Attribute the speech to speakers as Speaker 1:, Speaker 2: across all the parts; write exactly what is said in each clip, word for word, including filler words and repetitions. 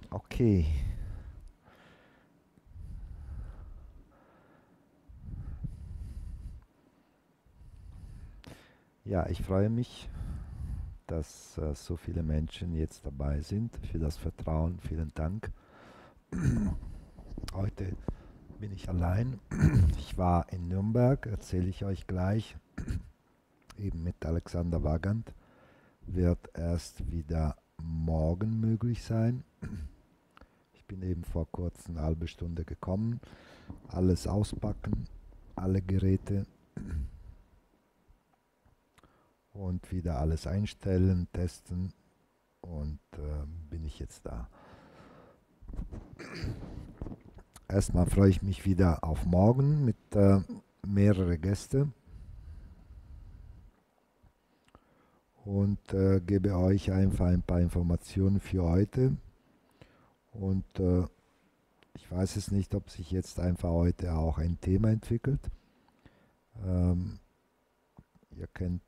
Speaker 1: Okay, ja, ich freue mich, dass äh, so viele Menschen jetzt dabei sind. Für das Vertrauen, vielen Dank. Heute bin ich allein. Ich war in Nürnberg, erzähle ich euch gleich, eben mit Alexander Wagand. Wird erst wieder morgen möglich sein. Ich bin eben vor kurzem eine halbe Stunde gekommen, alles auspacken, alle Geräte und wieder alles einstellen, testen und äh, bin ich jetzt da. Erstmal freue ich mich wieder auf morgen mit äh, mehrere Gäste und äh, gebe euch einfach ein paar Informationen für heute. Und äh, ich weiß es nicht, ob sich jetzt einfach heute auch ein Thema entwickelt. Ähm, Ihr könnt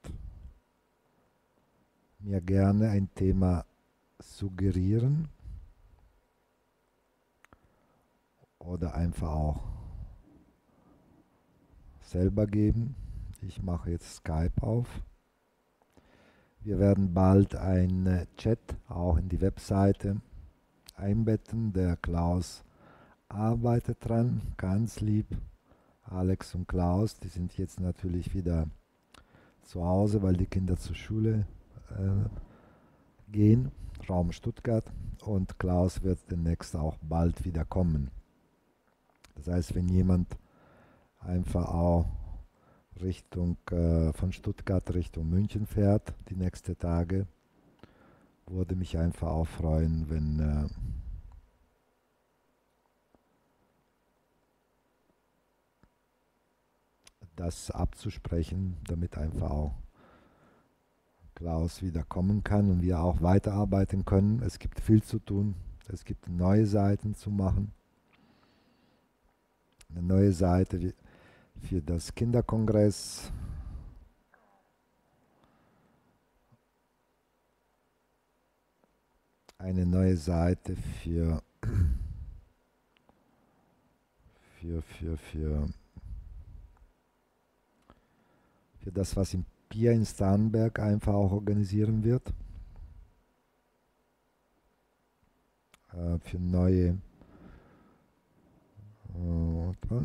Speaker 1: mir gerne ein Thema suggerieren oder einfach auch selber geben. Ich mache jetzt Skype auf. Wir werden bald einen Chat auch in die Webseite einbetten. Der Klaus arbeitet dran, ganz lieb. Alex und Klaus, die sind jetzt natürlich wieder zu Hause, weil die Kinder zur Schule äh, gehen, Raum Stuttgart. Und Klaus wird demnächst auch bald wieder kommen. Das heißt, wenn jemand einfach auch Richtung äh, von Stuttgart Richtung München fährt, die nächsten Tage, würde mich einfach auch freuen, wenn äh, das abzusprechen, damit einfach auch Klaus wieder kommen kann und wir auch weiterarbeiten können. Es gibt viel zu tun. Es gibt neue Seiten zu machen. Eine neue Seite für das Kinderkongress. Eine neue Seite für, für, für, für, für das, was im Pia in Starnberg einfach auch organisieren wird. Äh, für neue äh,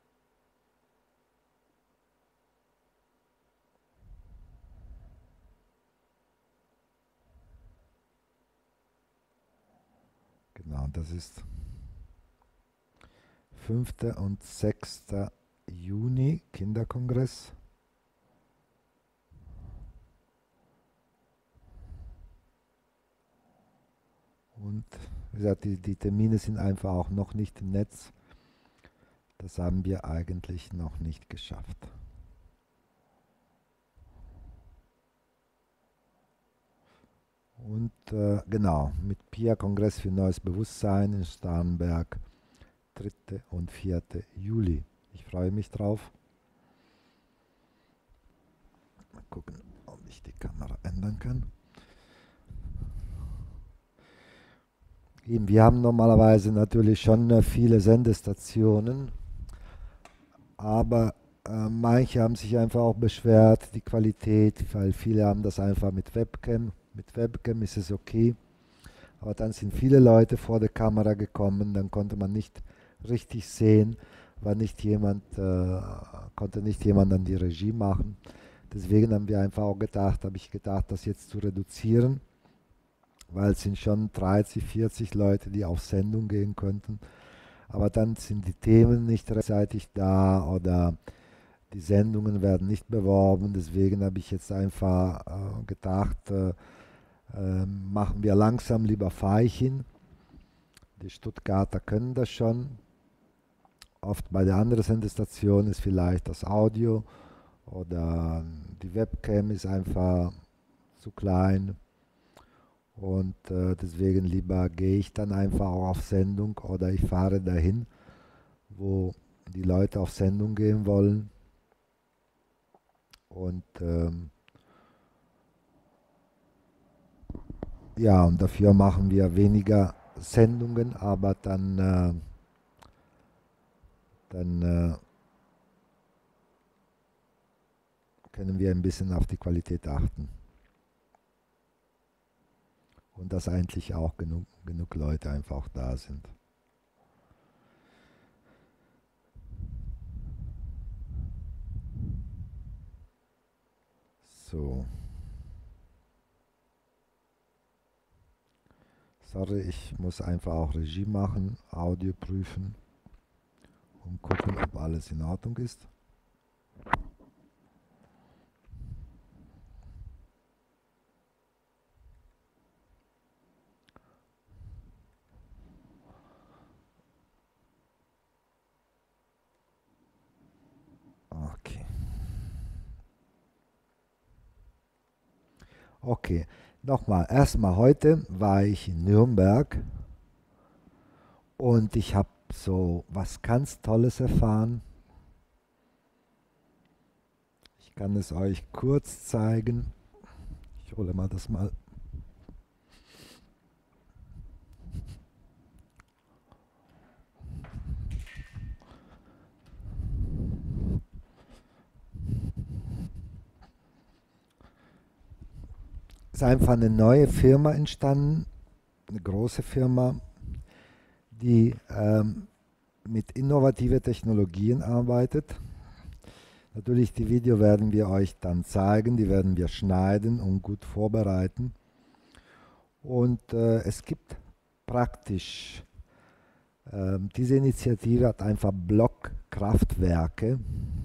Speaker 1: genau, das ist fünfter und sechster Juni Kinderkongress. Und wie gesagt, die, die Termine sind einfach auch noch nicht im Netz. Das haben wir eigentlich noch nicht geschafft. Und äh, genau, mit Pia-Kongress für neues Bewusstsein in Starnberg, dritter und vierter Juli. Ich freue mich drauf. Mal gucken, ob ich die Kamera ändern kann. Eben, wir haben normalerweise natürlich schon äh, viele Sendestationen, aber äh, manche haben sich einfach auch beschwert, die Qualität, weil viele haben das einfach mit Webcam. Mit Webcam ist es okay, aber dann sind viele Leute vor der Kamera gekommen, dann konnte man nicht richtig sehen, war nicht jemand, äh, konnte nicht jemand dann die Regie machen. Deswegen haben wir einfach auch gedacht, habe ich gedacht, das jetzt zu reduzieren, weil es sind schon dreißig, vierzig Leute, die auf Sendung gehen könnten. Aber dann sind die Themen nicht rechtzeitig da oder die Sendungen werden nicht beworben. Deswegen habe ich jetzt einfach äh, gedacht, äh, äh, machen wir langsam lieber Veilchen. Die Stuttgarter können das schon. Oft bei der anderen Sendestation ist vielleicht das Audio oder die Webcam ist einfach zu klein. Und äh, deswegen lieber gehe ich dann einfach auch auf Sendung oder ich fahre dahin, wo die Leute auf Sendung gehen wollen. Und ähm, ja, und dafür machen wir weniger Sendungen, aber dann, äh, dann äh, können wir ein bisschen auf die Qualität achten. Und dass eigentlich auch genug, genug Leute einfach da sind. So. Sorry, ich muss einfach auch Regie machen, Audio prüfen und gucken, ob alles in Ordnung ist. Okay. Okay. Nochmal, erstmal heute war ich in Nürnberg und ich habe so was ganz Tolles erfahren. Ich kann es euch kurz zeigen. Ich hole mal das mal. Es ist einfach eine neue Firma entstanden, eine große Firma, die ähm, mit innovativen Technologien arbeitet. Natürlich, die Video werden wir euch dann zeigen, die werden wir schneiden und gut vorbereiten. Und äh, es gibt praktisch, äh, diese Initiative hat einfach Blockkraftwerke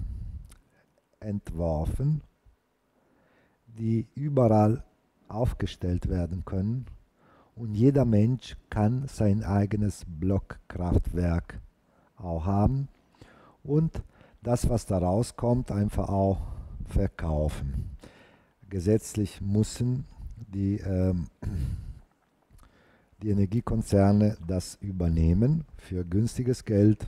Speaker 1: entworfen, die überall aufgestellt werden können. Und jeder Mensch kann sein eigenes Blockkraftwerk auch haben und das, was da rauskommt, einfach auch verkaufen. Gesetzlich müssen die, ähm, die Energiekonzerne das übernehmen für günstiges Geld.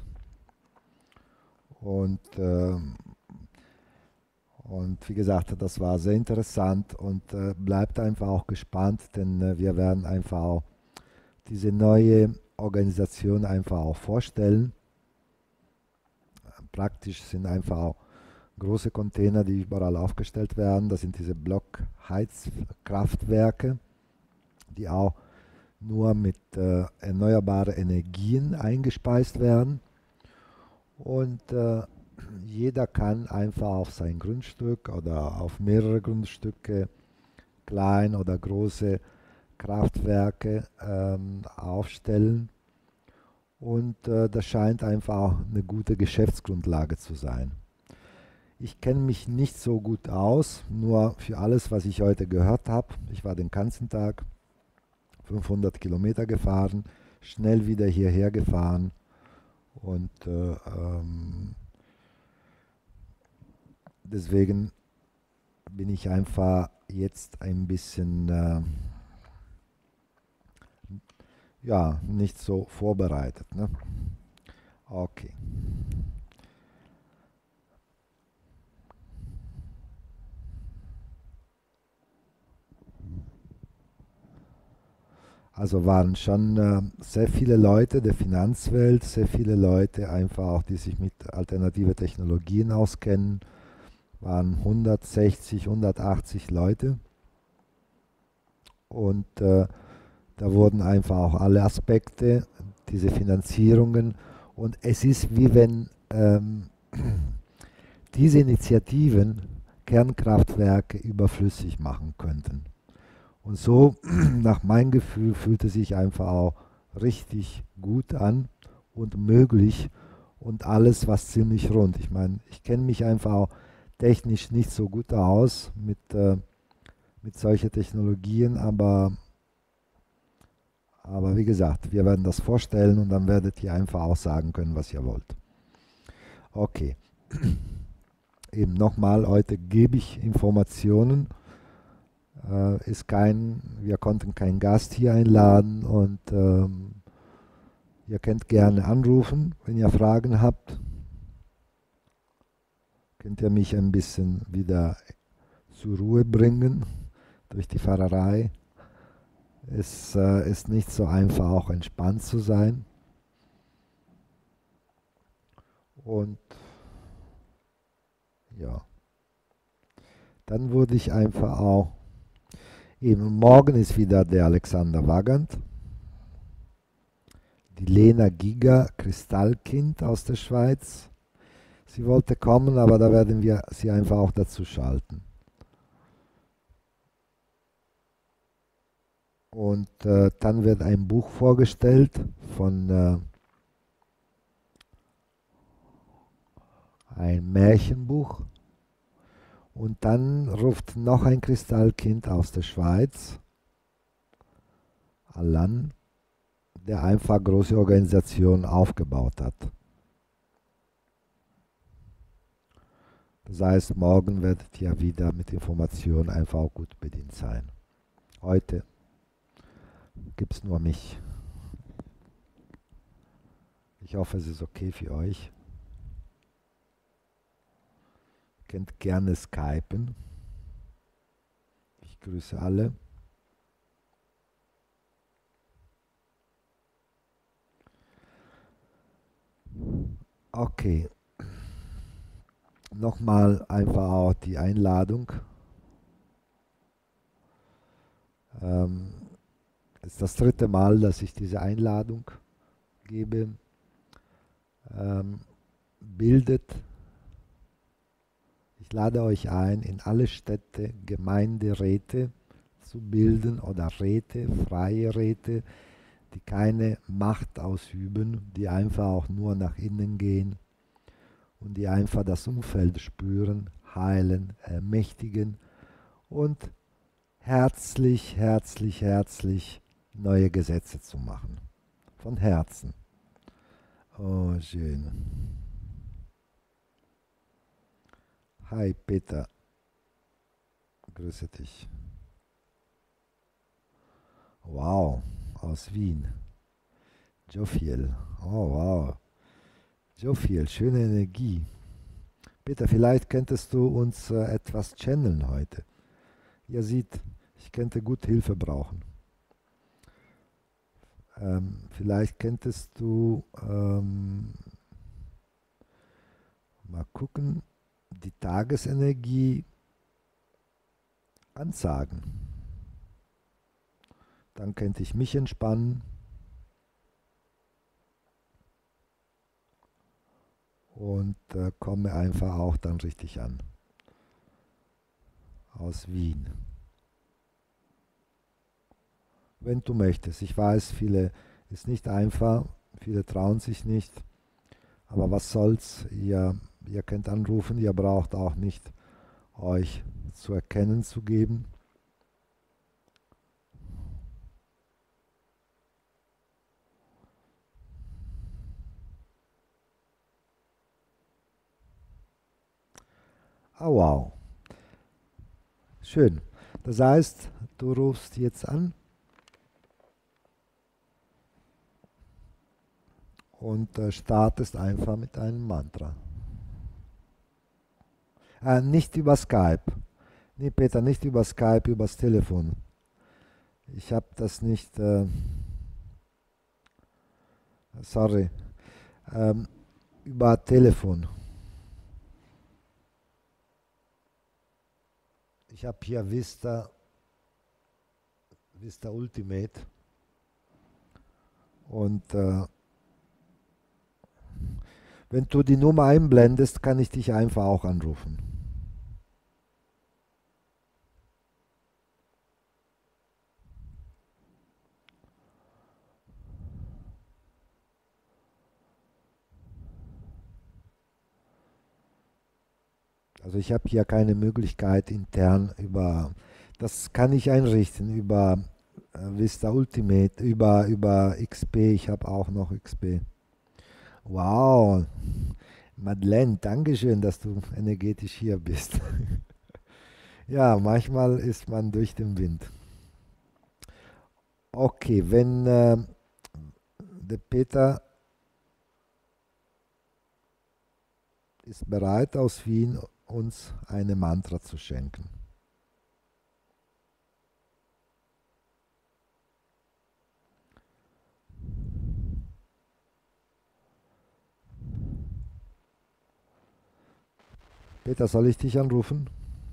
Speaker 1: Und, ähm, und wie gesagt, das war sehr interessant und äh, bleibt einfach auch gespannt, denn äh, wir werden einfach auch diese neue Organisation einfach auch vorstellen. Praktisch sind einfach auch große Container, die überall aufgestellt werden. Das sind diese Blockheizkraftwerke, die auch nur mit äh, erneuerbaren Energien eingespeist werden. Und äh, jeder kann einfach auf sein Grundstück oder auf mehrere Grundstücke, klein oder große Kraftwerke ähm, aufstellen. Und äh, das scheint einfach auch eine gute Geschäftsgrundlage zu sein. Ich kenne mich nicht so gut aus, nur für alles, was ich heute gehört habe. Ich war den ganzen Tag fünfhundert Kilometer gefahren, schnell wieder hierher gefahren und äh, ähm, deswegen bin ich einfach jetzt ein bisschen äh, ja, nicht so vorbereitet. Ne? Okay. Also waren schon äh, sehr viele Leute der Finanzwelt, sehr viele Leute einfach auch, die sich mit alternativen Technologien auskennen, waren hundertsechzig, hundertachtzig Leute. Und äh, da wurden einfach auch alle Aspekte, diese Finanzierungen. Und es ist wie wenn ähm, diese Initiativen Kernkraftwerke überflüssig machen könnten. Und so, nach meinem Gefühl, fühlte sich einfach auch richtig gut an und möglich und alles, was ziemlich rund. Ich meine, ich kenne mich einfach auch technisch nicht so gut aus mit, äh, mit solchen Technologien, aber, aber wie gesagt, wir werden das vorstellen und dann werdet ihr einfach auch sagen können, was ihr wollt. Okay, eben nochmal, heute gebe ich Informationen. Äh, ist kein, wir konnten keinen Gast hier einladen und ähm, ihr könnt gerne anrufen, wenn ihr Fragen habt. Könnt ihr mich ein bisschen wieder zur Ruhe bringen durch die Fahrerei. Es äh, ist nicht so einfach, auch entspannt zu sein. Und ja, dann wurde ich einfach auch, eben morgen ist wieder der Alexander Wagand, die Lena Giga, Kristallkind aus der Schweiz. Sie wollte kommen, aber da werden wir sie einfach auch dazu schalten. Und äh, dann wird ein Buch vorgestellt von äh, ein Märchenbuch. Und dann ruft noch ein Kristallkind aus der Schweiz, Alan, der einfach große Organisationen aufgebaut hat. Das heißt, morgen werdet ihr wieder mit Informationen einfach auch gut bedient sein. Heute gibt es nur mich. Ich hoffe, es ist okay für euch. Ihr könnt gerne skypen. Ich grüße alle. Okay. Nochmal einfach auch die Einladung. Ähm, es ist das dritte Mal, dass ich diese Einladung gebe. Ähm, bildet, ich lade euch ein, in alle Städte Gemeinderäte zu bilden oder Räte, freie Räte, die keine Macht ausüben, die einfach auch nur nach innen gehen und die einfach das Umfeld spüren, heilen, ermächtigen und herzlich, herzlich, herzlich neue Gesetze zu machen. Von Herzen. Oh, schön. Hi, Peter. Grüße dich. Wow, aus Wien. Jofiel. Oh, wow. Jofiel, schöne Energie. Peter, vielleicht könntest du uns äh, etwas channeln heute. Ihr seht, ich könnte gut Hilfe brauchen. Ähm, vielleicht könntest du ähm, mal gucken, die Tagesenergie ansagen. Dann könnte ich mich entspannen und äh, komme einfach auch dann richtig an. Aus Wien. Wenn du möchtest. Ich weiß, viele ist nicht einfach, viele trauen sich nicht, aber was soll's, ihr, ihr könnt anrufen, ihr braucht auch nicht euch zu erkennen zu geben. Ah, wow. Schön. Das heißt, du rufst jetzt an und äh, startest einfach mit einem Mantra. Äh, nicht über Skype. Nee, Peter, nicht über Skype, übers Telefon. Ich habe das nicht. Äh, sorry. Ähm, über Telefon. Ich habe hier Vista, Vista Ultimate. Und äh, wenn du die Nummer einblendest, kann ich dich einfach auch anrufen. Also ich habe hier keine Möglichkeit intern über, das kann ich einrichten über äh, Vista Ultimate, über, über X P, ich habe auch noch X P. Wow, Madeleine, Dankeschön, dass du energetisch hier bist. Ja, manchmal ist man durch den Wind. Okay, wenn äh, der Peter ist bereit, aus Wien uns eine Mantra zu schenken. Peter, soll ich dich anrufen?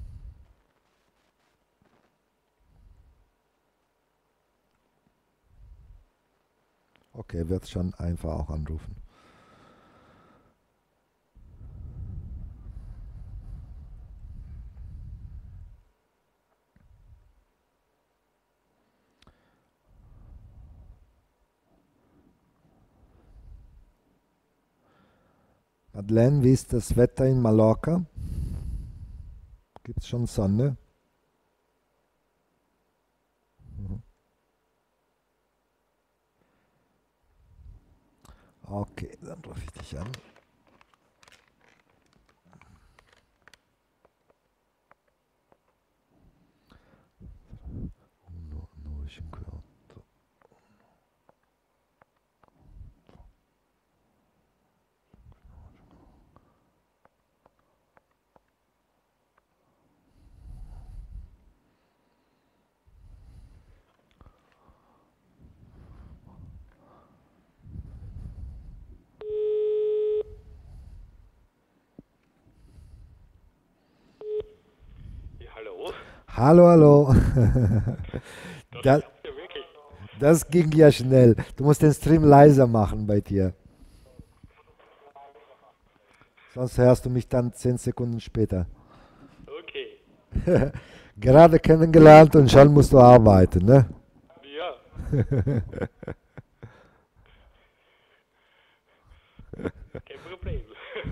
Speaker 1: Okay, wird schon einfach auch anrufen. Madeleine, wie ist das Wetter in Mallorca? Gibt es schon Sonne? Mhm. Okay, dann rufe ich dich an. Uno, nove, cinque, otto.
Speaker 2: Ja, hallo?
Speaker 1: Hallo, hallo.
Speaker 2: Das
Speaker 1: Da,
Speaker 2: klappt ja wirklich.
Speaker 1: das ging ja schnell. Du musst den Stream leiser machen bei dir. Sonst hörst du mich dann zehn Sekunden später.
Speaker 2: Okay.
Speaker 1: Gerade kennengelernt und schon musst du arbeiten, ne?
Speaker 2: Ja, kein Problem.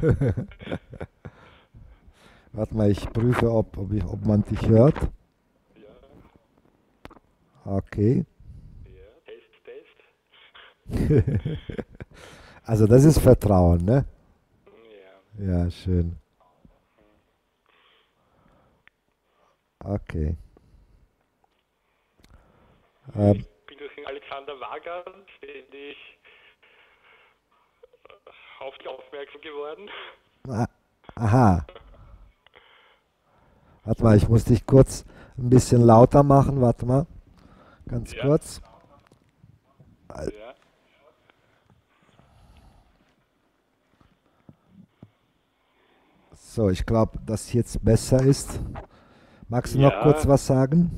Speaker 1: Warte mal, ich prüfe, ob, ob, ich, ob man dich hört.
Speaker 2: Ja,
Speaker 1: Okay.
Speaker 2: ja, Test, Test.
Speaker 1: Also das ist Vertrauen, ne?
Speaker 2: Ja.
Speaker 1: Ja, schön. Okay.
Speaker 2: Ja,
Speaker 1: Ähm,
Speaker 2: ich bin durch den Alexander Wagern ständig auf dich aufmerksam geworden.
Speaker 1: ah, aha. Warte mal, ich muss dich kurz ein bisschen lauter machen. Warte mal, ganz
Speaker 2: Ja,
Speaker 1: kurz.
Speaker 2: ja,
Speaker 1: So, ich glaube, dass jetzt besser ist. Magst du noch kurz
Speaker 2: ja,
Speaker 1: was sagen?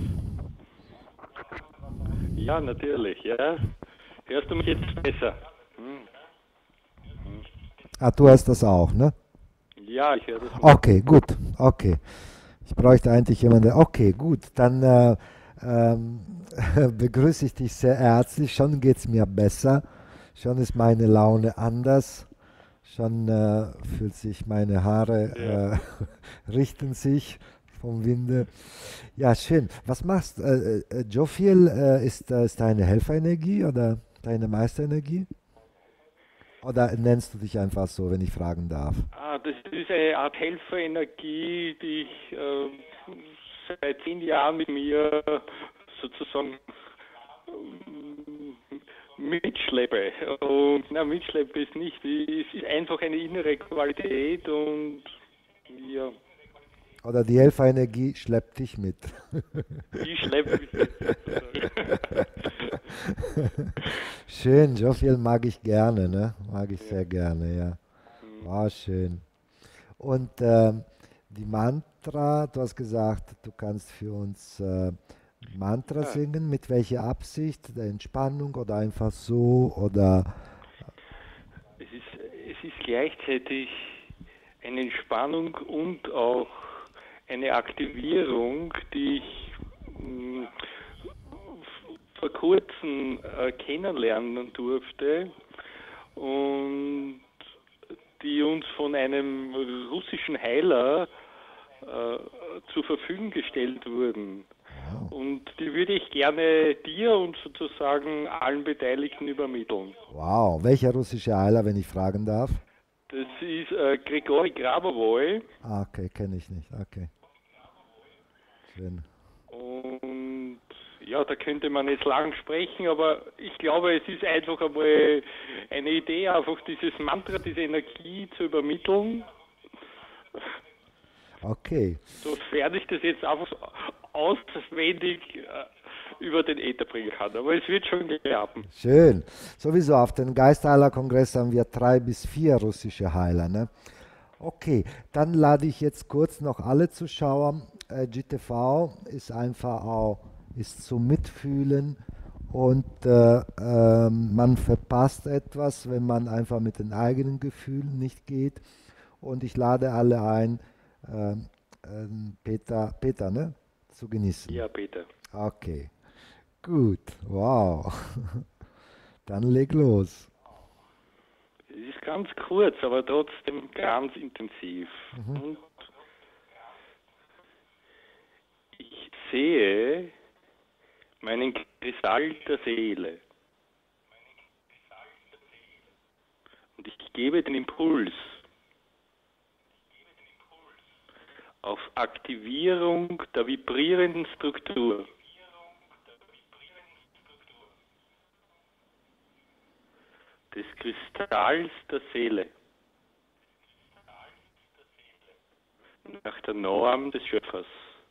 Speaker 2: ja, natürlich, ja. Hörst du mich jetzt besser? Hm. Hm.
Speaker 1: Ah, du hast das auch, ne?
Speaker 2: Ja, ich höre das mit.
Speaker 1: Okay, gut. Okay. Ich bräuchte eigentlich jemanden, der. Okay, gut. Dann äh, ähm, begrüße ich dich sehr herzlich. Schon geht es mir besser. Schon ist meine Laune anders. Schon äh, fühlt sich meine
Speaker 2: Ja.
Speaker 1: Haare äh, richten sich vom Winde. Ja, schön. Was machst du? Äh, äh, Jofiel, äh, ist, äh, ist deine Helferenergie oder deine Meisterenergie? Oder nennst du dich einfach so, wenn ich fragen darf?
Speaker 2: Ah, das ist eine Art Helferenergie, die ich äh, seit zehn Jahren mit mir sozusagen ähm, mitschleppe. Und na, mitschleppe ist nicht. Es ist einfach eine innere Qualität und ja,
Speaker 1: Oder die Helferenergie schleppt dich mit.
Speaker 2: die schleppe ich mit sozusagen.
Speaker 1: Schön, Jofiel mag ich gerne, ne? Mag ich
Speaker 2: Ja.
Speaker 1: sehr gerne, ja.
Speaker 2: Hm.
Speaker 1: War schön. Und ähm, die Mantra, du hast gesagt, du kannst für uns äh, Mantra
Speaker 2: Ja.
Speaker 1: singen. Mit welcher Absicht? Der Entspannung oder einfach so? Oder
Speaker 2: Es ist, es ist gleichzeitig eine Entspannung und auch eine Aktivierung, die ich mh, vor kurzem äh, kennenlernen durfte und die uns von einem russischen Heiler äh, zur Verfügung gestellt wurden.
Speaker 1: wow,
Speaker 2: Und die würde ich gerne dir und sozusagen allen Beteiligten übermitteln.
Speaker 1: wow. Welcher russische Heiler, wenn ich fragen darf?
Speaker 2: Das ist äh, Grigori Grabovoy
Speaker 1: Ah, okay, kenne ich nicht. Okay, schön.
Speaker 2: und ja, da könnte man jetzt lang sprechen, aber ich glaube, es ist einfach einmal eine Idee, einfach dieses Mantra, diese Energie zu übermitteln,
Speaker 1: Okay,
Speaker 2: sofern ich das jetzt einfach so auswendig äh, über den Äther bringen kann. Aber es wird schon klappen.
Speaker 1: schön. Sowieso auf dem Geistheiler-Kongress haben wir drei bis vier russische Heiler, ne? Okay, dann lade ich jetzt kurz noch alle Zuschauer. Äh, G T V ist einfach auch, ist zum Mitfühlen und äh, ähm, man verpasst etwas, wenn man einfach mit den eigenen Gefühlen nicht geht. Und ich lade alle ein, ähm, ähm, Peter, Peter, ne? Zu genießen.
Speaker 2: Ja, Peter.
Speaker 1: Okay, gut, wow. Dann leg los.
Speaker 2: Es ist ganz kurz, aber trotzdem ganz intensiv.
Speaker 1: Mhm.
Speaker 2: Und ich sehe meinen Kristall der Seele. Und ich gebe den Impuls auf Aktivierung der vibrierenden Struktur des Kristalls der Seele nach der Norm des Schöpfers.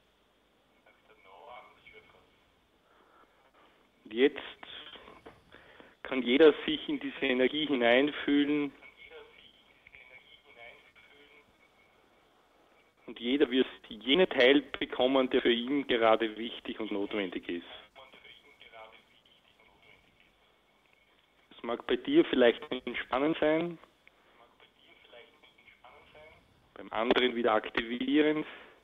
Speaker 2: Und jetzt kann jeder sich in diese Energie hineinfühlen und jeder wird jenen Teil bekommen, der für ihn gerade wichtig und notwendig ist. Es mag bei dir vielleicht entspannend sein, beim anderen wieder aktivierend.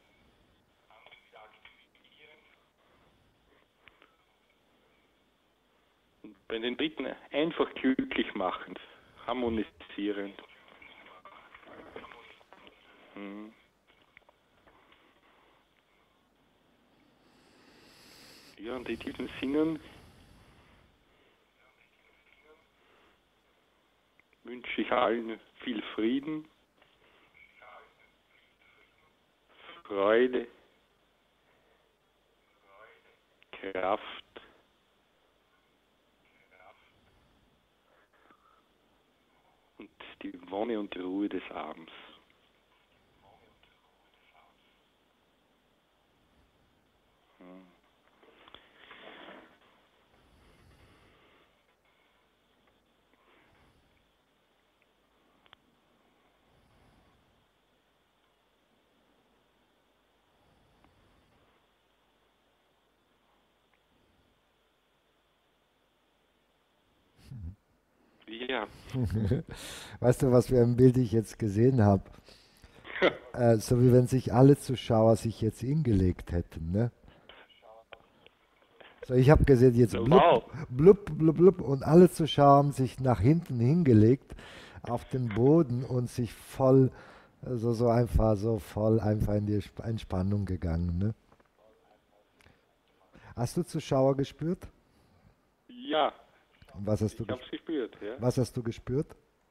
Speaker 2: Und bei den dritten einfach glücklich machend, harmonisierend. Hm. Ja, und in diesen Sinnen wünsche ich allen viel Frieden, Freude, Kraft und die Wonne und die Ruhe des Abends. Ja.
Speaker 1: Weißt du, was für ein Bild ich jetzt gesehen habe? Äh, so wie wenn sich alle Zuschauer sich jetzt hingelegt hätten, ne? So, ich habe gesehen jetzt blub,
Speaker 2: Wow.
Speaker 1: blub, blub, blub und alle Zuschauer haben sich nach hinten hingelegt auf den Boden und sich voll, so, so einfach, so voll einfach in die Sp- Entspannung gegangen, ne? Hast du Zuschauer gespürt?
Speaker 2: Ja,
Speaker 1: Und was hast du,
Speaker 2: ich habe
Speaker 1: ges-
Speaker 2: es gespürt. Ja.
Speaker 1: was hast du gespürt?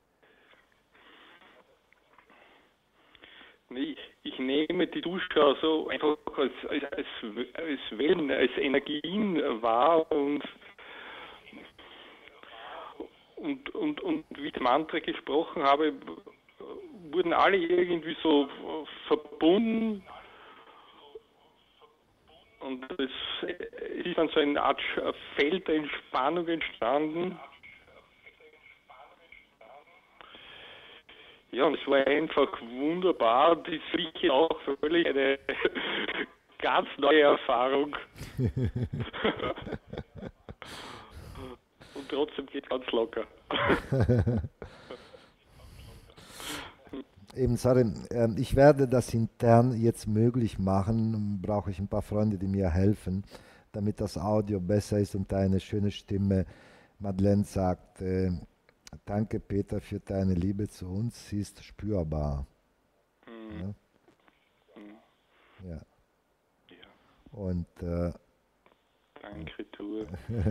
Speaker 2: Nee, ich nehme die Zuschauer so einfach als, als, als, als Wellen, als Energien wahr und, und, und, und wie ich das Mantra gesprochen habe, wurden alle irgendwie so verbunden und es ist dann so eine Art Feld der Entspannung entstanden. Ja, und es war einfach wunderbar. Das ist für mich auch völlig eine ganz neue Erfahrung. Und trotzdem geht ganz locker.
Speaker 1: Eben, sorry, ähm, ich werde das intern jetzt möglich machen. Brauche ich ein paar Freunde, die mir helfen, damit das Audio besser ist und deine schöne Stimme. Madeleine sagt, äh, danke Peter für deine Liebe zu uns, sie ist spürbar.
Speaker 2: Hm,
Speaker 1: Ja,
Speaker 2: hm,
Speaker 1: ja.
Speaker 2: ja,
Speaker 1: Und äh,
Speaker 2: danke, Tour.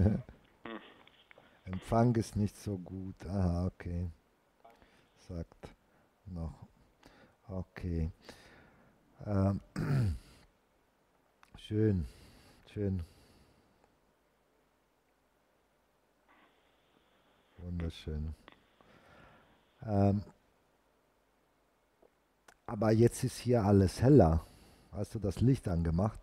Speaker 1: Empfang ist nicht so gut. Aha, okay. Sagt noch. Okay. Ähm, schön, schön. Wunderschön. Ähm, aber jetzt ist hier alles heller. Hast du das Licht angemacht?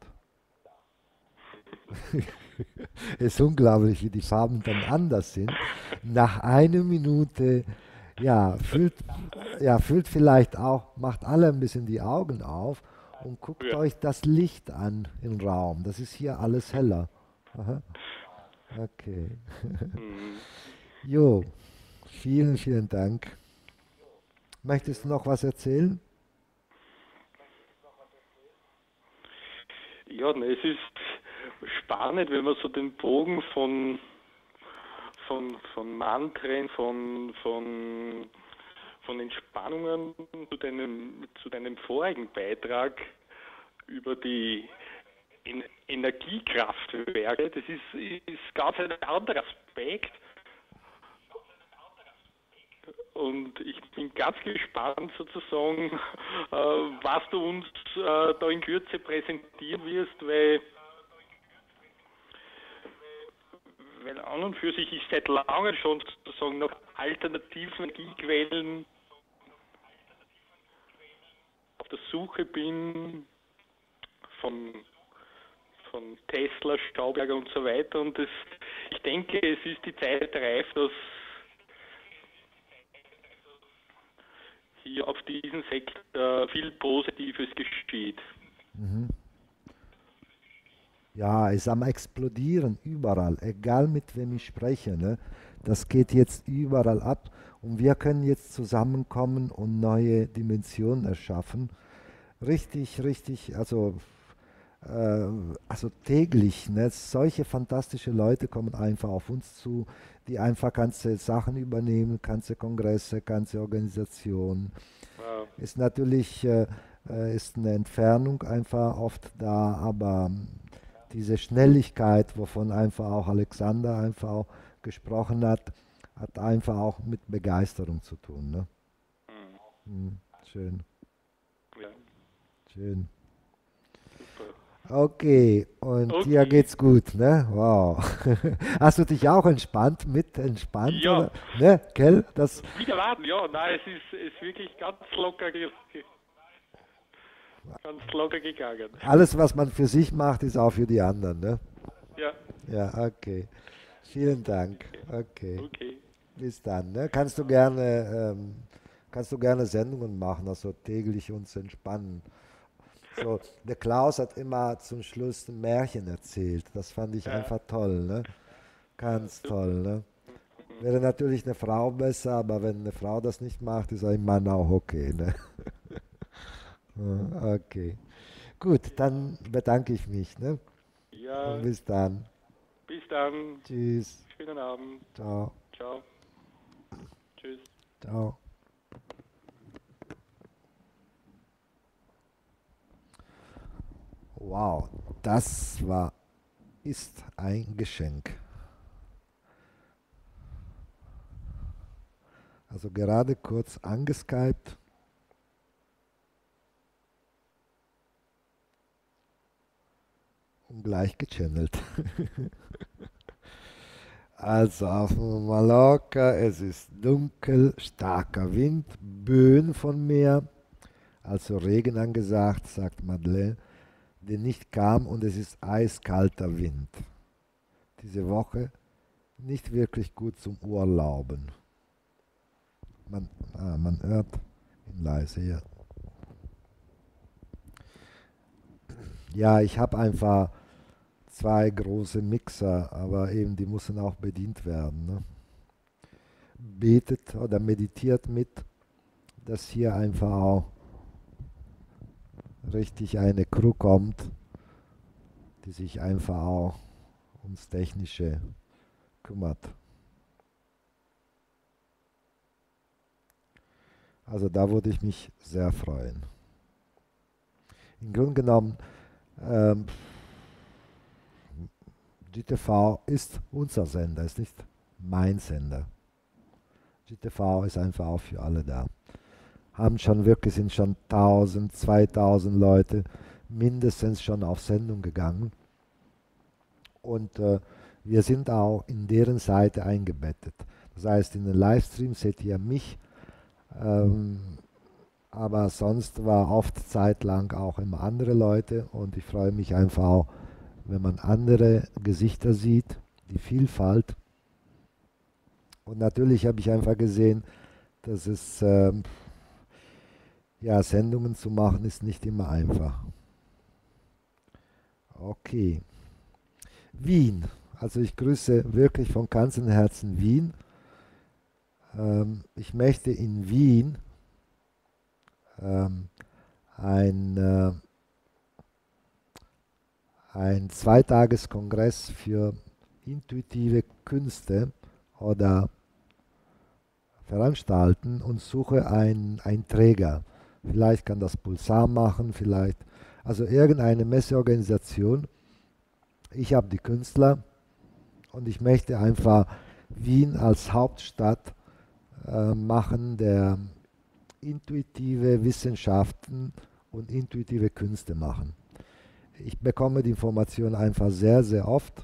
Speaker 1: Ist unglaublich, wie die Farben dann anders sind. Nach einer Minute Ja, fühlt, ja, fühlt vielleicht auch, macht alle ein bisschen die Augen auf und guckt
Speaker 2: Ja.
Speaker 1: euch das Licht an im Raum. Das ist hier alles heller. Aha, okay.
Speaker 2: Hm.
Speaker 1: Jo, vielen, vielen Dank. Möchtest du noch was erzählen?
Speaker 2: Ja, ne, es ist spannend, wenn man so den Bogen von, von, von Mantren, von, von, von Entspannungen zu deinem, zu deinem vorigen Beitrag über die en Energiekraftwerke, das ist, ist ganz ein anderer Aspekt. Und ich bin ganz gespannt sozusagen, äh, was du uns äh, da in Kürze präsentieren wirst, weil, weil an und für sich ich seit langem schon sozusagen nach alternativen Energiequellen auf der Suche bin, von, von Tesla, Stauberger und so weiter. Und das, ich denke, es ist die Zeit reif, dass hier auf diesem Sektor viel Positives geschieht.
Speaker 1: Mhm. Ja, ist am Explodieren überall, egal mit wem ich spreche. Ne? Das geht jetzt überall ab und wir können jetzt zusammenkommen und neue Dimensionen erschaffen. Richtig, richtig, also, äh, also täglich. Ne? Solche fantastische Leute kommen einfach auf uns zu, die einfach ganze Sachen übernehmen, ganze Kongresse, ganze Organisationen.
Speaker 2: Wow.
Speaker 1: Ist natürlich äh, äh, ist eine Entfernung einfach oft da, aber ähm, diese Schnelligkeit, wovon einfach auch Alexander einfach auch gesprochen hat, hat einfach auch mit Begeisterung zu tun. Ne?
Speaker 2: Hm.
Speaker 1: Hm, schön,
Speaker 2: Ja,
Speaker 1: schön.
Speaker 2: super.
Speaker 1: Okay, und dir
Speaker 2: Okay.
Speaker 1: geht's gut, ne? Wow. Hast du dich auch entspannt, mit entspannt
Speaker 2: Ja,
Speaker 1: oder? Ne, Kell, das,
Speaker 2: wieder warten, ja, nein, es ist, es ist wirklich ganz locker, ge ganz locker gegangen.
Speaker 1: alles, was man für sich macht, ist auch für die anderen, ne?
Speaker 2: Ja,
Speaker 1: Ja, okay. Vielen Dank. Okay.
Speaker 2: okay.
Speaker 1: Bis dann. Ne? Kannst du gerne, ähm, kannst du gerne Sendungen machen, also täglich uns entspannen. So, der Klaus hat immer zum Schluss ein Märchen erzählt. Das fand ich
Speaker 2: Ja,
Speaker 1: einfach toll, ne?
Speaker 2: ja,
Speaker 1: Ganz toll,
Speaker 2: super.
Speaker 1: ne? Wäre natürlich eine Frau besser, aber wenn eine Frau das nicht macht, ist ein Mann auch okay, ne? Ja, okay. Gut, dann bedanke ich mich, ne? Und
Speaker 2: Ja,
Speaker 1: bis dann.
Speaker 2: bis dann.
Speaker 1: Tschüss.
Speaker 2: Schönen Abend.
Speaker 1: Ciao.
Speaker 2: Ciao. Tschüss.
Speaker 1: Ciao. Wow, das war, ist ein Geschenk. Also gerade kurz angeskypt und gleich gechannelt. Also auf Mallorca, es ist dunkel, starker Wind, Böen von Meer, also Regen angesagt, sagt Madeleine, der nicht kam und es ist eiskalter Wind. Diese Woche nicht wirklich gut zum Urlauben. Man, ah, man hört ihn leise hier. Ja, ich habe einfach zwei große Mixer, aber eben die müssen auch bedient werden. Ne? Betet oder meditiert mit, dass hier einfach auch richtig eine Crew kommt, die sich einfach auch ums Technische kümmert. Also da würde ich mich sehr freuen. Im Grunde genommen, ähm, G T V ist unser Sender, ist nicht mein Sender. G T V ist einfach auch für alle da. Haben schon wirklich, sind schon tausend, zweitausend Leute mindestens schon auf Sendung gegangen. Und äh, wir sind auch in deren Seite eingebettet. Das heißt, in den Livestream seht ihr mich, ähm, aber sonst war oft zeitlang auch immer andere Leute und ich freue mich einfach auch, wenn man andere Gesichter sieht, die Vielfalt. Und natürlich habe ich einfach gesehen, das ist, ähm, ja, Sendungen zu machen ist nicht immer einfach. Okay. Wien. Also ich grüße wirklich von ganzem Herzen Wien. Ähm, ich möchte in Wien ähm, ein, äh, ein Zweitageskongress für intuitive Künste oder veranstalten und suche einen, einen Träger. Vielleicht kann das Pulsar machen, vielleicht, also irgendeine Messeorganisation. Ich habe die Künstler und ich möchte einfach Wien als Hauptstadt äh, machen, der intuitive Wissenschaften und intuitive Künste machen. Ich bekomme die Information einfach sehr, sehr oft,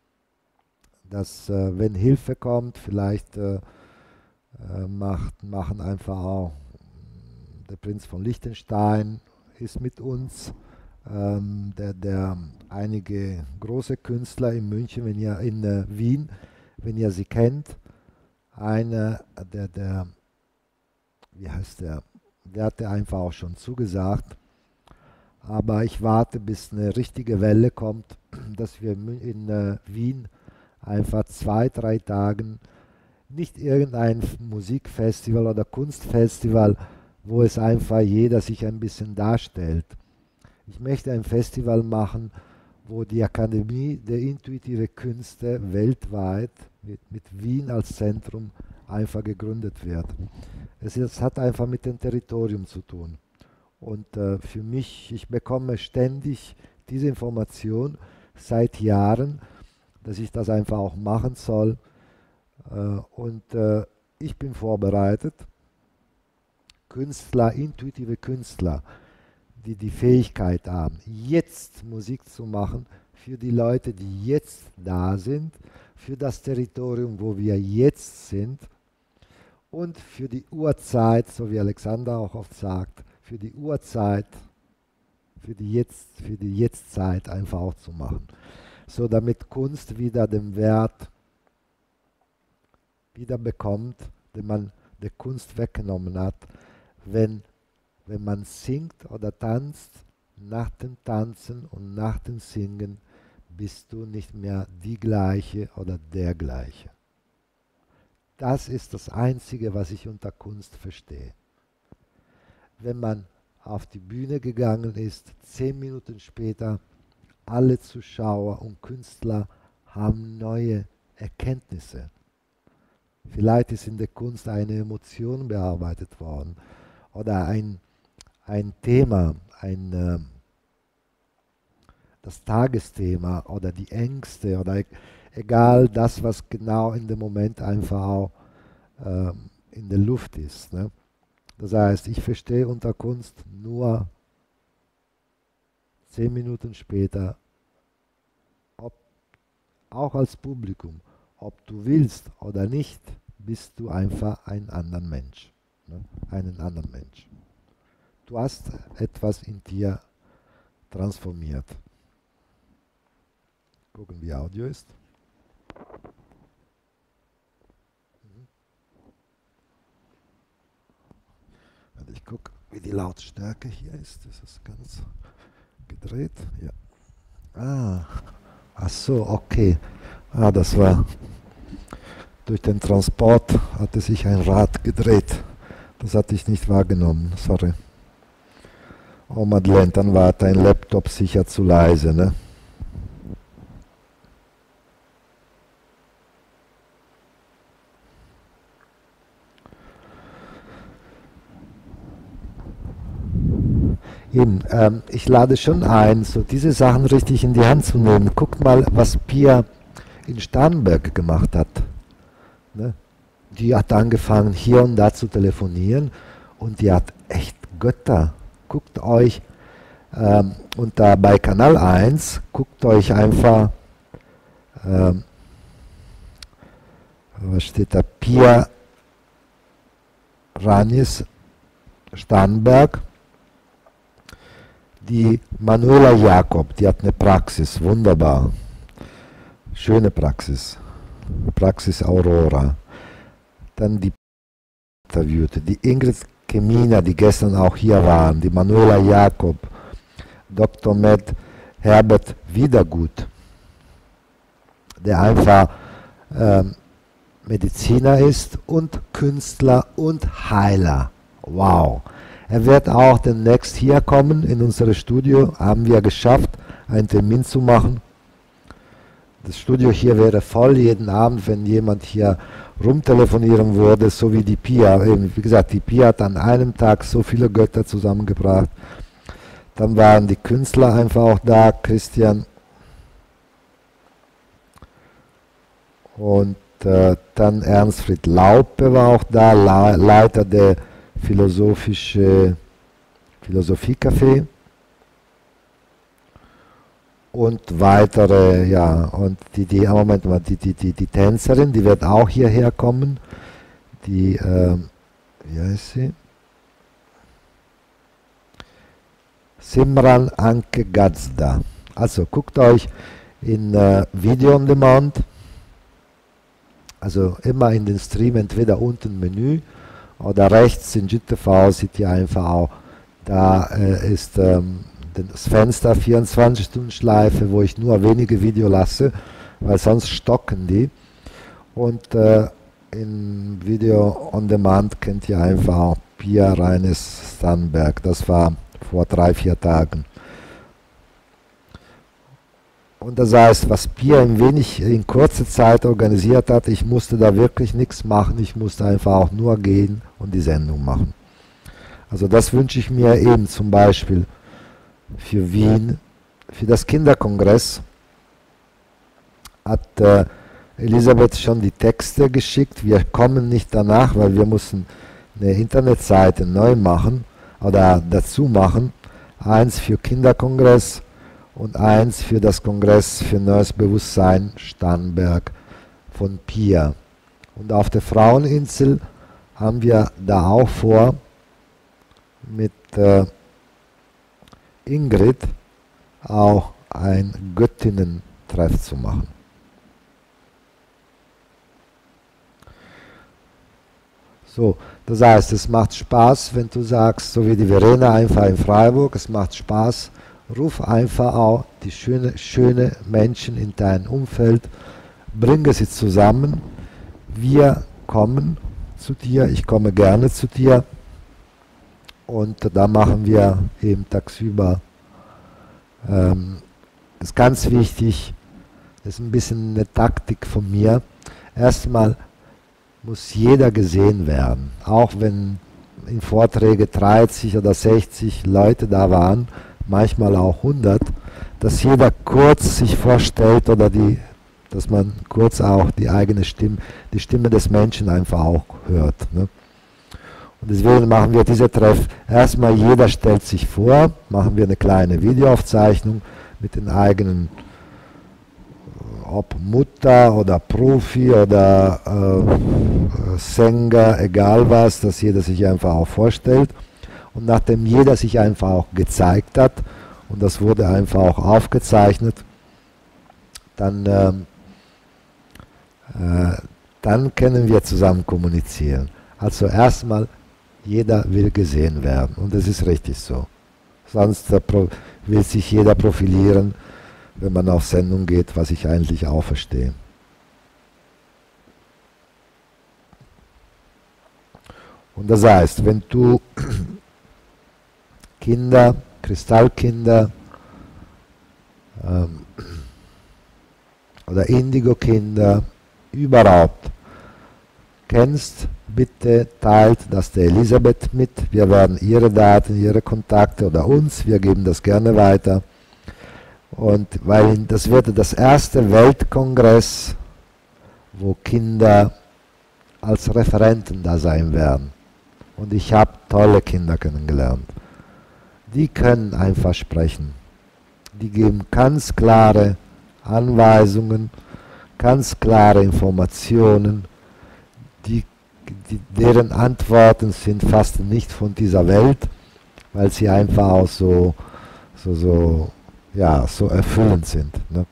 Speaker 1: dass äh, wenn Hilfe kommt, vielleicht äh, äh, macht, machen einfach auch der Prinz von Liechtenstein ist mit uns, ähm, der, der einige große Künstler in München, wenn ihr in äh, Wien, wenn ihr sie kennt, einer der, der, wie heißt der, der hatte einfach auch schon zugesagt, aber ich warte, bis eine richtige Welle kommt, dass wir in äh, Wien einfach zwei, drei Tagen nicht irgendein Musikfestival oder Kunstfestival, wo es einfach jeder sich ein bisschen darstellt. Ich möchte ein Festival machen, wo die Akademie der Intuitive Künste weltweit mit, mit Wien als Zentrum einfach gegründet wird. Es, ist, es hat einfach mit dem Territorium zu tun. Und äh, für mich, ich bekomme ständig diese Information seit Jahren, dass ich das einfach auch machen soll. Äh, und äh, ich bin vorbereitet. Künstler, intuitive Künstler, die die Fähigkeit haben, jetzt Musik zu machen für die Leute, die jetzt da sind, für das Territorium, wo wir jetzt sind und für die Urzeit, so wie Alexander auch oft sagt, für die Urzeit, für die Jetzt, für die Jetztzeit einfach auch zu machen. So damit Kunst wieder den Wert wieder bekommt, den man der Kunst weggenommen hat, wenn, wenn man singt oder tanzt, nach dem Tanzen und nach dem Singen bist du nicht mehr die Gleiche oder der Gleiche. Das ist das Einzige, was ich unter Kunst verstehe. Wenn man auf die Bühne gegangen ist, zehn Minuten später, alle Zuschauer und Künstler haben neue Erkenntnisse. Vielleicht ist in der Kunst eine Emotion bearbeitet worden oder ein, ein Thema, ein, äh, das Tagesthema oder die Ängste oder e egal das, was genau in dem Moment einfach auch äh, in der Luft ist. Ne? Das heißt, ich verstehe unter Kunst nur zehn Minuten später, ob, auch als Publikum, ob du willst oder nicht, bist du einfach ein anderer Mensch. Ne? Einen anderen Mensch. Du hast etwas in dir transformiert. Gucken, wie Audio ist. Also ich gucke, wie die Lautstärke hier ist. Das ist ganz gedreht. Ja. Ah, ach so, okay. Ah, das war durch den Transport hatte sich ein Rad gedreht. Das hatte ich nicht wahrgenommen. Sorry. Oh Madeleine, dann war dein Laptop sicher zu leise, ne? Eben, ähm, ich lade schon ein, so diese Sachen richtig in die Hand zu nehmen. Guckt mal, was Pia in Starnberg gemacht hat. Ne? Die hat angefangen, hier und da zu telefonieren und die hat echt Götter. Guckt euch, ähm, und da bei Kanal eins, guckt euch einfach, ähm, was steht da, Pia Ranis Starnberg. Die Manuela Jakob, die hat eine Praxis, wunderbar. Schöne Praxis. Praxis Aurora. Dann die interviewte, die Ingrid Kemina, die gestern auch hier waren, die Manuela Jakob, Doktor Med Herbert Wiedergut, der einfach ähm, Mediziner ist und Künstler und Heiler. Wow. Er wird auch demnächst hier kommen in unser Studio. Haben wir geschafft, einen Termin zu machen. Das Studio hier wäre voll jeden Abend, wenn jemand hier rumtelefonieren würde, so wie die Pia. Wie gesagt, die Pia hat an einem Tag so viele Götter zusammengebracht. Dann waren die Künstler einfach auch da, Christian. Und äh, dann Ernstfried Laupe war auch da, Le Leiter der philosophische Philosophiecafé. Und weitere, ja, und die, die, Moment mal, die, die, die, die Tänzerin, die wird auch hierher kommen. Die, äh, wie heißt sie? Simran Anke Gazda. Also guckt euch in äh, Video on Demand, also immer in den Stream, entweder unten Menü oder rechts in J T V seht ihr einfach auch, da äh, ist ähm, das Fenster vierundzwanzig Stunden Schleife, wo ich nur wenige Video lasse, weil sonst stocken die. Und äh, in Video on Demand kennt ihr einfach auch Pia Reines Sandberg. Das war vor drei, vier Tagen. Und das heißt, was Pia ein wenig in kurzer Zeit organisiert hat, ich musste da wirklich nichts machen, ich musste einfach auch nur gehen und die Sendung machen. Also das wünsche ich mir eben zum Beispiel für Wien, für das Kinderkongress hat äh, Elisabeth schon die Texte geschickt. Wir kommen nicht danach, weil wir müssen eine Internetseite neu machen oder dazu machen. Eins für Kinderkongress und eins für das Kongress für neues Bewusstsein Starnberg von Pia. Und auf der Fraueninsel haben wir da auch vor, mit äh, Ingrid auch ein Göttinnen-Treff zu machen. So, das heißt, es macht Spaß, wenn du sagst, so wie die Verena einfach in Freiburg, es macht Spaß, ruf einfach auch die schöne, schöne Menschen in dein Umfeld, bringe sie zusammen, wir kommen zu dir, ich komme gerne zu dir. Und da machen wir eben tagsüber, ähm, ist ganz wichtig, das ist ein bisschen eine Taktik von mir. Erstmal muss jeder gesehen werden, auch wenn in Vorträgen dreißig oder sechzig Leute da waren, manchmal auch hundert, dass jeder kurz sich vorstellt oder die, dass man kurz auch die eigene Stimme, die Stimme des Menschen einfach auch hört. Ne? Und deswegen machen wir diese Treff. Erstmal jeder stellt sich vor, machen wir eine kleine Videoaufzeichnung mit den eigenen, ob Mutter oder Profi oder äh, Sänger, egal was, dass jeder sich einfach auch vorstellt. Und nachdem jeder sich einfach auch gezeigt hat, und das wurde einfach auch aufgezeichnet, dann, ähm, äh, dann können wir zusammen kommunizieren. Also erstmal, jeder will gesehen werden und das ist richtig so. Sonst äh, will sich jeder profilieren, wenn man auf Sendung geht, was ich eigentlich auch verstehe. Und das heißt, wenn du Kinder, Kristallkinder ähm, oder Indigo-Kinder überhaupt kennst, bitte teilt das der Elisabeth mit. Wir werden ihre Daten, ihre Kontakte oder uns, wir geben das gerne weiter. Und weil das wird das erste Weltkongress, wo Kinder als Referenten da sein werden. Und ich habe tolle Kinder kennengelernt. Die können einfach sprechen. Die geben ganz klare Anweisungen, ganz klare Informationen, die, die, deren Antworten sind fast nicht von dieser Welt, weil sie einfach auch so, so, so, ja, so erfüllend sind. Ne?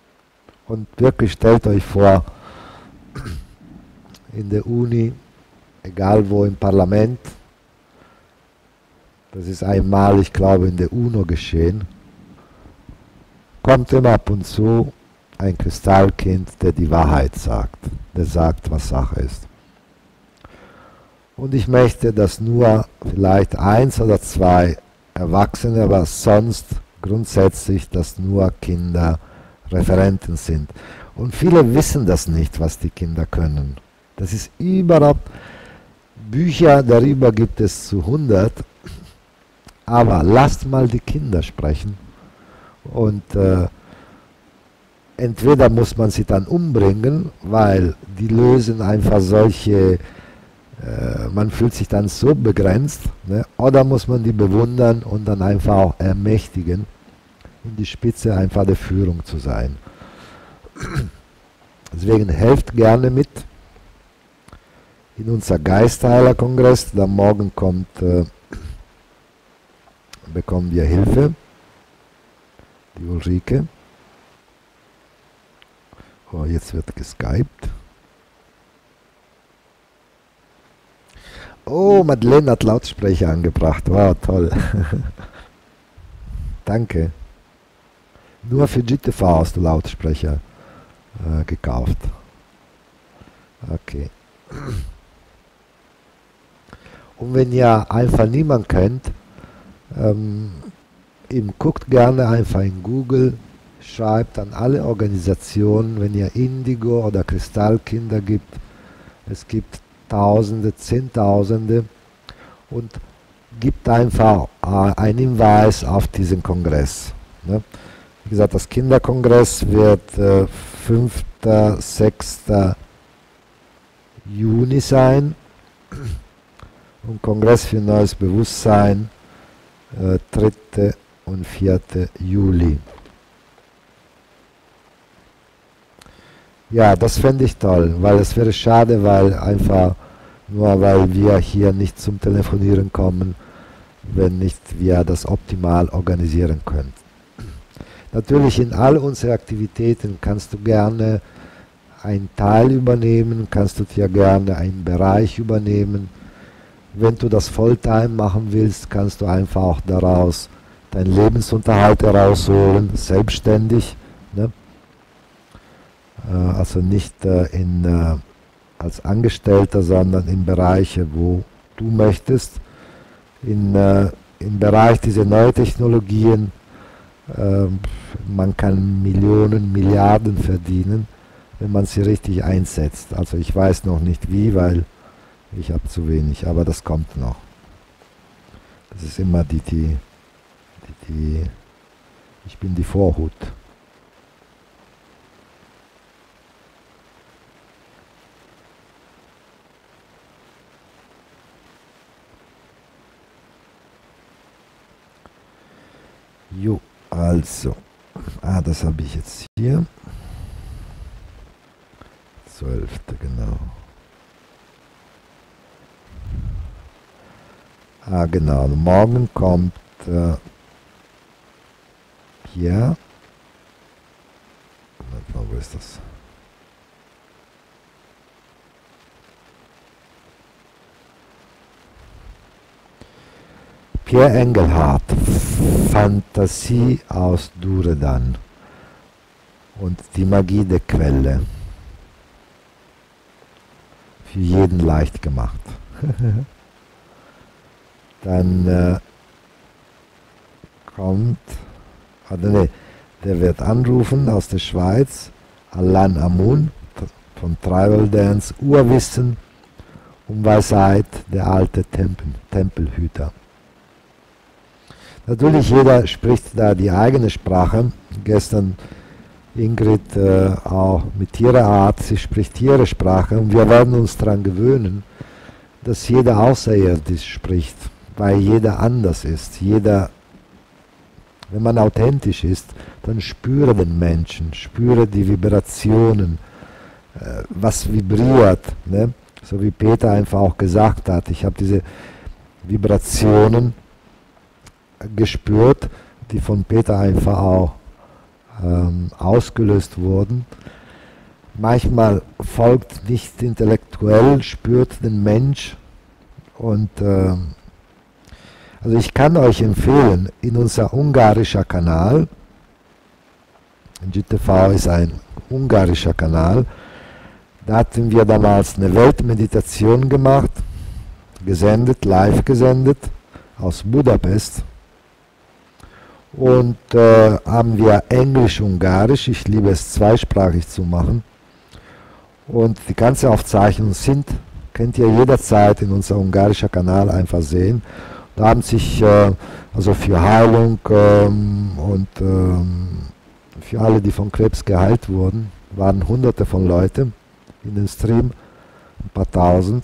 Speaker 1: Und wirklich stellt euch vor, in der Uni egal wo im Parlament. Das ist einmal, ich glaube, in der UNO geschehen. Kommt immer ab und zu ein Kristallkind, der die Wahrheit sagt, der sagt, was Sache ist. Und ich möchte, dass nur vielleicht eins oder zwei Erwachsene, aber sonst grundsätzlich, dass nur Kinder Referenten sind. Und viele wissen das nicht, was die Kinder können. Das ist überhaupt, Bücher darüber gibt es zu hundert, aber lasst mal die Kinder sprechen. Und äh, entweder muss man sie dann umbringen, weil die lösen einfach solche, äh, man fühlt sich dann so begrenzt, ne? Oder muss man die bewundern und dann einfach auch ermächtigen, in die Spitze einfach der Führung zu sein. Deswegen helft gerne mit in unser Geistheiler-Kongress, der morgen kommt, äh, bekommen wir Hilfe, die Ulrike. Oh, jetzt wird geskypt. Oh, Madeleine hat Lautsprecher angebracht. Wow, toll. Danke. Nur für G T V hast du Lautsprecher äh, gekauft. Okay. Und wenn ihr einfach niemanden kennt, ähm, eben guckt gerne einfach in Google, schreibt an alle Organisationen, wenn ihr Indigo oder Kristallkinder gibt. Es gibt Tausende, Zehntausende und gibt einfach äh, einen Hinweis auf diesen Kongress. Ne? Wie gesagt, das Kinderkongress wird äh, fünften sechsten Juni sein und Kongress für neues Bewusstsein äh, dritten und vierten Juli. Ja, das fände ich toll, weil es wäre schade, weil einfach nur weil wir hier nicht zum Telefonieren kommen, wenn nicht wir das optimal organisieren können. Natürlich in all unseren Aktivitäten kannst du gerne einen Teil übernehmen, kannst du dir gerne einen Bereich übernehmen. Wenn du das Volltime machen willst, kannst du einfach auch daraus deinen Lebensunterhalt herausholen, selbstständig. Ne? Also nicht äh, in, äh, als Angestellter, sondern in Bereiche, wo du möchtest. In, äh, im Bereich dieser neuen Technologien, äh, man kann Millionen, Milliarden verdienen, wenn man sie richtig einsetzt. Also ich weiß noch nicht wie, weil ich habe zu wenig, aber das kommt noch. Das ist immer die, die, die, die ich bin die Vorhut. Jo, also, ah, das habe ich jetzt hier. Zwölfte, genau. Ah, genau, morgen kommt äh, hier. Moment mal, wo ist das? Pierre Engelhardt, Fantasie aus Duredan und die Magie der Quelle. Für jeden leicht gemacht. Dann äh, kommt, oder nee, der wird anrufen aus der Schweiz, Alain Amun von Tribal Dance, Urwissen und Weisheit, der alte Tempel, Tempelhüter. Natürlich, jeder spricht da die eigene Sprache. Gestern Ingrid äh, auch mit ihrer Art, sie spricht ihre Sprache und wir werden uns daran gewöhnen, dass jeder außerirdisch spricht, weil jeder anders ist. Jeder, wenn man authentisch ist, dann spüre den Menschen, spüre die Vibrationen, äh, was vibriert. Ne? So wie Peter einfach auch gesagt hat, ich habe diese Vibrationen gespürt, die von Peter einfach auch ähm, ausgelöst wurden. manchmal folgt nicht intellektuell, spürt den Mensch. Und äh, also ich kann euch empfehlen, in unser ungarischer Kanal, G T V ist ein ungarischer Kanal, da hatten wir damals eine Weltmeditation gemacht, gesendet, live gesendet, aus Budapest. Und äh, haben wir Englisch-Ungarisch, ich liebe es zweisprachig zu machen. Und die ganze Aufzeichnung sind, könnt ihr jederzeit in unser ungarischer Kanal einfach sehen. Da haben sich äh, also für Heilung ähm, und ähm, für alle, die von Krebs geheilt wurden, waren hunderte von Leuten in den Stream, ein paar tausend.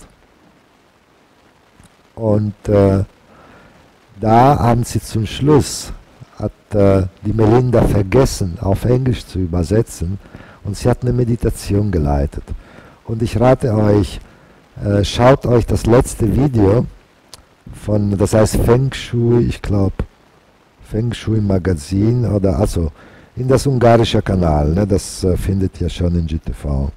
Speaker 1: Und äh, da haben sie zum Schluss, hat äh, die Melinda vergessen, auf Englisch zu übersetzen, und sie hat eine Meditation geleitet. Und ich rate euch, äh, schaut euch das letzte Video von, das heißt Feng Shui, ich glaube, Feng Shui Magazin, oder also in das ungarische Kanal, ne, das äh, findet ihr schon in G T V.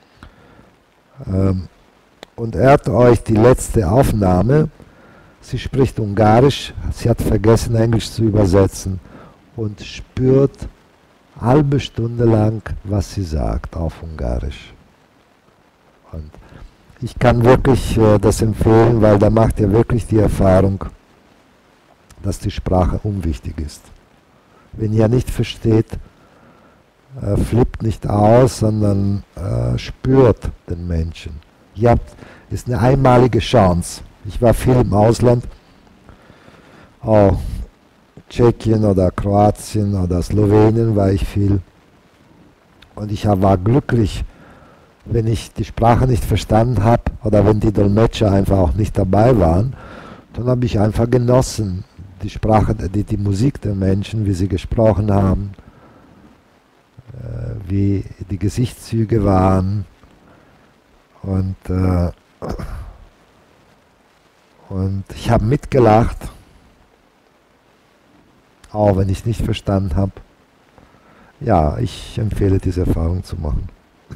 Speaker 1: Ähm, und er hat euch die letzte Aufnahme, sie spricht Ungarisch, sie hat vergessen Englisch zu übersetzen und spürt halbe Stunde lang, was sie sagt auf Ungarisch. Und ich kann wirklich äh, das empfehlen, weil da macht ihr wirklich die Erfahrung, dass die Sprache unwichtig ist. Wenn ihr nicht versteht, äh, flippt nicht aus, sondern äh, spürt den Menschen. Ihr habt, ist eine einmalige Chance. Ich war viel im Ausland, auch Tschechien oder Kroatien oder Slowenien war ich viel. Und ich war glücklich, wenn ich die Sprache nicht verstanden habe oder wenn die Dolmetscher einfach auch nicht dabei waren, dann habe ich einfach genossen, die Sprache, die, die Musik der Menschen, wie sie gesprochen haben, äh, wie die Gesichtszüge waren. Und, äh, und ich habe mitgelacht, auch wenn ich es nicht verstanden habe. Ja, ich empfehle diese Erfahrung zu machen.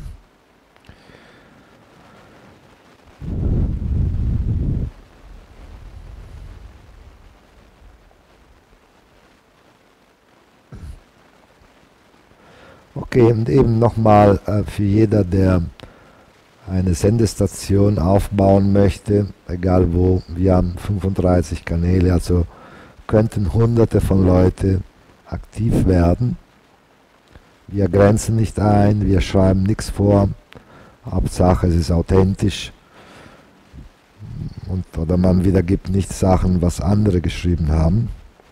Speaker 1: Okay, und eben nochmal äh, für jeder, der eine Sendestation aufbauen möchte, egal wo, wir haben fünfunddreißig Kanäle, also könnten hunderte von Leuten aktiv werden. Wir grenzen nicht ein, wir schreiben nichts vor, Hauptsache es ist authentisch, und, oder man wiedergibt nicht Sachen, was andere geschrieben haben.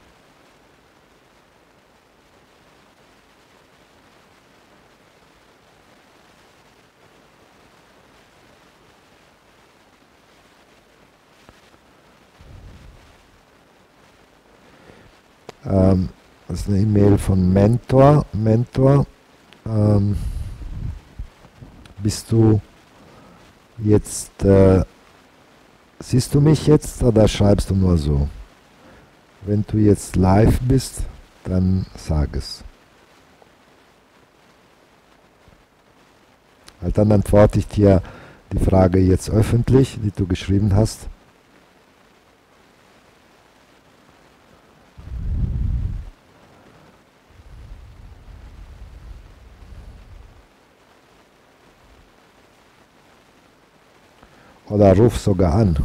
Speaker 1: Ähm, das ist eine E-Mail von Mentor. Mentor, ähm, bist du jetzt, äh, siehst du mich jetzt oder schreibst du nur so? Wenn du jetzt live bist, dann sag es. Weil dann antworte ich dir die Frage jetzt öffentlich, die du geschrieben hast. Oder ruf sogar an.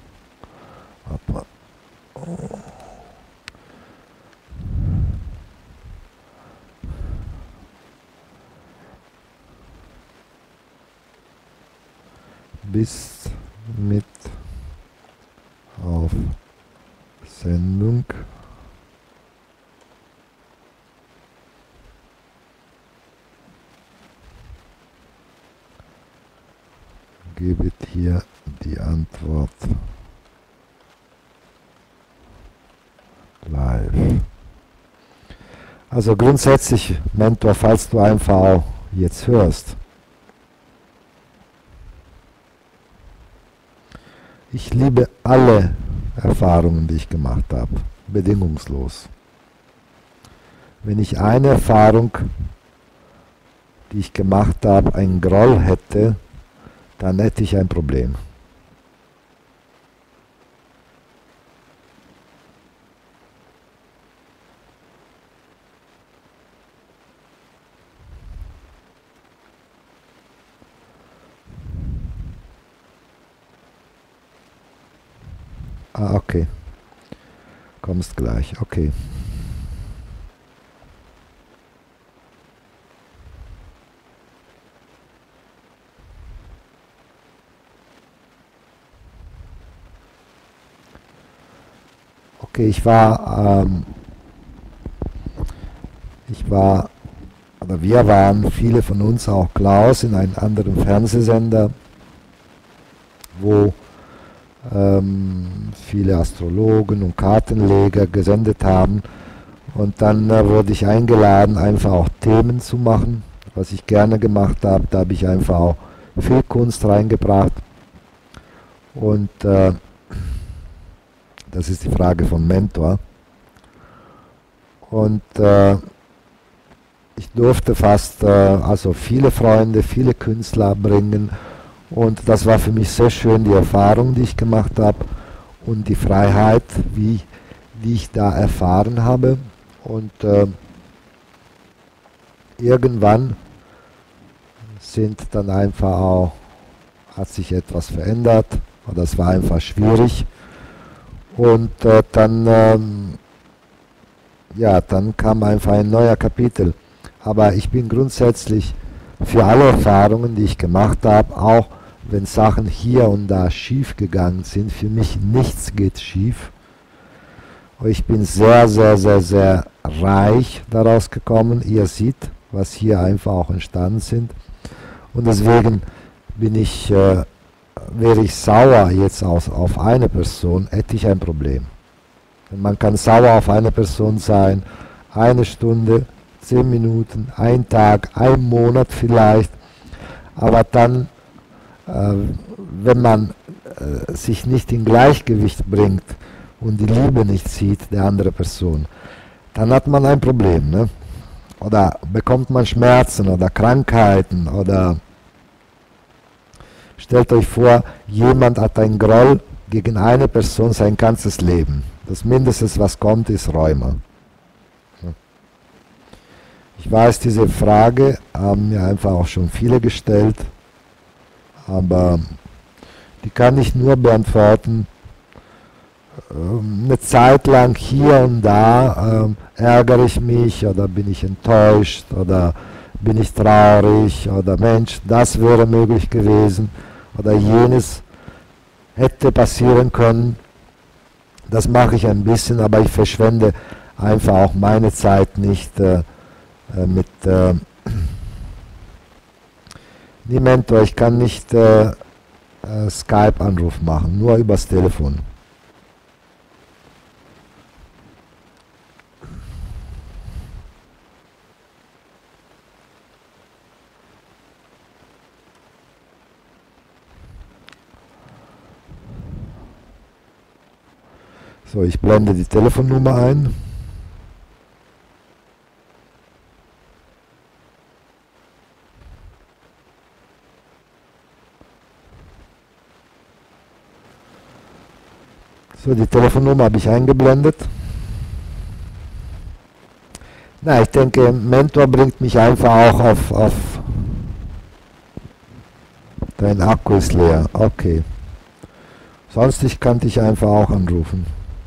Speaker 1: Bist mit auf Sendung. Gebe hier die Antwort live. Also grundsätzlich, Mentor, falls du einfach auch jetzt hörst, ich liebe alle Erfahrungen, die ich gemacht habe, bedingungslos. Wenn ich eine Erfahrung die ich gemacht habe, einen Groll hätte, dann hätte ich ein Problem. Ah, okay. Kommst gleich, okay. Okay, ich war, ähm, ich war, oder wir waren, viele von uns, auch Klaus, in einem anderen Fernsehsender, wo ähm, viele Astrologen und Kartenleger gesendet haben. Und dann äh, wurde ich eingeladen, einfach auch Themen zu machen, was ich gerne gemacht habe. Da habe ich einfach auch viel Kunst reingebracht. Und äh, das ist die Frage vom Mentor. Und äh, ich durfte fast äh, also viele Freunde, viele Künstler bringen. Und das war für mich sehr schön, die Erfahrung, die ich gemacht habe und die Freiheit, wie, die ich da erfahren habe. Und äh, irgendwann sind dann einfach auch, hat sich etwas verändert, oder es war einfach schwierig. Und äh, dann, ähm, ja, dann kam einfach ein neuer Kapitel. Aber ich bin grundsätzlich für alle Erfahrungen, die ich gemacht habe, auch wenn Sachen hier und da schief gegangen sind, für mich nichts geht schief. Und ich bin sehr, sehr, sehr, sehr reich daraus gekommen. Ihr seht, was hier einfach auch entstanden sind. Und deswegen bin ich, äh, wäre ich sauer jetzt auf, auf eine Person, hätte ich ein Problem. Und man kann sauer auf eine Person sein, eine Stunde, zehn Minuten, ein Tag, ein Monat vielleicht, aber dann, äh, wenn man äh, sich nicht in Gleichgewicht bringt und die Liebe nicht sieht, der andere Person, dann hat man ein Problem, ne? Oder bekommt man Schmerzen oder Krankheiten oder stellt euch vor, jemand hat einen Groll gegen eine Person sein ganzes Leben. Das Mindeste, was kommt, ist Rheuma. Ich weiß, diese Frage haben mir einfach auch schon viele gestellt, aber die kann ich nur beantworten. Eine Zeit lang hier und da ähm, ärgere ich mich oder bin ich enttäuscht oder bin ich traurig oder Mensch, das wäre möglich gewesen oder jenes hätte passieren können. Das mache ich ein bisschen, aber ich verschwende einfach auch meine Zeit nicht äh, mit äh, nee, Mentor, ich kann nicht äh, äh, Skype-Anruf machen, nur übers Telefon. So, ich blende die Telefonnummer ein. So, die Telefonnummer habe ich eingeblendet. Na, ich denke, Mentor bringt mich einfach auch auf, auf dein Akku ist leer. Okay. Sonst ich kann dich einfach auch anrufen.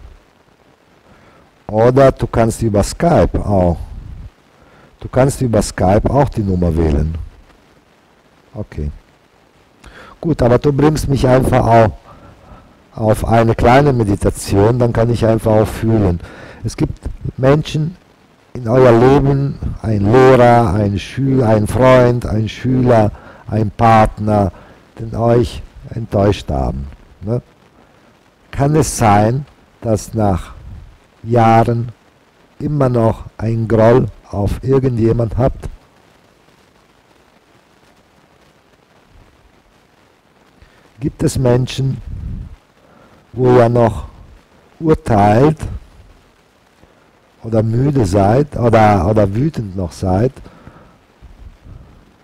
Speaker 1: Oder du kannst über Skype auch. Du kannst über Skype auch die Nummer wählen. Okay. Gut, aber du bringst mich einfach auch auf eine kleine Meditation, dann kann ich einfach auch fühlen. Es gibt Menschen in euer Leben, ein Lehrer, ein Schüler, ein Freund, ein Schüler, ein Partner, den euch enttäuscht haben. Ne? Kann es sein, dass nach Jahren immer noch ein Groll auf irgendjemand habt? Gibt es Menschen, wo ihr noch urteilt oder müde seid oder, oder wütend noch seid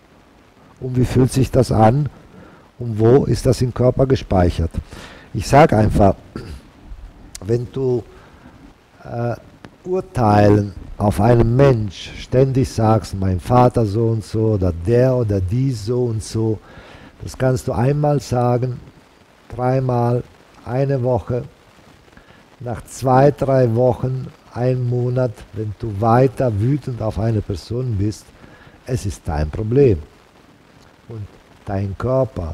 Speaker 1: und wie fühlt sich das an und wo ist das im Körper gespeichert. Ich sage einfach, wenn du äh, urteilen auf einen Mensch ständig sagst, mein Vater so und so oder der oder die so und so, das kannst du einmal sagen, dreimal, eine Woche, nach zwei, drei Wochen, ein Monat, wenn du weiter wütend auf eine Person bist, es ist dein Problem. Und dein Körper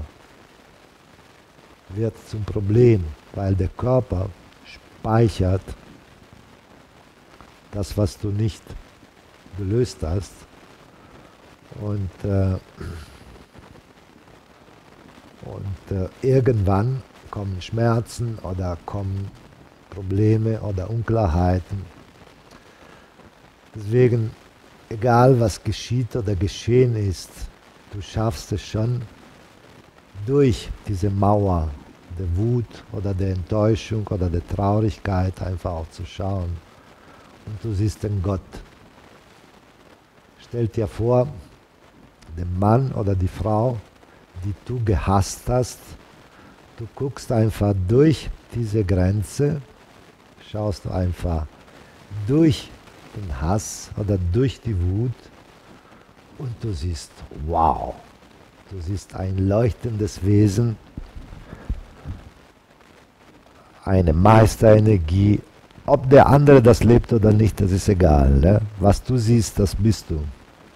Speaker 1: wird zum Problem, weil der Körper speichert das, was du nicht gelöst hast. Und, äh, und äh, irgendwann kommen Schmerzen oder kommen Probleme oder Unklarheiten. Deswegen, egal was geschieht oder geschehen ist, du schaffst es schon, durch diese Mauer der Wut oder der Enttäuschung oder der Traurigkeit einfach auch zu schauen. Und du siehst den Gott. Stell dir vor, den Mann oder die Frau, die du gehasst hast, du guckst einfach durch diese Grenze, schaust du einfach durch den Hass oder durch die Wut und du siehst, wow, du siehst ein leuchtendes Wesen, eine Meisterenergie. Ob der andere das lebt oder nicht, das ist egal. Ne? Was du siehst, das bist du.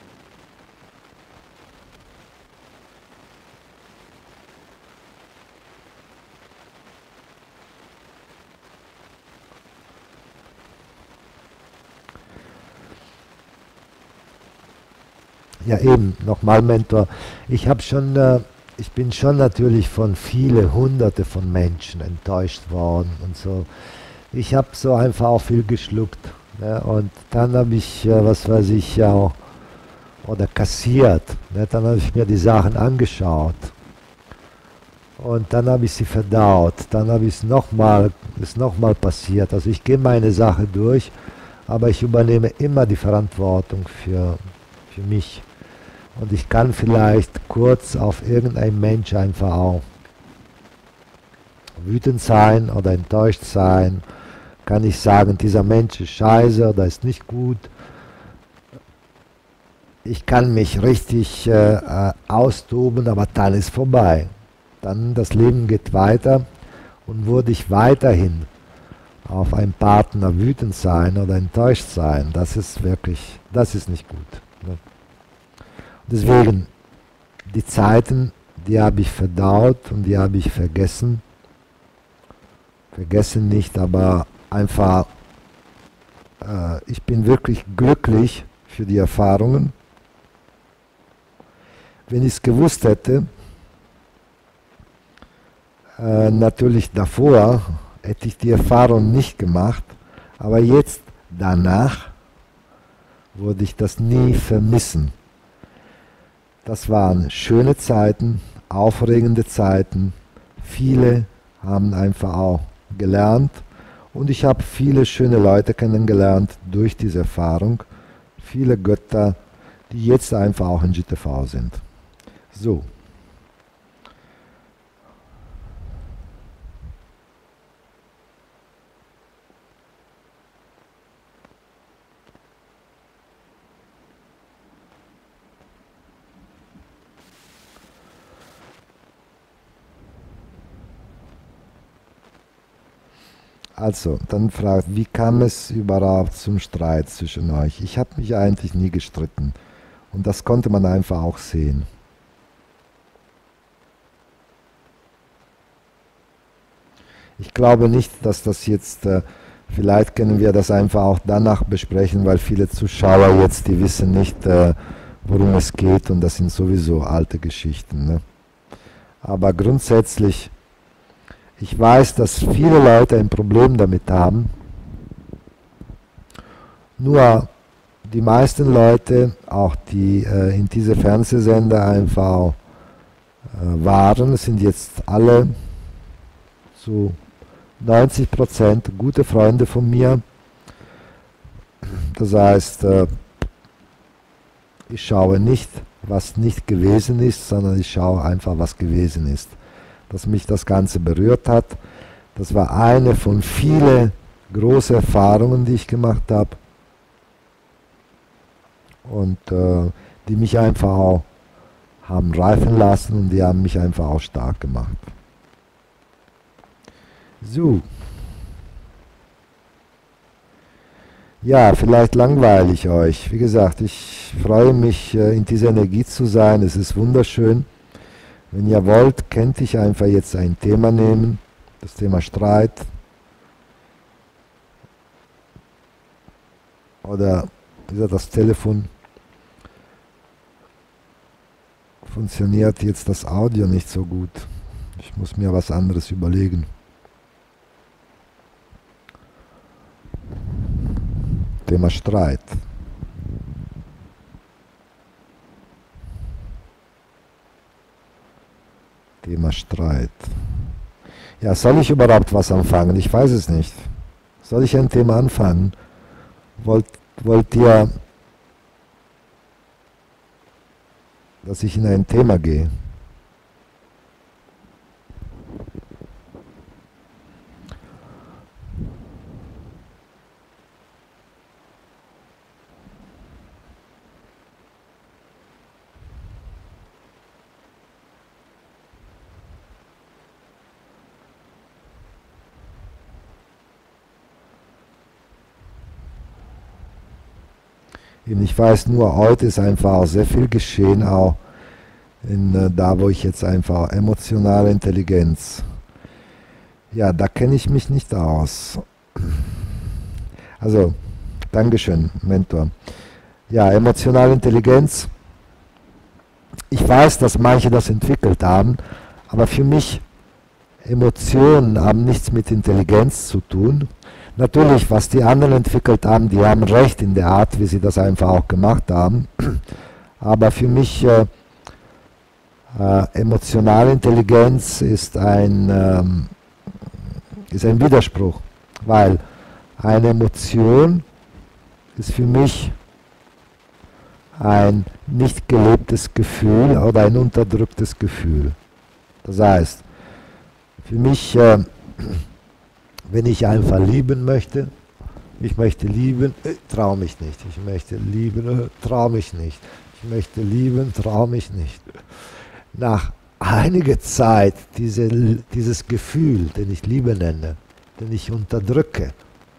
Speaker 1: Ja eben, nochmal Mentor, ich habe schon, äh, ich bin schon natürlich von viele hunderte von Menschen enttäuscht worden und so. Ich habe so einfach auch viel geschluckt. Ne? Und dann habe ich, äh, was weiß ich, auch, oder kassiert. Ne? Dann habe ich mir die Sachen angeschaut. Und dann habe ich sie verdaut. Dann habe ich es nochmal, ist nochmal passiert. Also ich gehe meine Sache durch, aber ich übernehme immer die Verantwortung für, für mich. Und ich kann vielleicht kurz auf irgendeinen Mensch einfach auch wütend sein oder enttäuscht sein. Kann ich sagen, dieser Mensch ist scheiße oder ist nicht gut. Ich kann mich richtig äh, austoben, aber dann ist vorbei. Dann das Leben geht weiter und würde ich weiterhin auf einen Partner wütend sein oder enttäuscht sein, das ist wirklich, das ist nicht gut. Ne? Deswegen, die Zeiten, die habe ich verdaut und die habe ich vergessen. Vergessen nicht, aber einfach, äh, ich bin wirklich glücklich für die Erfahrungen. Wenn ich es gewusst hätte, äh, natürlich davor hätte ich die Erfahrung nicht gemacht, aber jetzt danach würde ich das nie vermissen. Das waren schöne Zeiten, aufregende Zeiten. Viele haben einfach auch gelernt und ich habe viele schöne Leute kennengelernt durch diese Erfahrung. Viele Götter, die jetzt einfach auch in G T V sind. So. Also, dann fragt, wie kam es überhaupt zum Streit zwischen euch? Ich habe mich eigentlich nie gestritten und das konnte man einfach auch sehen. Ich glaube nicht, dass das jetzt, äh, vielleicht können wir das einfach auch danach besprechen, weil viele Zuschauer jetzt, die wissen nicht, äh, worum es geht und das sind sowieso alte Geschichten. Ne? Aber grundsätzlich, ich weiß, dass viele Leute ein Problem damit haben. Nur die meisten Leute, auch die äh, in diese Fernsehsender einfach äh, waren, sind jetzt alle zu neunzig Prozent gute Freunde von mir. Das heißt, äh, Ich schaue nicht, was nicht gewesen ist, sondern ich schaue einfach, was gewesen ist. Dass mich das Ganze berührt hat, das war eine von vielen großen Erfahrungen, die ich gemacht habe. Und äh, die mich einfach auch haben reifen lassen und die haben mich einfach auch stark gemacht. So. Ja, vielleicht langweile ich euch. Wie gesagt, ich freue mich, in dieser Energie zu sein. Es ist wunderschön. Wenn ihr wollt, könnte ich einfach jetzt ein Thema nehmen. Das Thema Streit. Oder wie gesagt, das Telefon. Funktioniert jetzt das Audio nicht so gut. Ich muss mir was anderes überlegen. Thema Streit. Thema Streit. Ja, soll ich überhaupt was anfangen? Ich weiß es nicht. Soll ich ein Thema anfangen? Wollt, wollt ihr, dass ich in ein Thema gehe? Ich weiß nur, heute ist einfach auch sehr viel geschehen, auch in, äh, da, wo ich jetzt einfach emotionale Intelligenz, ja, da kenne ich mich nicht aus. Also, Dankeschön, Mentor. Ja, emotionale Intelligenz, ich weiß, dass manche das entwickelt haben, aber für mich, Emotionen haben nichts mit Intelligenz zu tun. Natürlich, was die anderen entwickelt haben, die haben recht in der Art, wie sie das einfach auch gemacht haben. Aber für mich, äh, äh, emotionale Intelligenz ist ein, ähm, ist ein Widerspruch, weil eine Emotion ist für mich ein nicht gelebtes Gefühl oder ein unterdrücktes Gefühl. Das heißt, für mich, äh, wenn ich einfach lieben möchte, ich möchte lieben, äh, traue mich nicht. Ich möchte lieben, äh, traue mich nicht. Ich möchte lieben, traue mich nicht. Nach einiger Zeit, diese, dieses Gefühl, den ich Liebe nenne, den ich unterdrücke,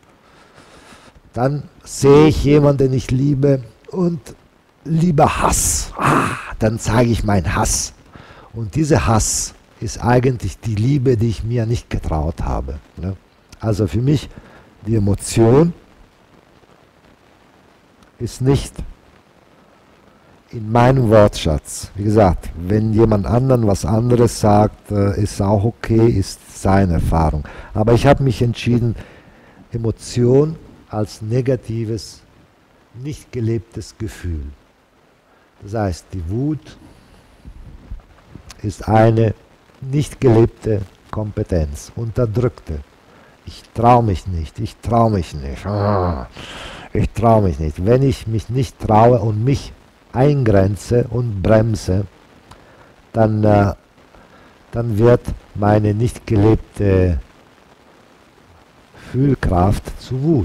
Speaker 1: dann sehe ich jemanden, den ich liebe und liebe Hass. Ah, dann zeige ich meinen Hass. Und dieser Hass ist eigentlich die Liebe, die ich mir nicht getraut habe. Ne? Also für mich, die Emotion ist nicht in meinem Wortschatz. Wie gesagt, wenn jemand anderen was anderes sagt, ist auch okay, ist seine Erfahrung. Aber ich habe mich entschieden, Emotion als negatives, nicht gelebtes Gefühl. Das heißt, die Wut ist eine nicht gelebte Kompetenz, unterdrückte. Ich traue mich nicht, ich traue mich nicht, ich traue mich nicht. Wenn ich mich nicht traue und mich eingrenze und bremse, dann, äh, dann wird meine nicht gelebte Fühlkraft zu Wut.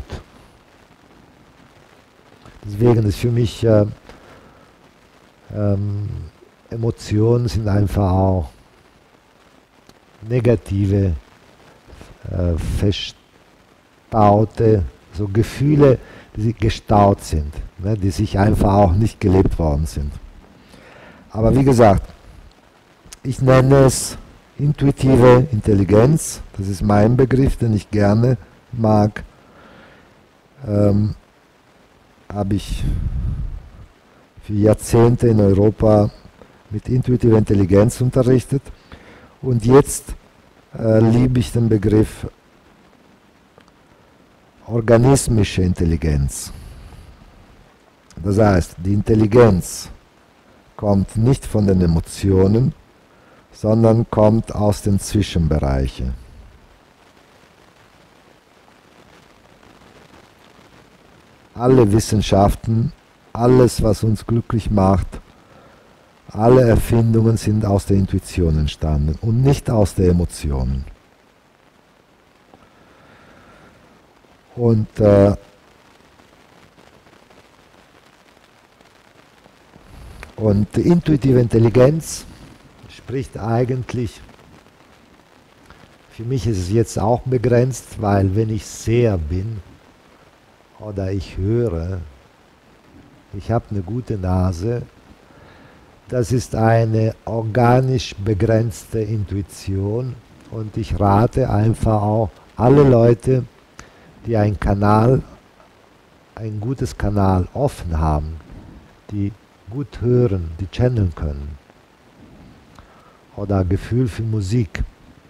Speaker 1: Deswegen ist für mich äh, ähm, Emotionen sind einfach auch negative, äh, verstaute, so Gefühle, die gestaut sind, ne, die sich einfach auch nicht gelebt worden sind. Aber wie gesagt, ich nenne es intuitive Intelligenz, das ist mein Begriff, den ich gerne mag. Ähm, habe ich für Jahrzehnte in Europa mit intuitiver Intelligenz unterrichtet und jetzt äh, liebe ich den Begriff organismische Intelligenz. Das heißt, die Intelligenz kommt nicht von den Emotionen, sondern kommt aus den Zwischenbereichen. Alle Wissenschaften alles, was uns glücklich macht, alle Erfindungen sind aus der Intuition entstanden und nicht aus der Emotionen. Und äh, Und die intuitive Intelligenz spricht eigentlich, für mich ist es jetzt auch begrenzt, weil wenn ich Seher bin oder ich höre, ich habe eine gute Nase, das ist eine organisch begrenzte Intuition und ich rate einfach auch alle Leute, die einen Kanal, ein gutes Kanal offen haben, die gut hören, die channeln können oder Gefühl für Musik,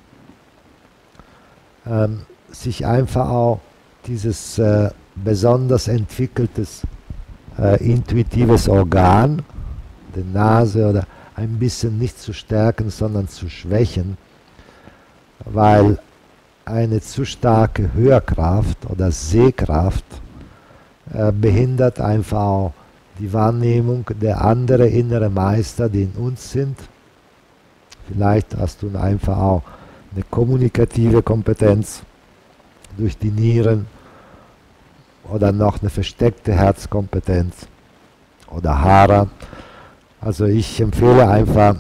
Speaker 1: ähm, sich einfach auch dieses äh, besonders entwickeltes äh, intuitives Organ, die Nase oder ein bisschen nicht zu stärken, sondern zu schwächen, weil eine zu starke Hörkraft oder Sehkraft äh, behindert einfach auch die Wahrnehmung der anderen innere Meister, die in uns sind. Vielleicht hast du einfach auch eine kommunikative Kompetenz durch die Nieren oder noch eine versteckte Herzkompetenz oder Hara. Also ich empfehle einfach,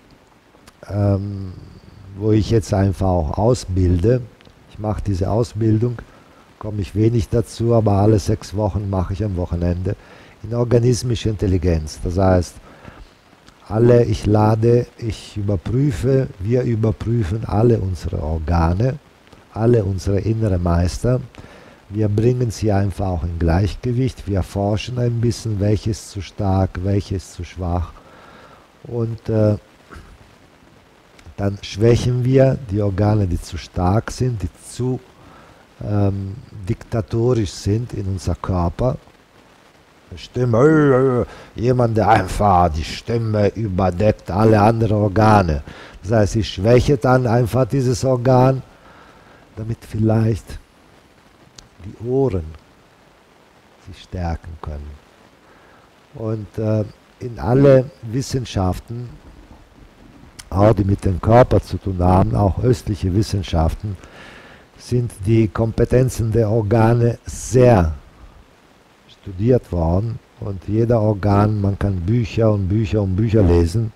Speaker 1: ähm, wo ich jetzt einfach auch ausbilde, ich mache diese Ausbildung, komme ich wenig dazu, aber alle sechs Wochen mache ich am Wochenende, in organismische Intelligenz. Das heißt, alle, ich lade, ich überprüfe, wir überprüfen alle unsere Organe, alle unsere inneren Meister. Wir bringen sie einfach auch in Gleichgewicht. Wir forschen ein bisschen, welches zu stark, welches zu schwach. Und äh, dann schwächen wir die Organe, die zu stark sind, die zu ähm, diktatorisch sind in unser Körper. Stimme, jemand, der einfach die Stimme überdeckt alle anderen Organe. Das heißt, ich schwäche dann einfach dieses Organ, damit vielleicht die Ohren sich stärken können. Und äh, in alle Wissenschaften, auch die mit dem Körper zu tun haben, auch östliche Wissenschaften, sind die Kompetenzen der Organe sehr studiert worden und jeder Organ, man kann Bücher und Bücher und Bücher lesen,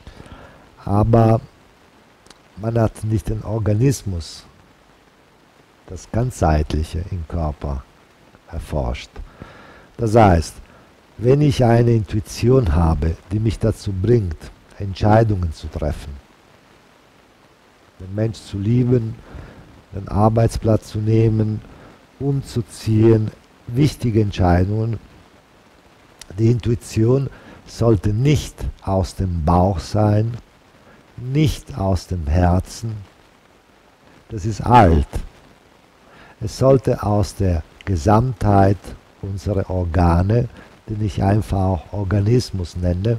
Speaker 1: aber man hat nicht den Organismus, das Ganzheitliche im Körper erforscht. Das heißt, wenn ich eine Intuition habe, die mich dazu bringt, Entscheidungen zu treffen, den Mensch zu lieben, den Arbeitsplatz zu nehmen, umzuziehen, wichtige Entscheidungen. Die Intuition sollte nicht aus dem Bauch sein, nicht aus dem Herzen. Das ist alt. Es sollte aus der Gesamtheit unserer Organe, den ich einfach auch Organismus nenne,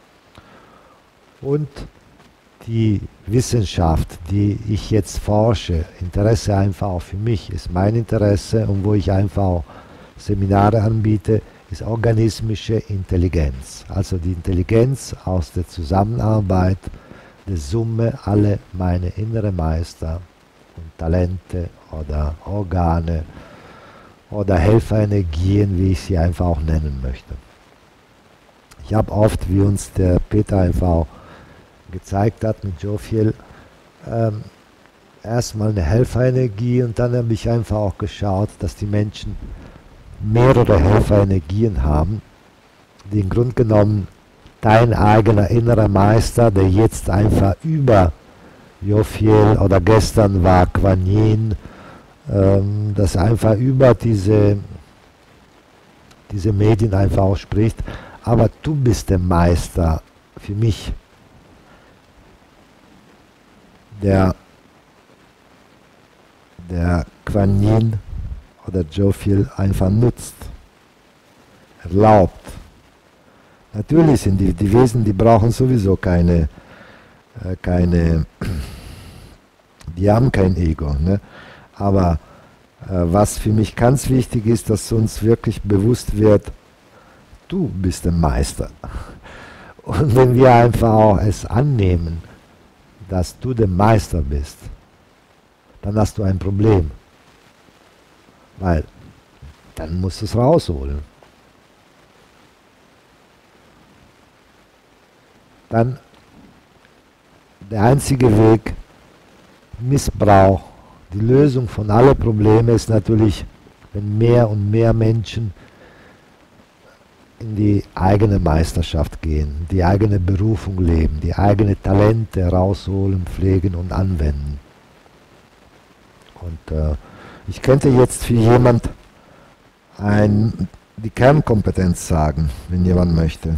Speaker 1: und die Wissenschaft, die ich jetzt forsche, Interesse einfach auch für mich, ist mein Interesse und wo ich einfach auch Seminare anbiete, ist organismische Intelligenz. Also die Intelligenz aus der Zusammenarbeit, der Summe aller meine inneren Meister und Talente oder Organe oder Helferenergien, wie ich sie einfach auch nennen möchte. Ich habe oft, wie uns der Peter einfach auch gezeigt hat mit Jophiel, ähm, erstmal eine Helferenergie und dann habe ich einfach auch geschaut, dass die Menschen mehrere Helferenergien haben, die im Grunde genommen dein eigener innerer Meister, der jetzt einfach über Jophiel oder gestern war Kuan Yin, ähm, das einfach über diese, diese Medien einfach auch spricht, aber du bist der Meister für mich, der, der Kuan Yin oder Jophiel einfach nutzt, erlaubt. Natürlich sind die, die Wesen, die brauchen sowieso keine, äh, keine, die haben kein Ego. Ne? Aber äh, was für mich ganz wichtig ist, dass uns wirklich bewusst wird, Du bist der Meister. Und wenn wir einfach auch es annehmen, dass du der Meister bist, dann hast du ein Problem. Weil dann musst du es rausholen. Dann der einzige Weg, Missbrauch, die Lösung von allen Problemen ist natürlich, wenn mehr und mehr Menschen in die eigene Meisterschaft gehen, die eigene Berufung leben, die eigene Talente rausholen, pflegen und anwenden. Und äh, ich könnte jetzt für jemand ein, die Kernkompetenz sagen, wenn jemand möchte.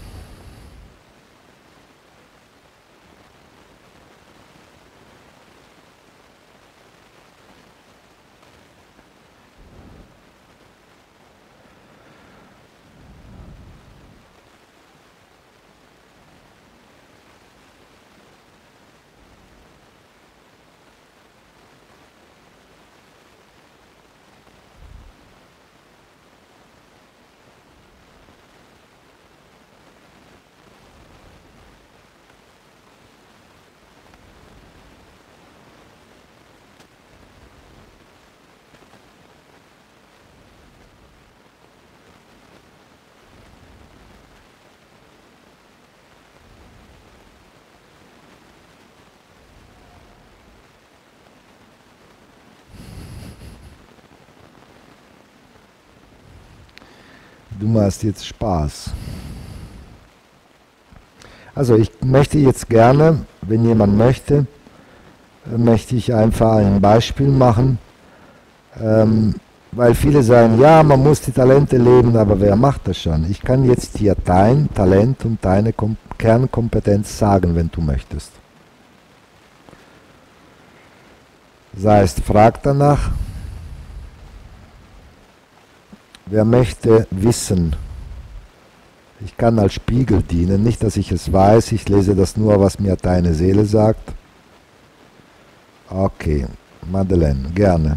Speaker 1: Du machst jetzt Spaß. Also ich möchte jetzt gerne, wenn jemand möchte, möchte ich einfach ein Beispiel machen, ähm, weil viele sagen, ja, man muss die Talente leben, aber wer macht das schon? Ich kann jetzt hier dein Talent und deine Kom- Kernkompetenz sagen, wenn du möchtest. Das heißt, frag danach. Wer möchte wissen? Ich kann als Spiegel dienen, nicht, dass ich es weiß, ich lese das nur, was mir deine Seele sagt. Okay, Madeleine, gerne.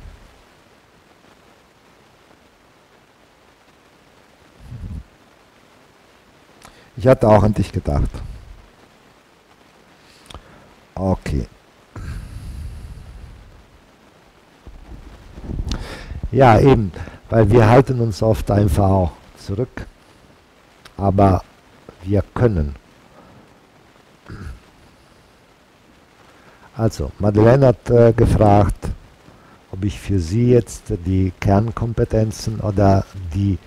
Speaker 1: Ich hatte auch an dich gedacht. Okay. Ja, eben. Weil wir halten uns oft einfach auch zurück, aber wir können. Also, Madeleine hat äh, gefragt, ob ich für sie jetzt die Kernkompetenzen oder die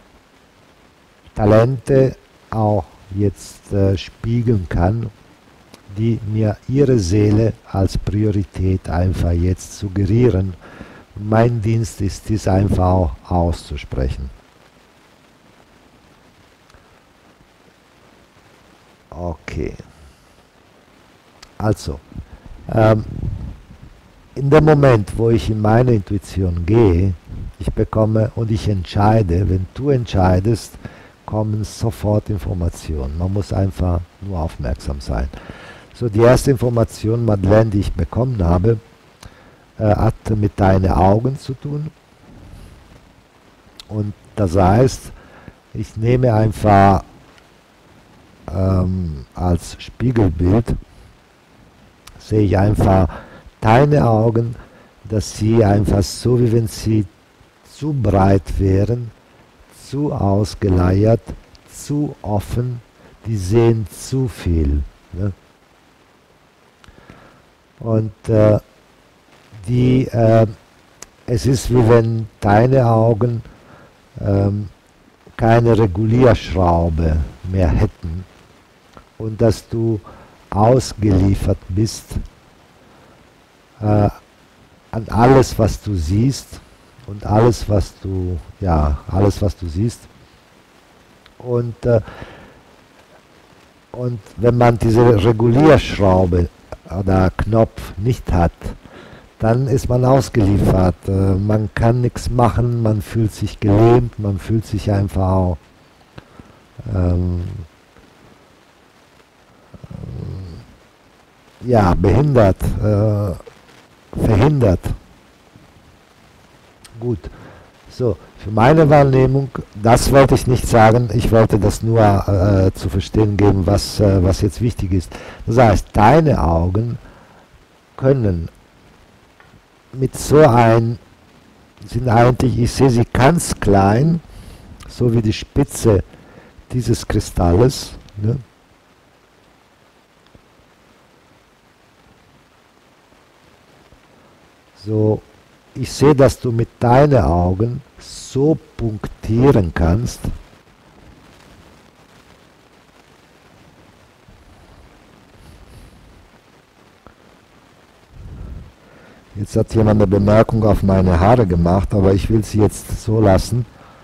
Speaker 1: Talente auch jetzt äh, spiegeln kann, die mir ihre Seele als Priorität einfach jetzt suggerieren. Mein Dienst ist, dies einfach auch auszusprechen. Okay. Also, ähm, in dem Moment, wo ich in meine Intuition gehe, ich bekomme und ich entscheide, wenn du entscheidest, kommen sofort Informationen. Man muss einfach nur aufmerksam sein. So, die erste Information, Madeleine, die ich bekommen habe, hat mit deinen Augen zu tun. Und das heißt, ich nehme einfach ähm, als Spiegelbild, sehe ich einfach deine Augen, dass sie einfach so, wie wenn sie zu breit wären, zu ausgeleiert, zu offen, die sehen zu viel. Ne? Und äh, Die, äh, es ist wie wenn deine Augen ähm, keine Regulierschraube mehr hätten und dass du ausgeliefert bist äh, an alles, was du siehst und alles, was du, ja, alles, was du siehst. Und, äh, und wenn man diese Regulierschraube oder Knopf nicht hat, dann ist man ausgeliefert. Man kann nichts machen, man fühlt sich gelähmt, man fühlt sich einfach auch ähm, ja, behindert, äh, verhindert. Gut, So, für meine Wahrnehmung, das wollte ich nicht sagen, ich wollte das nur äh, zu verstehen geben, was, äh, was jetzt wichtig ist. Das heißt, deine Augen können mit so ein, sind eigentlich, ich sehe sie ganz klein, so wie die Spitze dieses Kristalles, ne? So, ich sehe, dass du mit deinen Augen so punktieren kannst, jetzt hat jemand eine Bemerkung auf meine Haare gemacht, aber ich will sie jetzt so lassen.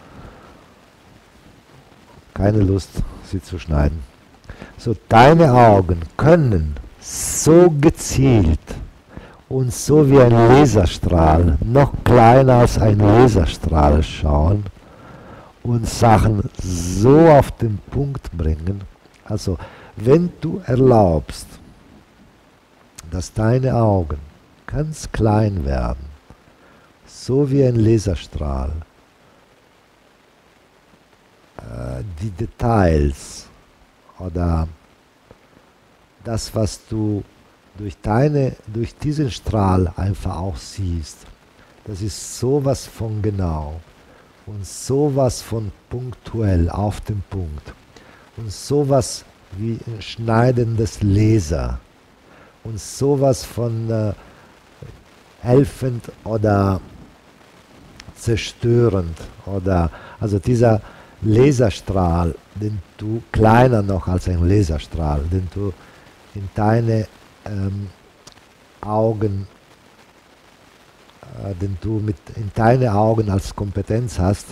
Speaker 1: Keine Lust, sie zu schneiden. So, deine Augen können so gezielt und so wie ein Laserstrahl, noch kleiner als ein Laserstrahl schauen und Sachen so auf den Punkt bringen. Also, wenn du erlaubst, dass deine Augen ganz klein werden, so wie ein Laserstrahl, äh, die Details oder das, was du durch, deine, durch diesen Strahl einfach auch siehst, das ist sowas von genau und sowas von punktuell auf den Punkt und sowas wie ein schneidendes Laser und sowas von äh, helfend oder zerstörend oder also dieser Laserstrahl, den du kleiner noch als ein Laserstrahl, den du in deine ähm, Augen, äh, den du mit in deine Augen als Kompetenz hast,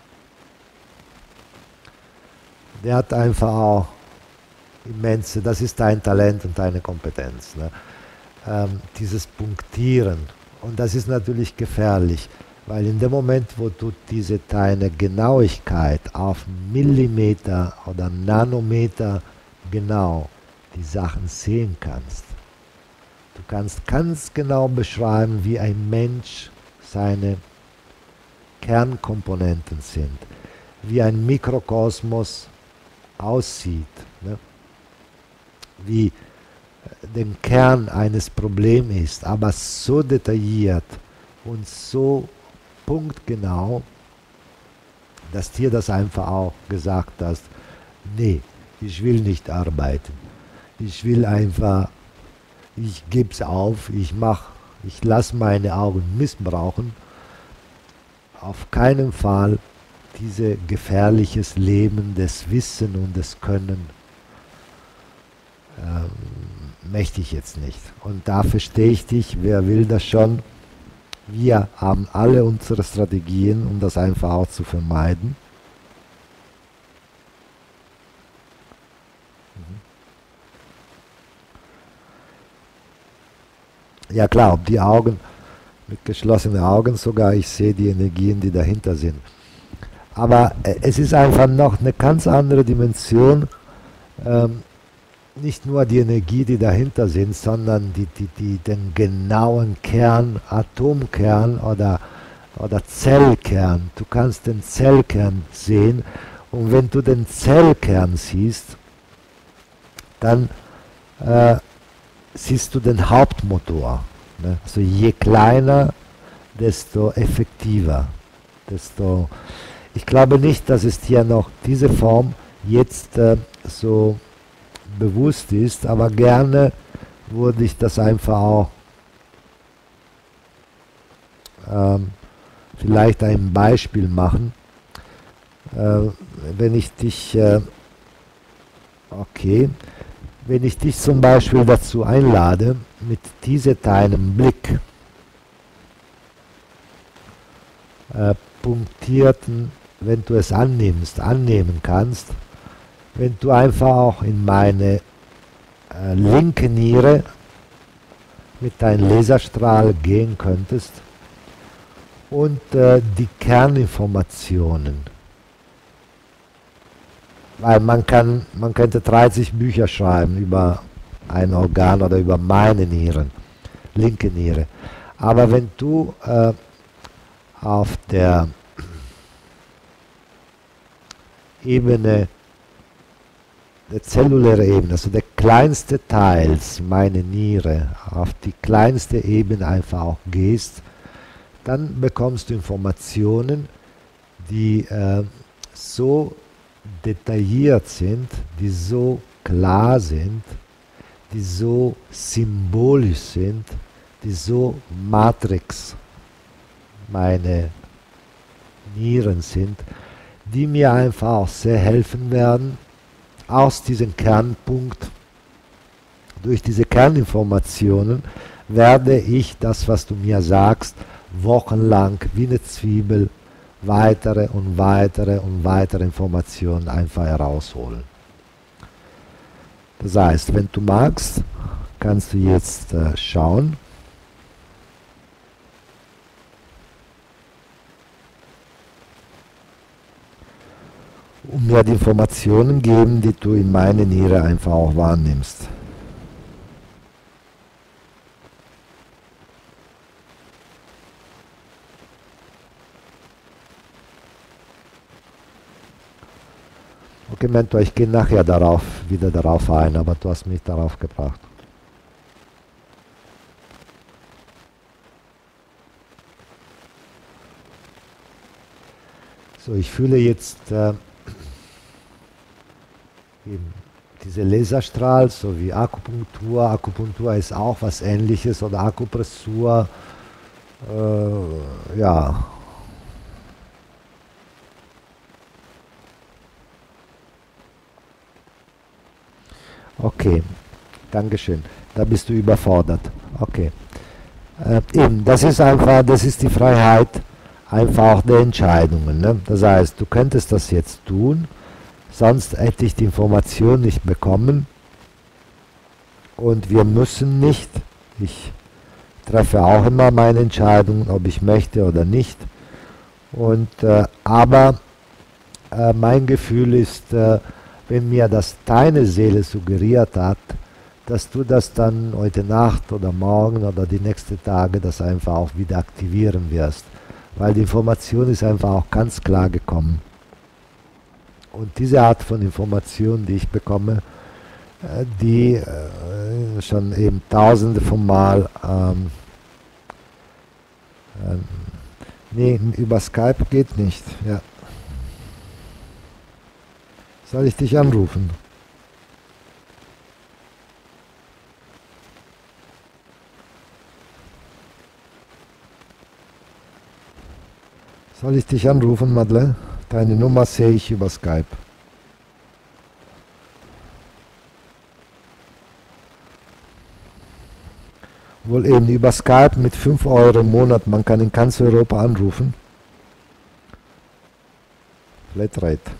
Speaker 1: der hat einfach auch immense, das ist dein Talent und deine Kompetenz, ne? Ähm, dieses Punktieren. Und das ist natürlich gefährlich, weil in dem Moment, wo du diese deine Genauigkeit auf Millimeter oder Nanometer genau die Sachen sehen kannst, du kannst ganz genau beschreiben, wie ein Mensch seine Kernkomponenten sind, wie ein Mikrokosmos aussieht, ne? Wie den Kern eines Problems ist, aber so detailliert und so punktgenau, dass dir das einfach auch gesagt hast, nee, ich will nicht arbeiten. Ich will einfach, ich gebe es auf, ich mache, ich lasse meine Augen missbrauchen. Auf keinen Fall dieses gefährliches Leben des Wissen und des Können ähm, möchte ich jetzt nicht. Und da verstehe ich dich, wer will das schon? Wir haben alle unsere Strategien, um das einfach auch zu vermeiden. Ja klar, ob die Augen, mit geschlossenen Augen sogar, ich sehe die Energien, die dahinter sind. Aber äh, es ist einfach noch eine ganz andere Dimension, ähm, nicht nur die Energie, die dahinter sind, sondern die, die, die, den genauen Kern, Atomkern oder, oder Zellkern. Du kannst den Zellkern sehen und wenn du den Zellkern siehst, dann äh, siehst du den Hauptmotor. Ne? Also je kleiner, desto effektiver. Desto ich glaube nicht, dass es hier noch diese Form jetzt äh, so bewusst ist, aber gerne würde ich das einfach auch ähm, vielleicht ein Beispiel machen. Äh, wenn ich dich, äh, okay, wenn ich dich zum Beispiel dazu einlade, mit diesem deinem Blick äh, punktierten, wenn du es annimmst, annehmen kannst, wenn du einfach auch in meine äh, linke Niere mit deinem Laserstrahl gehen könntest und äh, die Kerninformationen, weil man kann, man könnte dreißig Bücher schreiben über ein Organ oder über meine Nieren, linke Niere, aber wenn du äh, auf der Ebene, der zelluläre Ebene, also der kleinste Teils, meine Niere, auf die kleinste Ebene einfach auch gehst, dann bekommst du Informationen, die äh, so detailliert sind, die so klar sind, die so symbolisch sind, die so Matrix meine Nieren sind, die mir einfach auch sehr helfen werden, aus diesem Kernpunkt, durch diese Kerninformationen, werde ich das, was du mir sagst, wochenlang wie eine Zwiebel weitere und weitere und weitere Informationen einfach herausholen. Das heißt, wenn du magst, kannst du jetzt äh, schauen. Und mir die Informationen geben, die du in meine Niere einfach auch wahrnimmst. Okay, Mentor, ich gehe nachher darauf, wieder darauf ein, aber du hast mich darauf gebracht. So, ich fühle jetzt äh, eben diese Laserstrahl sowie Akupunktur. Akupunktur ist auch was Ähnliches oder Akupressur. Äh, ja. Okay, Dankeschön. Da bist du überfordert. Okay. Äh, eben, das ist einfach, das ist die Freiheit einfach auch der Entscheidungen. Ne? Das heißt, du könntest das jetzt tun, sonst hätte ich die Information nicht bekommen und wir müssen nicht, ich treffe auch immer meine Entscheidungen, ob ich möchte oder nicht, und, äh, aber äh, mein Gefühl ist, äh, wenn mir das deine Seele suggeriert hat, dass du das dann heute Nacht oder morgen oder die nächsten Tage das einfach auch wieder aktivieren wirst, weil die Information ist einfach auch ganz klar gekommen. Und diese Art von Information, die ich bekomme, die äh, schon eben tausende von Mal, ähm, äh, nee, über Skype geht nicht, ja. Soll ich dich anrufen? Soll ich dich anrufen, Madeleine? Deine Nummer sehe ich über Skype. Wohl eben über Skype mit fünf Euro im Monat. Man kann in ganz Europa anrufen. Flatrate.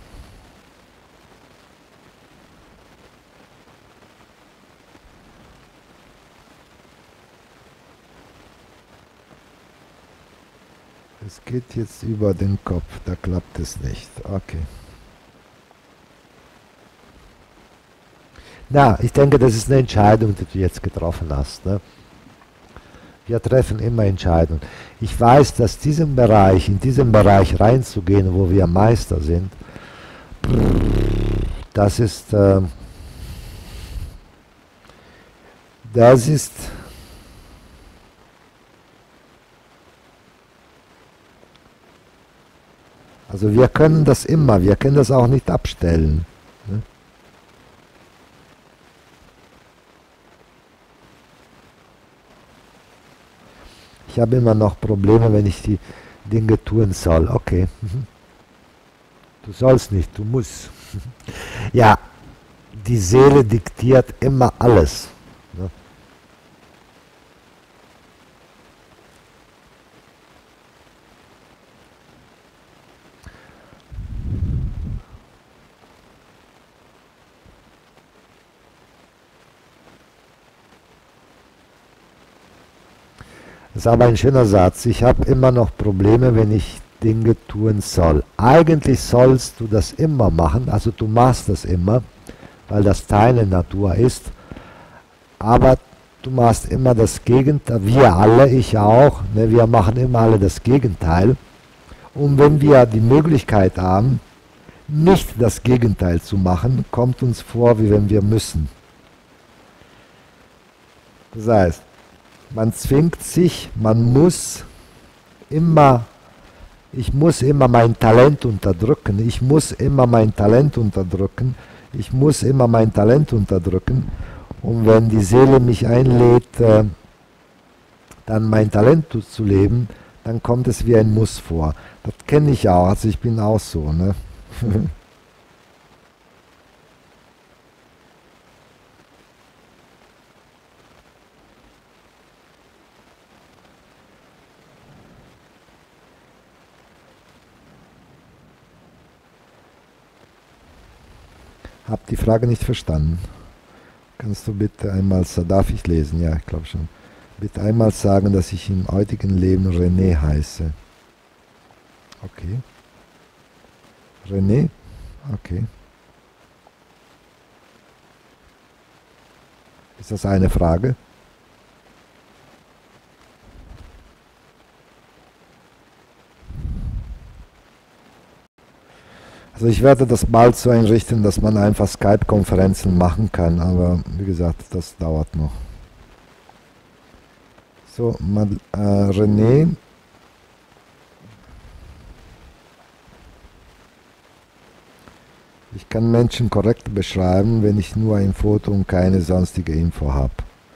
Speaker 1: Es geht jetzt über den Kopf, da klappt es nicht. Okay. Na, ich denke, das ist eine Entscheidung, die du jetzt getroffen hast. Ne? Wir treffen immer Entscheidungen. Ich weiß, dass diesem Bereich, in diesem Bereich reinzugehen, wo wir Meister sind, das ist, äh, das ist, also wir können das immer, wir können das auch nicht abstellen. Ne? Ich habe immer noch Probleme, wenn ich die Dinge tun soll. Okay. Du sollst nicht, du musst. Ja, die Seele diktiert immer alles. Ne? Das ist aber ein schöner Satz. Ich habe immer noch Probleme, wenn ich Dinge tun soll. Eigentlich sollst du das immer machen, also du machst das immer, weil das deine Natur ist, aber du machst immer das Gegenteil, wir alle, ich auch, ne, wir machen immer alle das Gegenteil. Und wenn wir die Möglichkeit haben, nicht das Gegenteil zu machen, kommt uns vor, wie wenn wir müssen. Das heißt, man zwingt sich, man muss immer, ich muss immer mein Talent unterdrücken, ich muss immer mein Talent unterdrücken, ich muss immer mein Talent unterdrücken. Und wenn die Seele mich einlädt, äh, dann mein Talent zu leben, dann kommt es wie ein Muss vor. Das kenne ich auch, also ich bin auch so, ne? Hab die Frage nicht verstanden. Kannst du bitte einmal, darf ich lesen? Ja, ich glaube schon. Bitte einmal sagen, dass ich im heutigen Leben René heiße. Okay. René? Okay. Ist das eine Frage? Also ich werde das bald so einrichten, dass man einfach Skype-Konferenzen machen kann, aber wie gesagt, das dauert noch. So, mal, äh, René. Ich kann Menschen korrekt beschreiben, wenn ich nur ein Foto und keine sonstige Info habe.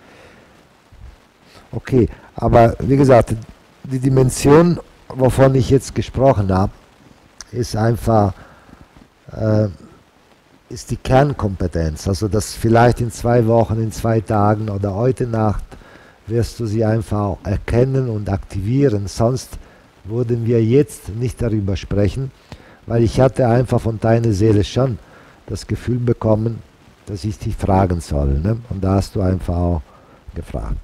Speaker 1: Okay, aber wie gesagt, die Dimension, wovon ich jetzt gesprochen habe, ist einfach, äh, ist die Kernkompetenz. Also das vielleicht in zwei Wochen, in zwei Tagen oder heute Nacht wirst du sie einfach erkennen und aktivieren. Sonst würden wir jetzt nicht darüber sprechen, weil ich hatte einfach von deiner Seele schon das Gefühl bekommen, dass ich dich fragen soll. Ne? Und da hast du einfach auch gefragt.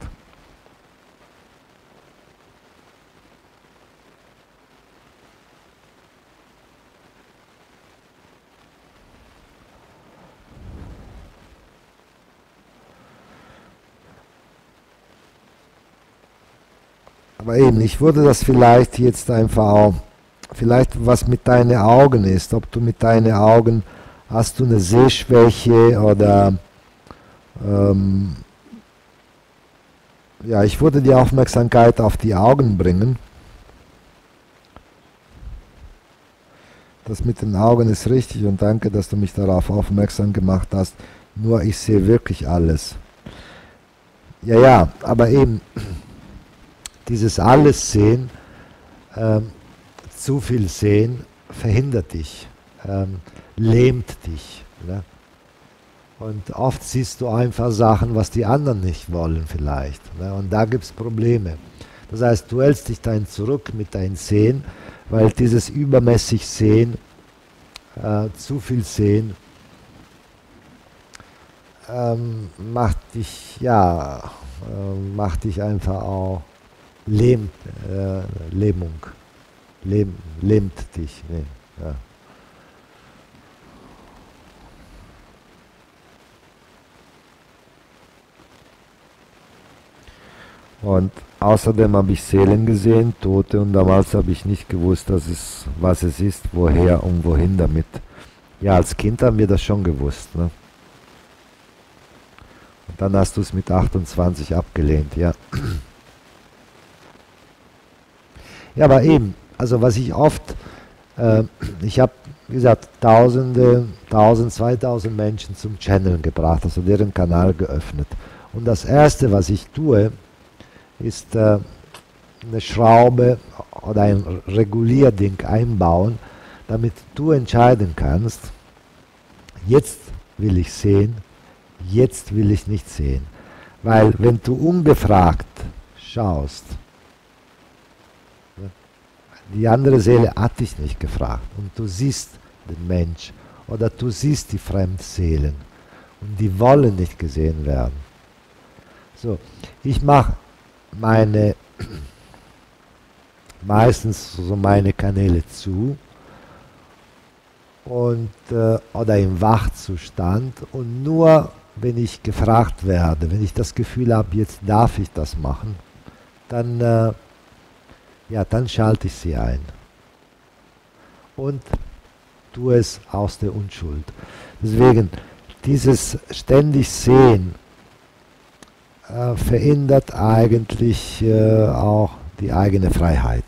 Speaker 1: Aber eben, ich würde das vielleicht jetzt einfach auch, vielleicht was mit deinen Augen ist, ob du mit deinen Augen, hast du eine Sehschwäche oder, ähm, ja, ich würde die Aufmerksamkeit auf die Augen bringen. Das mit den Augen ist richtig und danke, dass du mich darauf aufmerksam gemacht hast. Nur ich sehe wirklich alles. Ja, ja, aber eben, dieses alles sehen, ähm, zu viel sehen, verhindert dich, ähm, lähmt dich. Ne? Und oft siehst du einfach Sachen, was die anderen nicht wollen vielleicht. Ne? Und da gibt es Probleme. Das heißt, du hältst dich dann zurück mit deinem Sehen, weil dieses übermäßig Sehen, äh, zu viel Sehen, ähm, macht dich, ja, äh, macht dich einfach auch lähmt, äh, Lähmung, Lähm, lähmt dich. Nee, ja. Und außerdem habe ich Seelen gesehen, Tote, und damals habe ich nicht gewusst, dass es, was es ist, woher und wohin damit. Ja, als Kind haben wir das schon gewusst. Ne? Und dann hast du es mit achtundzwanzig abgelehnt, ja. Ja, aber eben, also was ich oft, äh, ich habe, wie gesagt, Tausende, Tausend, Zweitausend Menschen zum Channeln gebracht, also deren Kanal geöffnet. Und das Erste, was ich tue, ist äh, eine Schraube oder ein Regulierding einbauen, damit du entscheiden kannst, jetzt will ich sehen, jetzt will ich nicht sehen. Weil wenn du ungefragt schaust, die andere Seele hat dich nicht gefragt und du siehst den Mensch oder du siehst die Fremdseelen und die wollen nicht gesehen werden. So, ich mache meine, meistens so meine Kanäle zu und, äh, oder im Wachzustand und nur wenn ich gefragt werde, wenn ich das Gefühl habe, jetzt darf ich das machen, dann äh, ja, dann schalte ich sie ein. Und tu es aus der Unschuld. Deswegen, dieses ständig Sehen äh, verhindert eigentlich äh, auch die eigene Freiheit.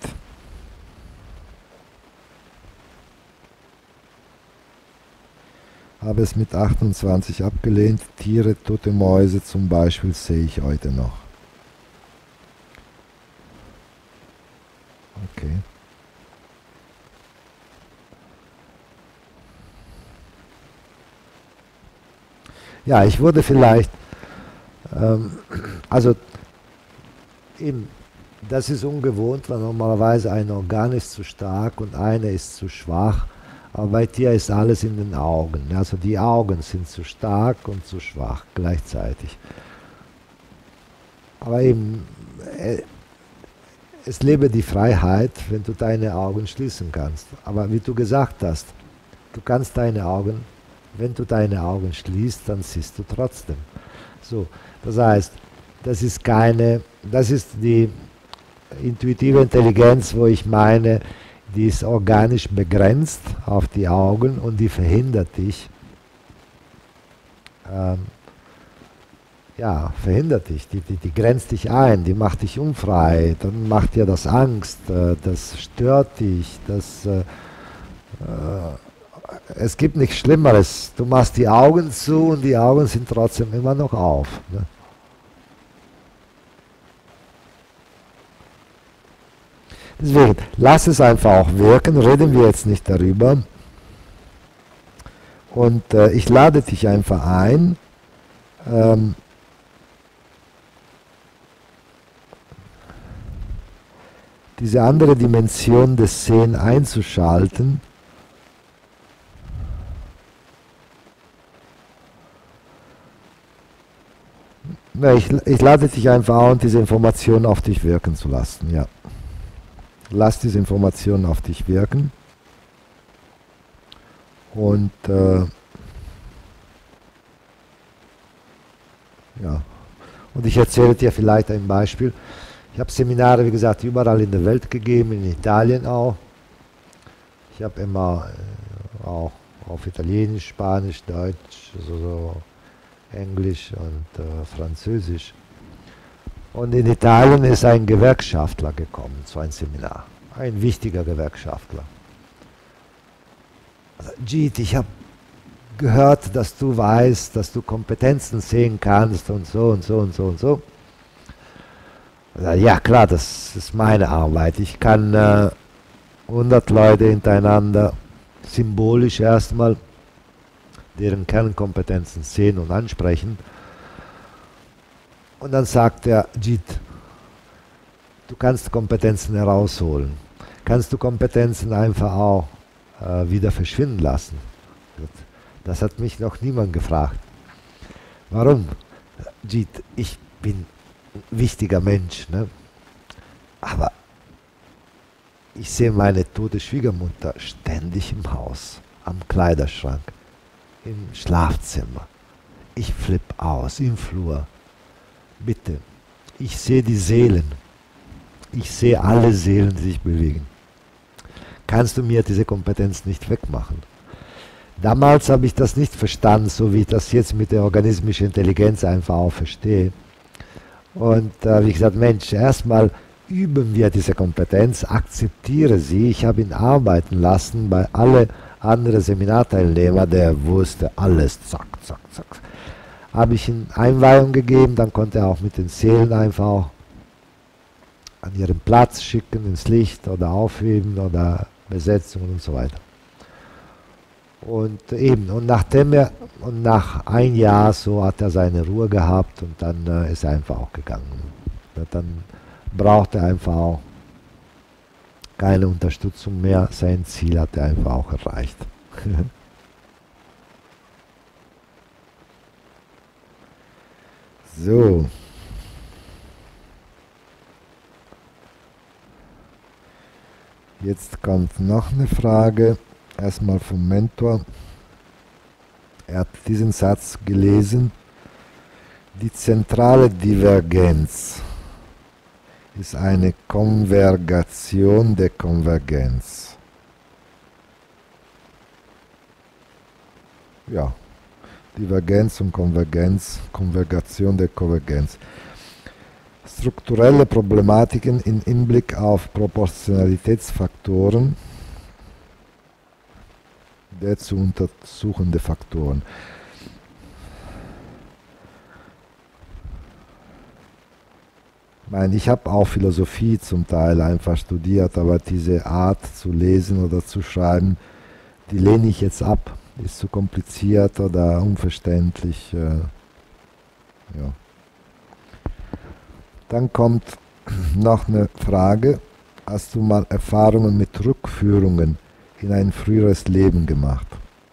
Speaker 1: Habe es mit achtundzwanzig abgelehnt. Tiere, tote Mäuse zum Beispiel sehe ich heute noch. Okay. Ja, ich würde vielleicht, ähm, also eben, das ist ungewohnt, weil normalerweise ein Organ ist zu stark und eine ist zu schwach. Aber bei dir ist alles in den Augen. Also die Augen sind zu stark und zu schwach gleichzeitig. Aber eben, äh, es lebe die Freiheit, wenn du deine Augen schließen kannst. Aber wie du gesagt hast, du kannst deine Augen, wenn du deine Augen schließt, dann siehst du trotzdem. So, das heißt, das ist keine, das ist die intuitive Intelligenz, wo ich meine, die ist organisch begrenzt auf die Augen und die verhindert dich, ähm, ja, verhindert dich, die, die, die grenzt dich ein, die macht dich unfrei, dann macht dir das Angst, äh, das stört dich, das, äh, äh, es gibt nichts Schlimmeres, du machst die Augen zu und die Augen sind trotzdem immer noch auf. Ne? Deswegen, lass es einfach auch wirken, reden wir jetzt nicht darüber. Und äh, ich lade dich einfach ein, ähm, diese andere Dimension des Sehen einzuschalten. Na, ich, ich lade dich einfach ein, diese Information auf dich wirken zu lassen, ja. Lass diese Informationen auf dich wirken und äh, ja, und ich erzähle dir vielleicht ein Beispiel. Ich habe Seminare, wie gesagt, überall in der Welt gegeben, in Italien auch. Ich habe immer äh, auch auf Italienisch, Spanisch, Deutsch, also so Englisch und äh, Französisch. Und in Italien ist ein Gewerkschaftler gekommen zu einem Seminar. Ein wichtiger Gewerkschaftler. Also, Jeet, ich habe gehört, dass du weißt, dass du Kompetenzen sehen kannst und so und so und so und so. Also, ja klar, das ist meine Arbeit. Ich kann äh, hundert Leute hintereinander symbolisch erstmal deren Kernkompetenzen sehen und ansprechen. Und dann sagt er, Jeet, du kannst Kompetenzen herausholen. Kannst du Kompetenzen einfach auch äh, wieder verschwinden lassen? Das hat mich noch niemand gefragt. Warum? Jeet, ich bin ein wichtiger Mensch, ne? Aber ich sehe meine tote Schwiegermutter ständig im Haus, am Kleiderschrank, im Schlafzimmer. Ich flippe aus, im Flur. Bitte, ich sehe die Seelen. Ich sehe alle Seelen, die sich bewegen. Kannst du mir diese Kompetenz nicht wegmachen? Damals habe ich das nicht verstanden, so wie ich das jetzt mit der organismischen Intelligenz einfach auch verstehe. Und äh, wie gesagt, Mensch, erstmal üben wir diese Kompetenz, akzeptiere sie. Ich habe ihn arbeiten lassen bei alle anderen Seminarteilnehmer, der wusste alles, zack, zack, zack. Habe ich ihm Einweihung gegeben, dann konnte er auch mit den Seelen einfach auch an ihren Platz schicken, ins Licht oder aufheben oder Besetzungen und so weiter. Und eben, und nachdem er, und nach ein Jahr so hat er seine Ruhe gehabt und dann äh, ist er einfach auch gegangen. Und dann braucht er einfach auch keine Unterstützung mehr, sein Ziel hat er einfach auch erreicht. So. Jetzt kommt noch eine Frage, erstmal vom Mentor. Er hat diesen Satz gelesen: Die zentrale Divergenz ist eine Konvergation der Konvergenz. ja, Divergenz und Konvergenz, Konvergation der Konvergenz. Strukturelle Problematiken im Hinblick auf Proportionalitätsfaktoren der zu untersuchende Faktoren. Ich meine, ich habe auch Philosophie zum Teil einfach studiert, aber diese Art zu lesen oder zu schreiben, die lehne ich jetzt ab. Ist zu kompliziert oder unverständlich. Äh, ja. Dann kommt noch eine Frage. Hast du mal Erfahrungen mit Rückführungen in ein früheres Leben gemacht?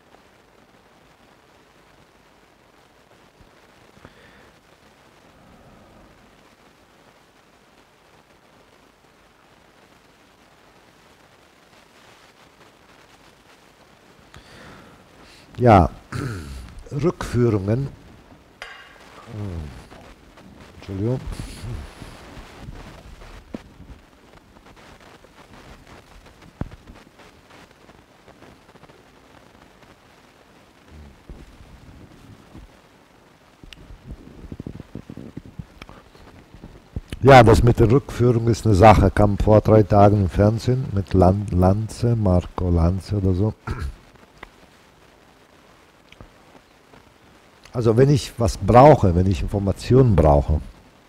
Speaker 1: Ja, Rückführungen. Entschuldigung. Ja, das mit der Rückführung ist eine Sache. Kam vor drei Tagen im Fernsehen mit Lan- Lanze, Marco Lanze oder so. Also wenn ich was brauche, wenn ich Informationen brauche,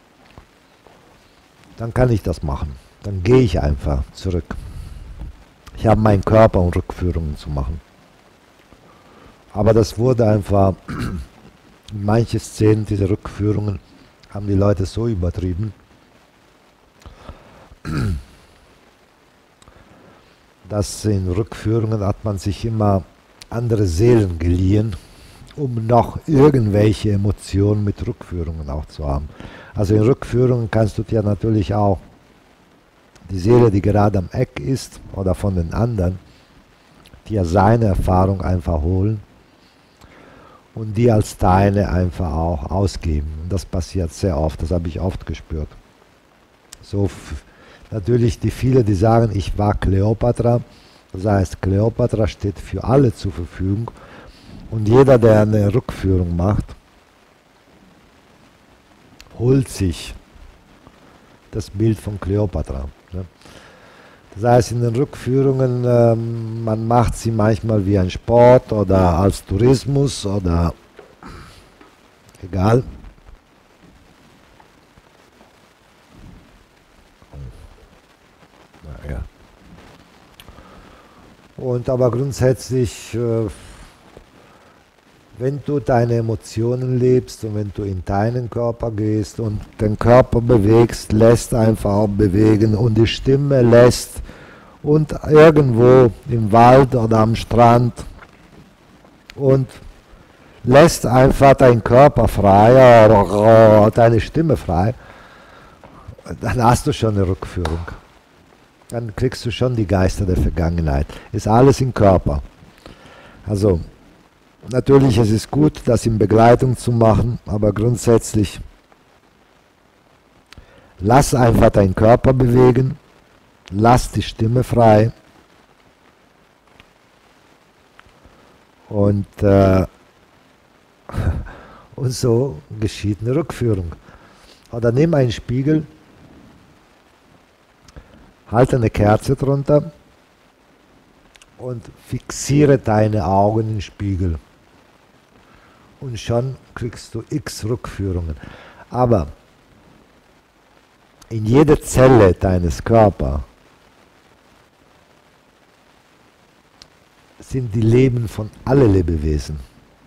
Speaker 1: dann kann ich das machen. Dann gehe ich einfach zurück. Ich habe meinen Körper, um Rückführungen zu machen. Aber das wurde einfach, in manche Szenen, diese Rückführungen, haben die Leute so übertrieben, dass in Rückführungen hat man sich immer andere Seelen geliehen, um noch irgendwelche Emotionen mit Rückführungen auch zu haben. Also in Rückführungen kannst du dir natürlich auch die Seele, die gerade am Eck ist, oder von den anderen, dir seine Erfahrung einfach holen und die als deine einfach auch ausgeben. Und das passiert sehr oft, das habe ich oft gespürt. So f- natürlich die viele, die sagen, ich war Kleopatra, das heißt, Kleopatra steht für alle zur Verfügung. Und jeder, der eine Rückführung macht, holt sich das Bild von Kleopatra. Ne? Das heißt, in den Rückführungen, ähm, man macht sie manchmal wie ein Sport oder als Tourismus oder egal. Ja. Und aber grundsätzlich, äh, wenn du deine Emotionen lebst und wenn du in deinen Körper gehst und den Körper bewegst, lässt einfach auch bewegen und die Stimme lässt und irgendwo im Wald oder am Strand und lässt einfach deinen Körper frei oder deine Stimme frei, dann hast du schon eine Rückführung. Dann kriegst du schon die Geister der Vergangenheit. Ist alles im Körper. Also natürlich, es ist gut, das in Begleitung zu machen, aber grundsätzlich lass einfach deinen Körper bewegen, lass die Stimme frei und, äh, und so geschieht eine Rückführung. Oder nimm einen Spiegel, halte eine Kerze drunter und fixiere deine Augen in den Spiegel. Und schon kriegst du x Rückführungen. Aber in jeder Zelle deines Körpers sind die Leben von allen Lebewesen.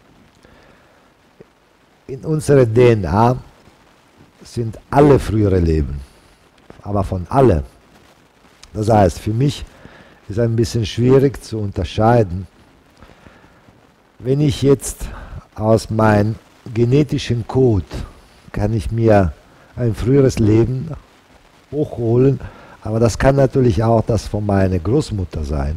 Speaker 1: In unserer D N A sind alle frühere Leben, aber von alle. Das heißt, für mich ist ein bisschen schwierig zu unterscheiden, wenn ich jetzt aus meinem genetischen Code kann ich mir ein früheres Leben hochholen, aber das kann natürlich auch das von meiner Großmutter sein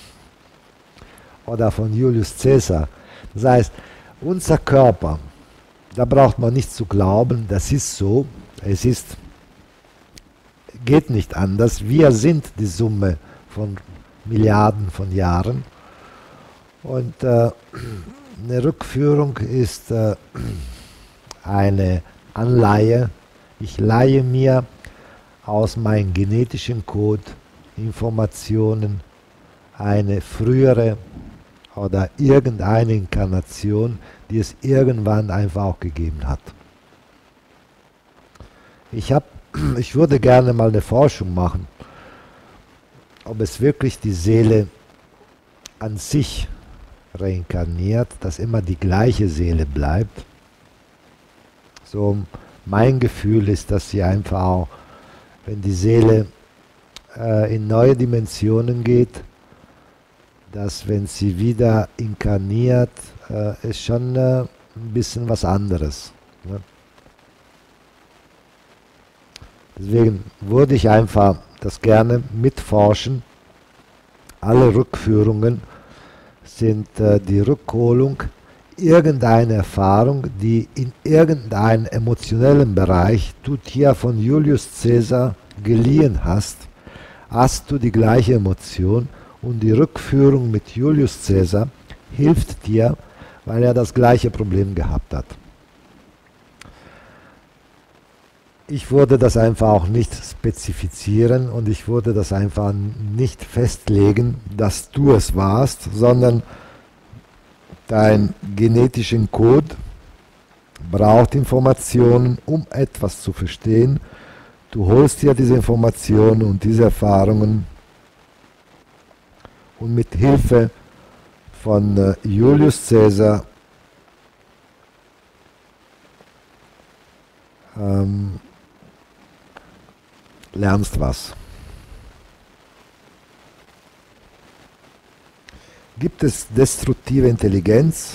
Speaker 1: oder von Julius Caesar. Das heißt, unser Körper, da braucht man nicht zu glauben, das ist so, es ist, geht nicht anders. Wir sind die Summe von Milliarden von Jahren und äh, eine Rückführung ist äh, eine Anleihe. Ich leihe mir aus meinem genetischen Code Informationen, eine frühere oder irgendeine Inkarnation, die es irgendwann einfach auch gegeben hat. Ich, hab, ich würde gerne mal eine Forschung machen, ob es wirklich die Seele an sich reinkarniert, dass immer die gleiche Seele bleibt. So mein Gefühl ist, dass sie einfach auch, wenn die Seele äh, in neue Dimensionen geht, dass wenn sie wieder inkarniert, äh, ist schon äh, ein bisschen was anderes. Ne? Deswegen würde ich einfach das gerne mitforschen. Alle Rückführungen sind äh, die Rückholung irgendeiner Erfahrung, die in irgendeinem emotionellen Bereich du dir von Julius Caesar geliehen hast, hast du die gleiche Emotion und die Rückführung mit Julius Caesar hilft dir, weil er das gleiche Problem gehabt hat. Ich würde das einfach auch nicht spezifizieren und ich würde das einfach nicht festlegen, dass du es warst, sondern dein genetischen Code braucht Informationen, um etwas zu verstehen. Du holst dir diese Informationen und diese Erfahrungen und mit Hilfe von äh, Julius Caesar ähm, lernst was. Gibt es destruktive Intelligenz?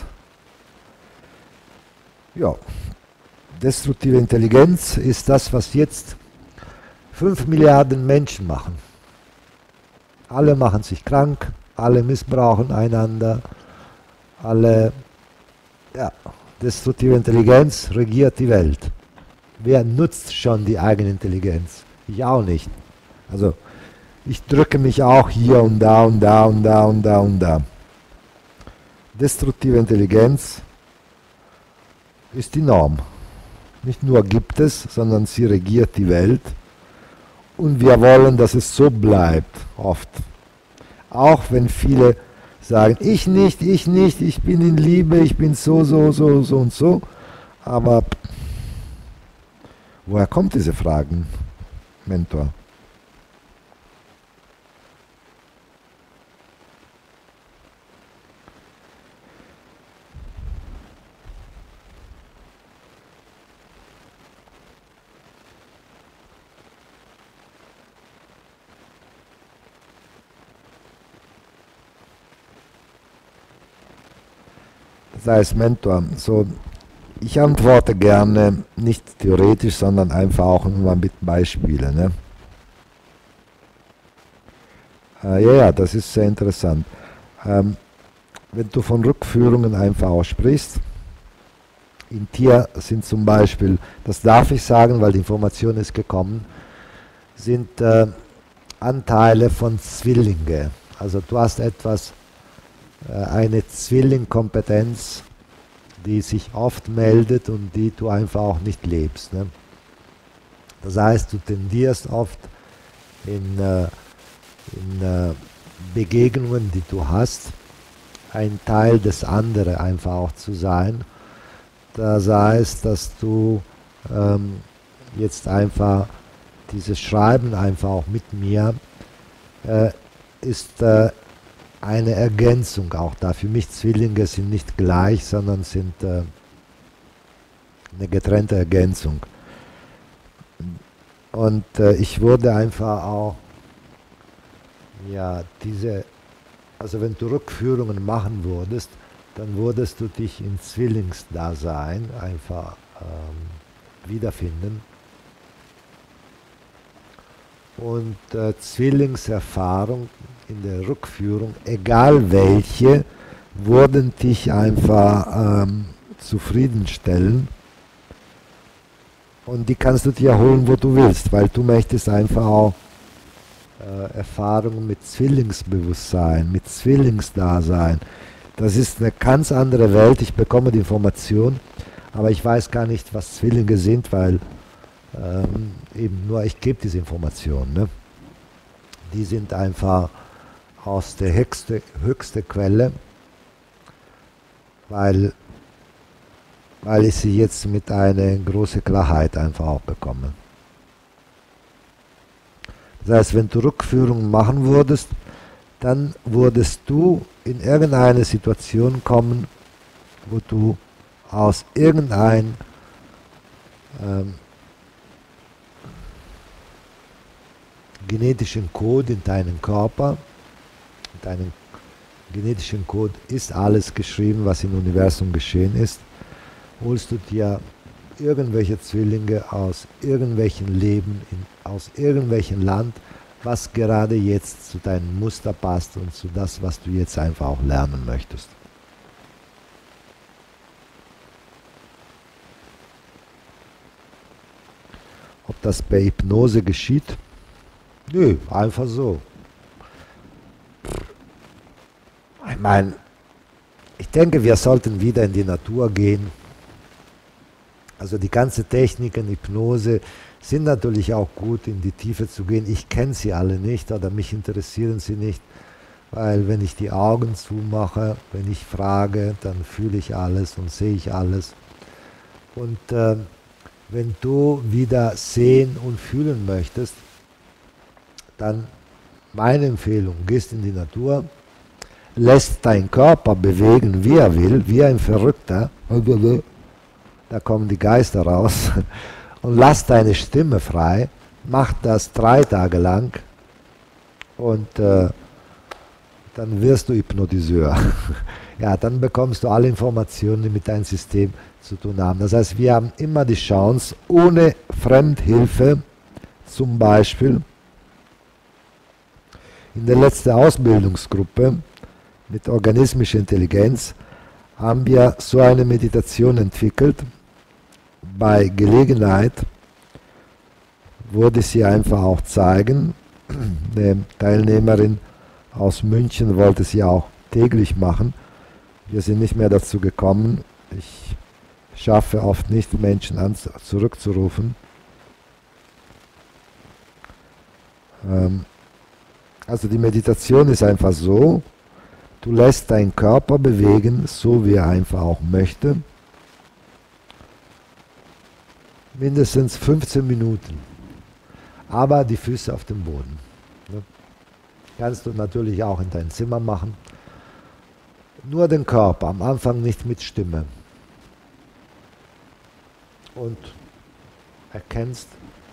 Speaker 1: Ja, destruktive Intelligenz ist das, was jetzt fünf Milliarden Menschen machen. Alle machen sich krank, alle missbrauchen einander, alle, ja, destruktive Intelligenz regiert die Welt. Wer nutzt schon die eigene Intelligenz? Ich auch nicht. Also, ich drücke mich auch hier und da und da und da und da und da. Destruktive Intelligenz ist die Norm. Nicht nur gibt es, sondern sie regiert die Welt. Und wir wollen, dass es so bleibt, oft. Auch wenn viele sagen, ich nicht, ich nicht, ich bin in Liebe, ich bin so, so, so, so und so. Aber woher kommt diese Fragen, Mentor? Das heißt, Mentor, so, ich antworte gerne nicht theoretisch, sondern einfach auch nur mit Beispielen. Ne? Äh, ja, ja, das ist sehr interessant. Ähm, wenn du von Rückführungen einfach auch sprichst, in Tier sind zum Beispiel, das darf ich sagen, weil die Information ist gekommen, sind äh, Anteile von Zwillinge. Also du hast etwas, eine Zwillingkompetenz, die sich oft meldet und die du einfach auch nicht lebst. Ne? Das heißt, du tendierst oft in, äh, in äh, Begegnungen, die du hast, ein Teil des anderen einfach auch zu sein. Das heißt, dass du ähm, jetzt einfach dieses Schreiben einfach auch mit mir äh, ist äh, eine Ergänzung auch da. Für mich Zwillinge sind nicht gleich, sondern sind äh, eine getrennte Ergänzung. Und äh, ich würde einfach auch, ja, diese, also wenn du Rückführungen machen würdest, dann würdest du dich im Zwillingsdasein einfach ähm, wiederfinden. Und äh, Zwillingserfahrung in der Rückführung, egal welche, würden dich einfach ähm, zufriedenstellen. Und die kannst du dir holen, wo du willst, weil du möchtest einfach auch äh, Erfahrungen mit Zwillingsbewusstsein, mit Zwillingsdasein, Das ist eine ganz andere Welt. Ich bekomme die Information, aber ich weiß gar nicht, was Zwillinge sind, weil ähm, eben nur ich gebe diese Information. Ne? Die sind einfach aus der höchsten höchste Quelle, weil, weil ich sie jetzt mit einer großen Klarheit einfach auch bekomme. Das heißt, wenn du Rückführungen machen würdest, dann würdest du in irgendeine Situation kommen, wo du aus irgendeinem ähm, genetischen Code in deinem Körper, in deinem genetischen Code ist alles geschrieben, was im Universum geschehen ist, holst du dir irgendwelche Zwillinge aus irgendwelchen Leben, in, aus irgendwelchem Land, was gerade jetzt zu deinem Muster passt und zu das, was du jetzt einfach auch lernen möchtest. Ob das per Hypnose geschieht? Nö, einfach so. Ich meine, ich denke, wir sollten wieder in die Natur gehen. Also die ganze Technik in Hypnose sind natürlich auch gut, in die Tiefe zu gehen. Ich kenne sie alle nicht oder mich interessieren sie nicht, weil wenn ich die Augen zumache, wenn ich frage, dann fühle ich alles und sehe ich alles. Und äh, wenn du wieder sehen und fühlen möchtest, dann meine Empfehlung, gehst in die Natur, lässt deinen Körper bewegen, wie er will, wie ein Verrückter, da kommen die Geister raus, und lass deine Stimme frei, mach das drei Tage lang und äh, dann wirst du Hypnotiseur. Ja, dann bekommst du alle Informationen, die mit deinem System zu tun haben. Das heißt, wir haben immer die Chance, ohne Fremdhilfe, zum Beispiel in der letzten Ausbildungsgruppe mit organismischer Intelligenz, haben wir so eine Meditation entwickelt. Bei Gelegenheit würde ich sie einfach auch zeigen. Eine Teilnehmerin aus München wollte sie auch täglich machen. Wir sind nicht mehr dazu gekommen. Ich schaffe oft nicht, Menschen an, zurückzurufen. Ähm, also die Meditation ist einfach so, du lässt deinen Körper bewegen, so wie er einfach auch möchte. Mindestens fünfzehn Minuten. Aber die Füße auf dem Boden. Ne? Kannst du natürlich auch in dein Zimmer machen. Nur den Körper, am Anfang nicht mit Stimme. Und erkennst,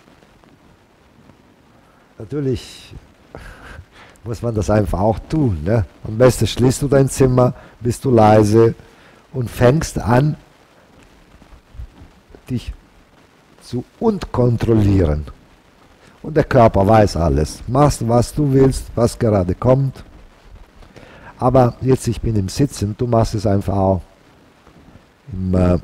Speaker 1: natürlich muss man das einfach auch tun. Ne? Am besten schließt du dein Zimmer, bist du leise und fängst an, dich zu und kontrollieren. Und der Körper weiß alles. Machst, was du willst, was gerade kommt. Aber jetzt, ich bin im Sitzen, du machst es einfach auch im, äh,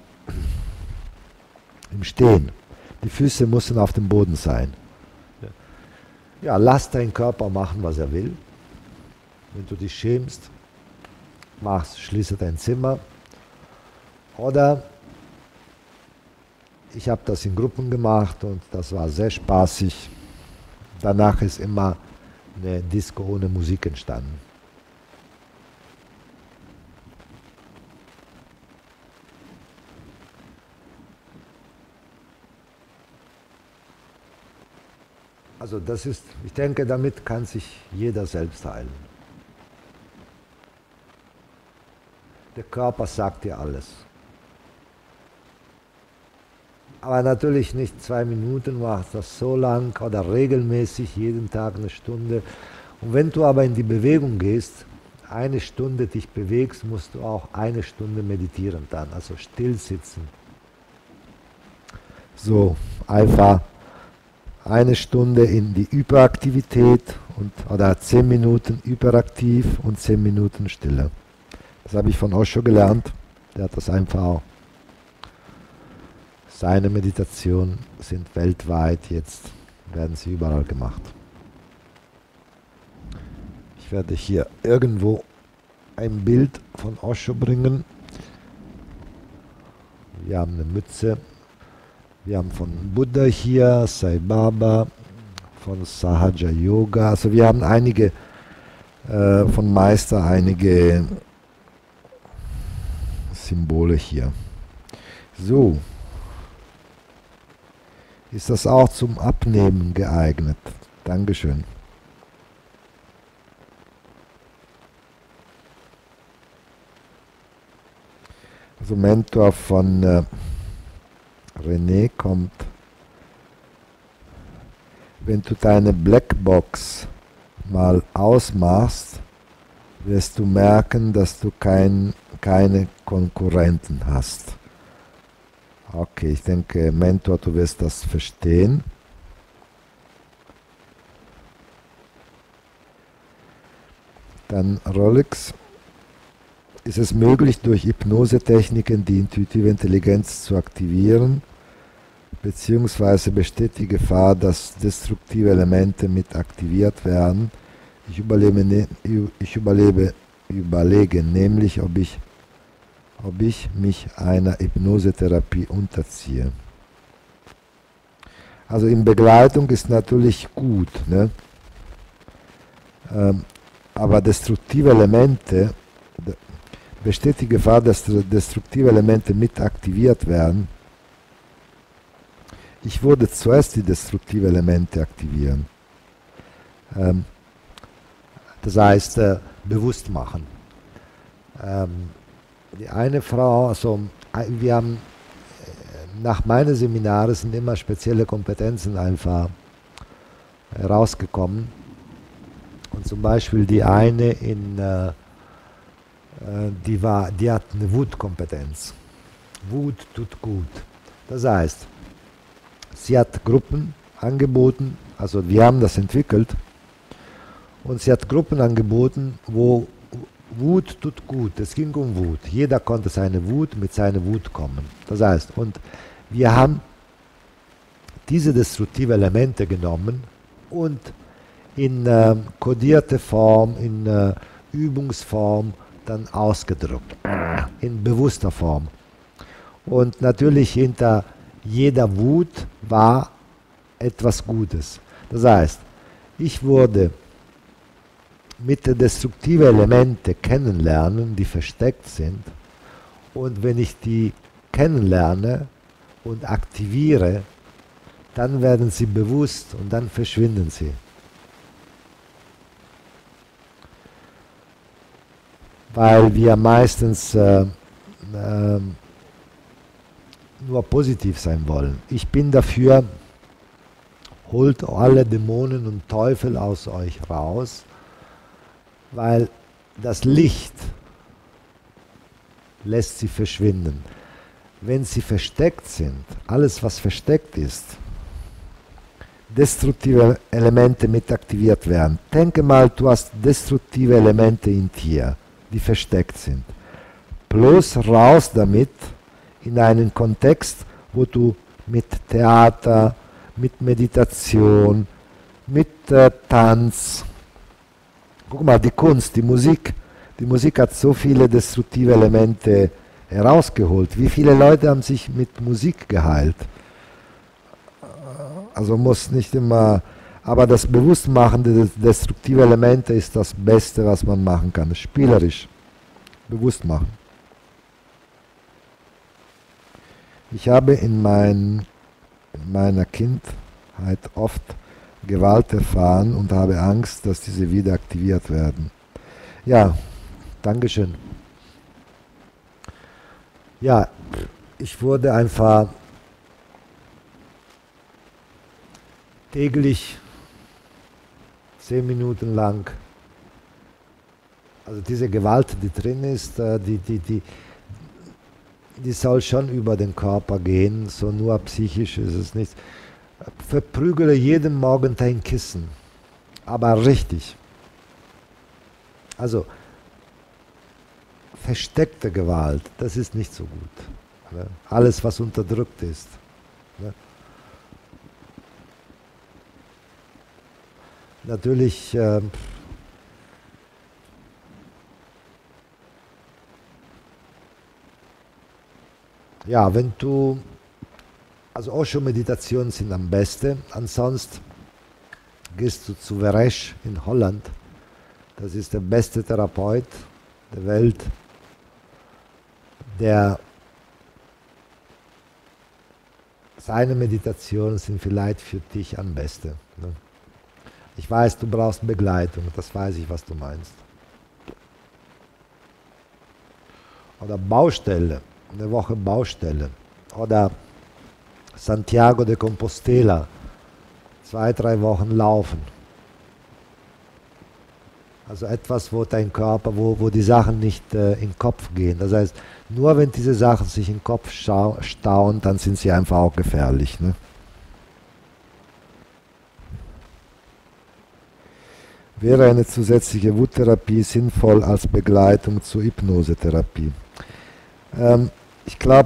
Speaker 1: im Stehen. Die Füße müssen auf dem Boden sein. Ja, lass deinen Körper machen, was er will. Wenn du dich schämst, machst, schließe dein Zimmer. Oder ich habe das in Gruppen gemacht und das war sehr spaßig. Danach ist immer eine Disco ohne Musik entstanden. Also das ist, ich denke, damit kann sich jeder selbst heilen. Der Körper sagt dir alles. Aber natürlich nicht zwei Minuten, machst das so lang oder regelmäßig, jeden Tag eine Stunde. Und wenn du aber in die Bewegung gehst, eine Stunde dich bewegst, musst du auch eine Stunde meditieren dann, also still sitzen. So, einfach eine Stunde in die Hyperaktivität und, oder zehn Minuten hyperaktiv und zehn Minuten Stille. Das habe ich von Osho gelernt, der hat das einfach auch. Seine Meditationen sind weltweit, jetzt werden sie überall gemacht. Ich werde hier irgendwo ein Bild von Osho bringen. Wir haben eine Mütze. Wir haben von Buddha hier, Sai Baba, von Sahaja Yoga. Also wir haben einige, äh, von Meister einige Symbole hier. So. Ist das auch zum Abnehmen geeignet? Dankeschön. Also Mentor von äh, René kommt. Wenn du deine Blackbox mal ausmachst, wirst du merken, dass du kein, keine Konkurrenten hast. Okay, ich denke, Mentor, du wirst das verstehen. Dann Rolex. Ist es möglich, durch Hypnosetechniken die intuitive Intelligenz zu aktivieren, beziehungsweise besteht die Gefahr, dass destruktive Elemente mit aktiviert werden? Ich überlebe, ne, ich überlebe, überlege nämlich, ob ich, ob ich mich einer Hypnosetherapie unterziehe. Also in Begleitung ist natürlich gut, ne? ähm, aber destruktive Elemente, besteht die Gefahr, dass destruktive Elemente mit aktiviert werden. Ich würde zuerst die destruktive Elemente aktivieren. Ähm, das heißt, äh, bewusst machen. Ähm, die eine Frau, also wir haben, äh, nach meinen Seminaren sind immer spezielle Kompetenzen einfach herausgekommen. Und zum Beispiel die eine in äh, Die, war, die hat eine Wutkompetenz. Wut tut gut. Das heißt, sie hat Gruppen angeboten, also wir haben das entwickelt, und sie hat Gruppen angeboten, wo Wut tut gut. Es ging um Wut. Jeder konnte seine Wut mit seiner Wut kommen. Das heißt, und wir haben diese destruktive Elemente genommen und in äh, kodierte Form, in äh, Übungsform dann ausgedrückt, in bewusster Form. Und natürlich hinter jeder Wut war etwas Gutes. Das heißt, ich würde mit den destruktiven Elemente kennenlernen, die versteckt sind, und wenn ich die kennenlerne und aktiviere, dann werden sie bewusst und dann verschwinden sie. Weil wir meistens äh, äh, nur positiv sein wollen. Ich bin dafür, holt alle Dämonen und Teufel aus euch raus, weil das Licht lässt sie verschwinden. Wenn sie versteckt sind, alles was versteckt ist, destruktive Elemente mit aktiviert werden. Denke mal, du hast destruktive Elemente in dir, die versteckt sind. Bloß raus damit in einen Kontext, wo du mit Theater, mit Meditation, mit äh, Tanz, guck mal, die Kunst, die Musik, die Musik hat so viele destruktive Elemente herausgeholt. Wie viele Leute haben sich mit Musik geheilt? Also muss nicht immer, aber das Bewusstmachen der destruktiven Elemente ist das Beste, was man machen kann. Spielerisch, bewusst machen. Ich habe in, mein, in meiner Kindheit oft Gewalt erfahren und habe Angst, dass diese wieder aktiviert werden. Ja, Dankeschön. Ja, ich wurde einfach täglich zehn Minuten lang, also diese Gewalt, die drin ist, die, die, die, die soll schon über den Körper gehen, so nur psychisch ist es nicht. Verprügele jeden Morgen dein Kissen, aber richtig. Also versteckte Gewalt, das ist nicht so gut. Ne? Alles, was unterdrückt ist. Ne? Natürlich, äh, Ja, wenn du, also Osho-Meditationen sind am besten, ansonsten gehst du zu Veresh in Holland. Das ist der beste Therapeut der Welt, der seine Meditationen sind vielleicht für dich am besten. Ne? Ich weiß, du brauchst Begleitung, das weiß ich, was du meinst. Oder Baustelle, eine Woche Baustelle. Oder Santiago de Compostela, zwei, drei Wochen laufen. Also etwas, wo dein Körper, wo, wo die Sachen nicht äh, in den Kopf gehen. Das heißt, nur wenn diese Sachen sich im Kopf stauen, dann sind sie einfach auch gefährlich. Ne? Wäre eine zusätzliche Wuttherapie sinnvoll als Begleitung zur Hypnosetherapie? Ähm, ich glaube,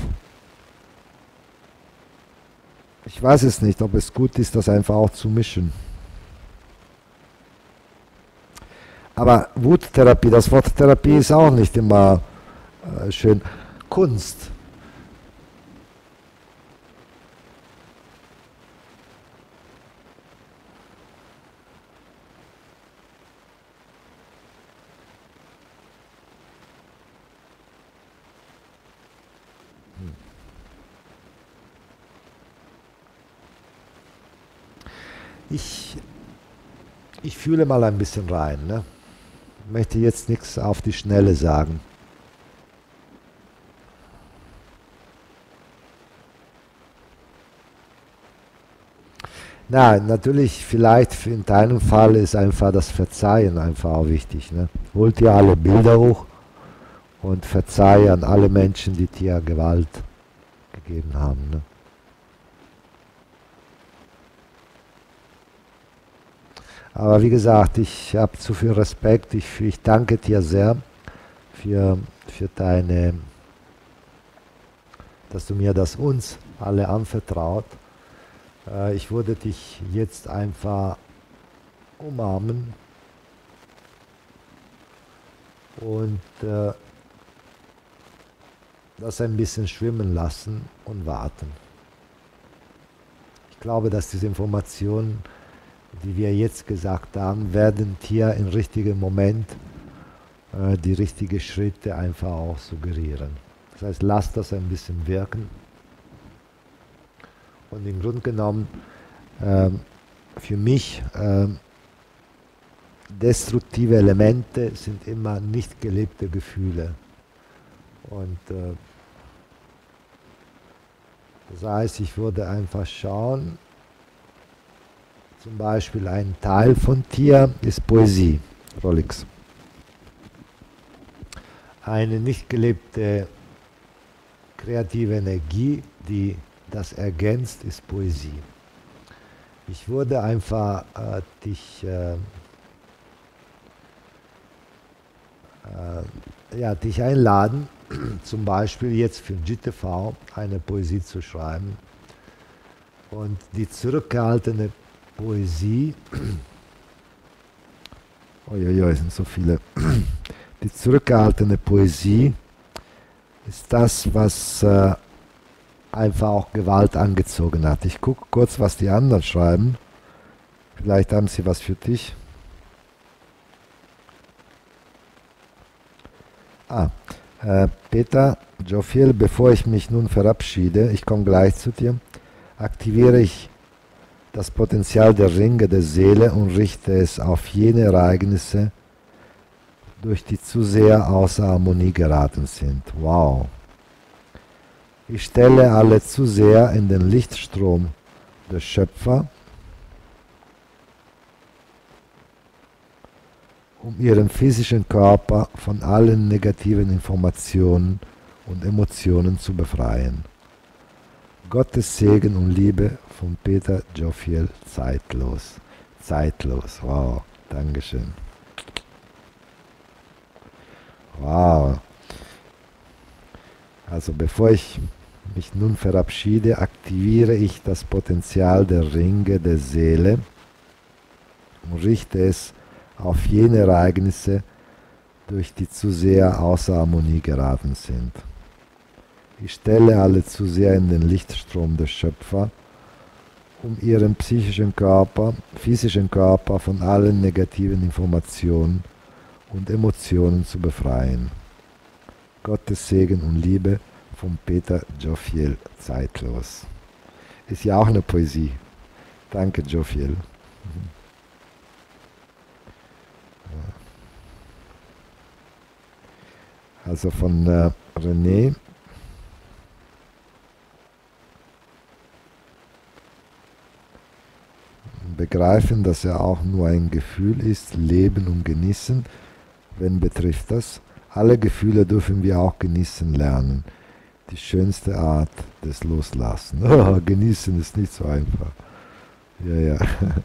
Speaker 1: ich weiß es nicht, ob es gut ist, das einfach auch zu mischen. Aber Wuttherapie, das Wort Therapie ist auch nicht immer äh, schön. Kunst. Ich, ich fühle mal ein bisschen rein. Ne? Ich möchte jetzt nichts auf die Schnelle sagen. Na, natürlich, vielleicht in deinem Fall ist einfach das Verzeihen einfach auch wichtig. Ne? Holt dir alle Bilder hoch und verzeihe an alle Menschen, die dir Gewalt gegeben haben. Ne? Aber wie gesagt, ich habe zu viel Respekt. Ich, ich danke dir sehr für, für deine, dass du mir das uns alle anvertraut. Äh, ich würde dich jetzt einfach umarmen und äh, das ein bisschen schwimmen lassen und warten. Ich glaube, dass diese Informationen, die wir jetzt gesagt haben, werden hier im richtigen Moment äh, die richtigen Schritte einfach auch suggerieren. Das heißt, lass das ein bisschen wirken. Und im Grunde genommen, äh, für mich, äh, destruktive Elemente sind immer nicht gelebte Gefühle. Und äh, das heißt, ich würde einfach schauen, zum Beispiel ein Teil von dir ist Poesie, Rolex. Eine nicht gelebte kreative Energie, die das ergänzt, ist Poesie. Ich würde einfach äh, dich, äh, äh, ja, dich einladen, zum Beispiel jetzt für G T V eine Poesie zu schreiben und die zurückgehaltene Poesie, uiuiui, sind so viele, die zurückgehaltene Poesie ist das, was äh, einfach auch Gewalt angezogen hat. Ich gucke kurz, was die anderen schreiben. Vielleicht haben sie was für dich. Ah, äh, Peter Joffiel, bevor ich mich nun verabschiede, ich komme gleich zu dir, aktiviere ich das Potenzial der Ringe der Seele und richte es auf jene Ereignisse, durch die zu sehr außer Harmonie geraten sind. Wow. Ich stelle alle zu sehr in den Lichtstrom des Schöpfer, um ihren physischen Körper von allen negativen Informationen und Emotionen zu befreien. Gottes Segen und Liebe von Peter Joffiel, zeitlos. Zeitlos, wow, Dankeschön. Wow. Also bevor ich mich nun verabschiede, aktiviere ich das Potenzial der Ringe der Seele und richte es auf jene Ereignisse, durch die zu sehr außer Harmonie geraten sind. Ich stelle alle zu sehr in den Lichtstrom des Schöpfers, um ihren psychischen Körper, physischen Körper von allen negativen Informationen und Emotionen zu befreien. Gottes Segen und Liebe von Peter Joffiel, zeitlos. Ist ja auch eine Poesie. Danke, Joffiel. Also von äh, René. Begreifen, dass er auch nur ein Gefühl ist, leben und genießen. Wen betrifft das? Alle Gefühle dürfen wir auch genießen lernen. Die schönste Art des Loslassen. Oh, genießen ist nicht so einfach. Ja, ja.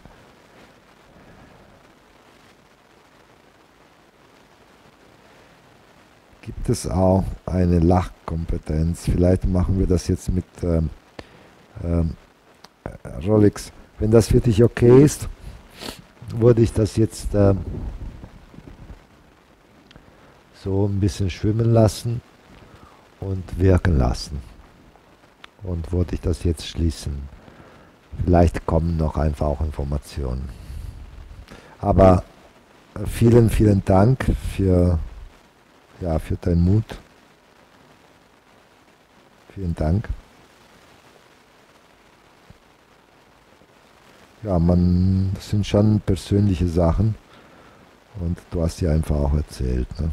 Speaker 1: Gibt es auch eine Lachkompetenz? Vielleicht machen wir das jetzt mit ähm, ähm, Rolex. Wenn das für dich okay ist, würde ich das jetzt ähm, so ein bisschen schwimmen lassen und wirken lassen. Und würde ich das jetzt schließen. Vielleicht kommen noch einfach auch Informationen. Aber vielen, vielen Dank für, ja, für deinen Mut. Vielen Dank. Ja, man, das sind schon persönliche Sachen und du hast ja einfach auch erzählt. Ne?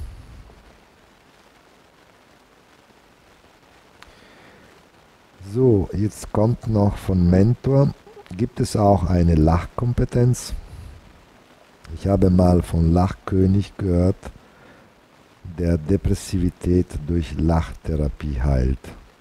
Speaker 1: So, jetzt kommt noch von Mentor. Gibt es auch eine Lachkompetenz? Ich habe mal von Lachkönig gehört, der Depressivität durch Lachtherapie heilt.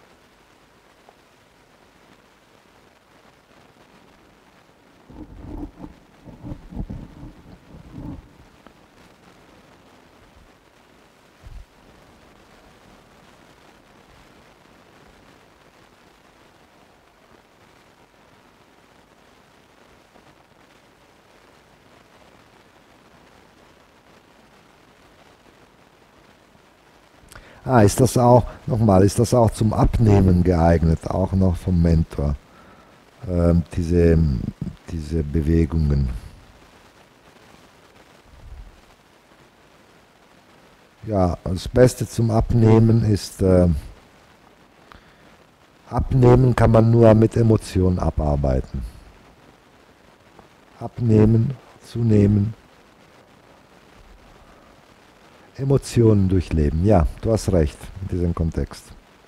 Speaker 1: Ah, ist das auch, nochmal, ist das auch zum Abnehmen geeignet, auch noch vom Mentor, ähm, diese, diese Bewegungen? Ja, das Beste zum Abnehmen ist, äh, abnehmen kann man nur mit Emotionen abarbeiten. Abnehmen, zunehmen. Emotionen durchleben. Ja, du hast recht in diesem Kontext.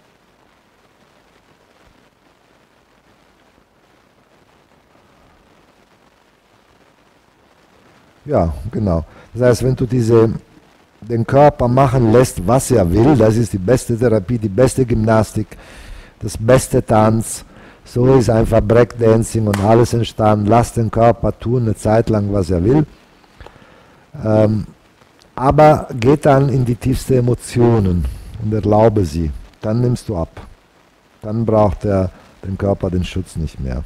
Speaker 1: Ja, genau. Das heißt, wenn du diese, den Körper machen lässt, was er will, das ist die beste Therapie, die beste Gymnastik, das beste Tanz. So ist einfach Breakdancing und alles entstanden. Lass den Körper tun, eine Zeit lang, was er will. Ähm, Aber geh dann in die tiefsten Emotionen und erlaube sie. Dann nimmst du ab. Dann braucht der, den Körper den Schutz nicht mehr.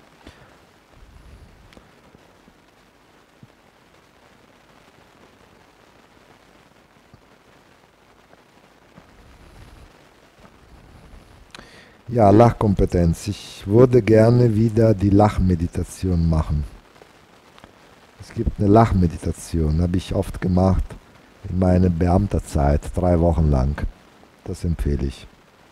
Speaker 1: Ja, Lachkompetenz. Ich würde gerne wieder die Lachmeditation machen. Es gibt eine Lachmeditation, habe ich oft gemacht. In meiner Beamterzeit, drei Wochen lang. Das empfehle ich.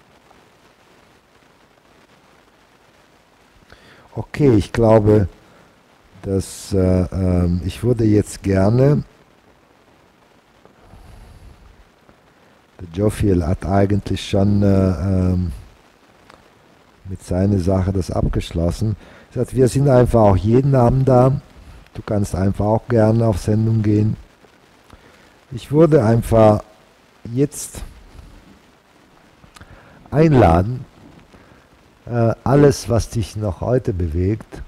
Speaker 1: Okay, ich glaube, dass äh, äh, ich würde jetzt gerne, der Joffiel hat eigentlich schon äh, äh, mit seiner Sache das abgeschlossen. Er sagt, wir sind einfach auch jeden Abend da. Du kannst einfach auch gerne auf Sendung gehen. Ich würde einfach jetzt einladen, äh, alles, was dich noch heute bewegt,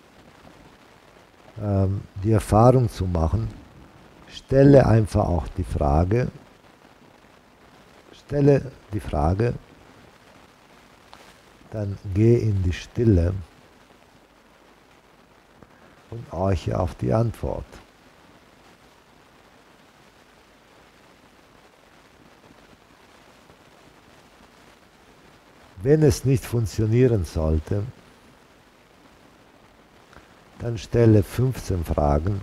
Speaker 1: ähm, die Erfahrung zu machen. Stelle einfach auch die Frage, stelle die Frage, dann geh in die Stille und horche auf die Antwort. Wenn es nicht funktionieren sollte, dann stelle fünfzehn Fragen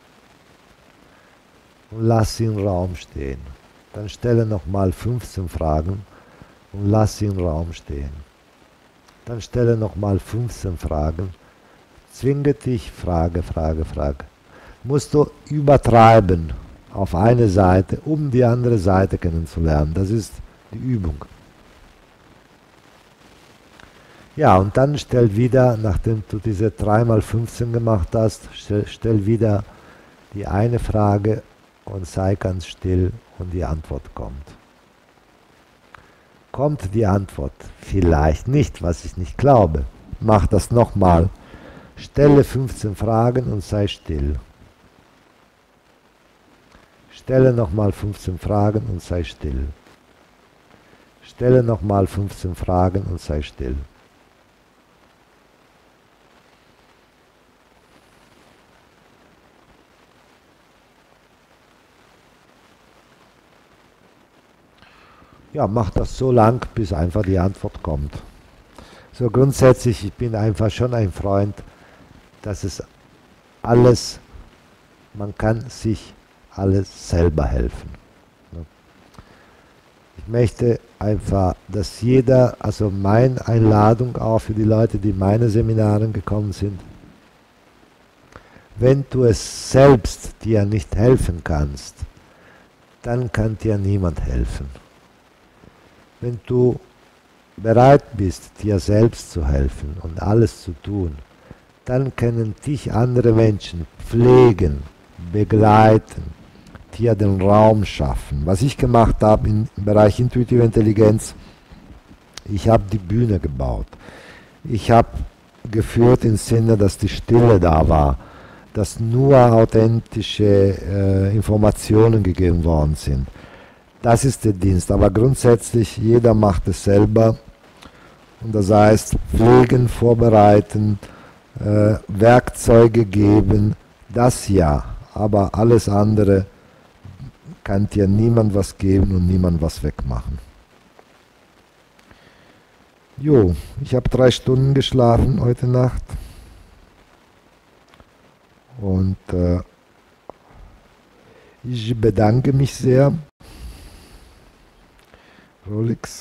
Speaker 1: und lass sie im Raum stehen. Dann stelle nochmal fünfzehn Fragen und lass sie im Raum stehen. Dann stelle nochmal fünfzehn Fragen. Zwinge dich, Frage, Frage, Frage. Musst du übertreiben auf eine Seite, um die andere Seite kennenzulernen. Das ist die Übung. Ja, und dann stell wieder, nachdem du diese drei mal fünfzehn gemacht hast, stell, stell wieder die eine Frage und sei ganz still und die Antwort kommt. Kommt die Antwort? Vielleicht nicht, was ich nicht glaube. Mach das nochmal. Stelle fünfzehn Fragen und sei still. Stelle nochmal fünfzehn Fragen und sei still. Stelle nochmal fünfzehn Fragen und sei still. Ja, mach das so lang, bis einfach die Antwort kommt. So grundsätzlich, ich bin einfach schon ein Freund, dass es alles, man kann sich alles selber helfen. Ich möchte einfach, dass jeder, also meine Einladung auch für die Leute, die in meine Seminare gekommen sind, wenn du es selbst dir nicht helfen kannst, dann kann dir niemand helfen. Wenn du bereit bist, dir selbst zu helfen und alles zu tun, dann können dich andere Menschen pflegen, begleiten, dir den Raum schaffen. Was ich gemacht habe im Bereich intuitive Intelligenz, ich habe die Bühne gebaut. Ich habe geführt im Sinne, dass die Stille da war, dass nur authentische äh, Informationen gegeben worden sind. Das ist der Dienst, aber grundsätzlich jeder macht es selber und das heißt pflegen, vorbereiten, äh, Werkzeuge geben, das ja, aber alles andere kann dir niemand was geben und niemand was wegmachen. Jo, ich habe drei Stunden geschlafen heute Nacht und äh, ich bedanke mich sehr. Rolex.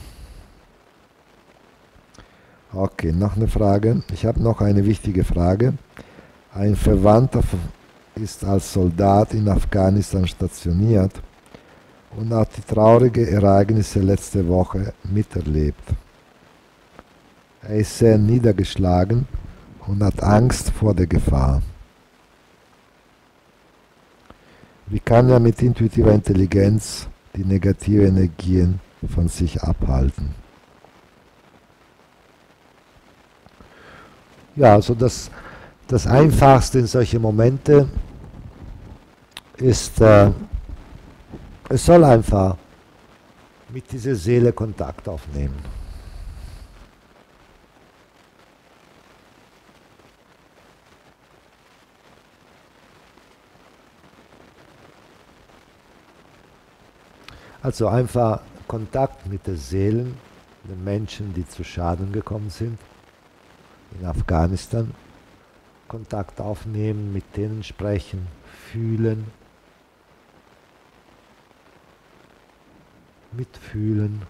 Speaker 1: Okay, noch eine Frage. Ich habe noch eine wichtige Frage. Ein Verwandter ist als Soldat in Afghanistan stationiert und hat die traurigen Ereignisse letzte Woche miterlebt. Er ist sehr niedergeschlagen und hat Angst vor der Gefahr. Wie kann er mit intuitiver Intelligenz die negativen Energien von sich abhalten? Ja, also das, das Einfachste in solche Momente ist, äh, es soll einfach mit dieser Seele Kontakt aufnehmen. Also einfach Kontakt mit den Seelen, den Menschen, die zu Schaden gekommen sind in Afghanistan. Kontakt aufnehmen, mit denen sprechen, fühlen, mitfühlen.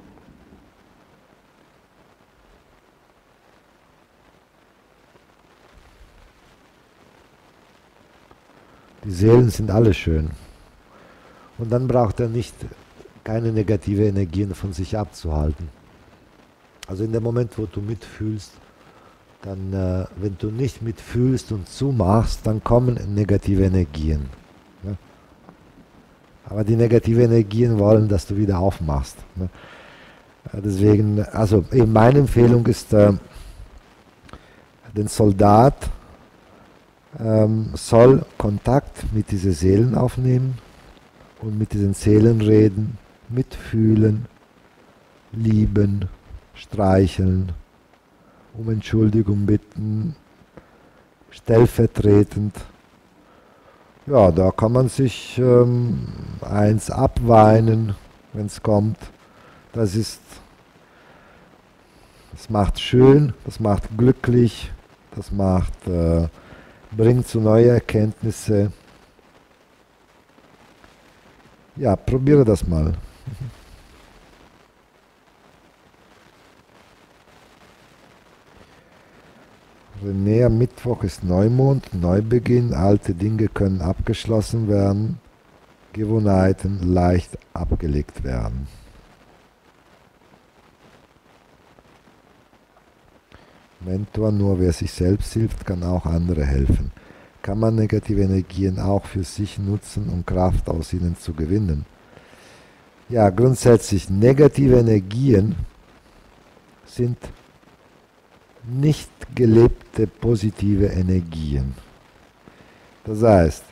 Speaker 1: Die Seelen sind alle schön. Und dann braucht er nicht keine negative Energien von sich abzuhalten. Also in dem Moment, wo du mitfühlst, dann, äh, wenn du nicht mitfühlst und zumachst, dann kommen negative Energien. Ne? Aber die negativen Energien wollen, dass du wieder aufmachst. Ne? Deswegen, also eben meine Empfehlung ist, äh, den Soldat ähm, soll Kontakt mit diesen Seelen aufnehmen und mit diesen Seelen reden, mitfühlen, lieben, streicheln, um Entschuldigung bitten, stellvertretend. Ja, da kann man sich ähm, eins abweinen, wenn es kommt. Das ist Das macht schön, das macht glücklich, das macht, äh, bringt zu neue Erkenntnisse. Ja, probiere das mal. René, am Mittwoch ist Neumond, Neubeginn, alte Dinge können abgeschlossen werden, Gewohnheiten leicht abgelegt werden. Mentor, nur wer sich selbst hilft, kann auch andere helfen. Kann man negative Energien auch für sich nutzen, um Kraft aus ihnen zu gewinnen? Ja, grundsätzlich negative Energien sind nicht gelebte positive Energien. Das heißt,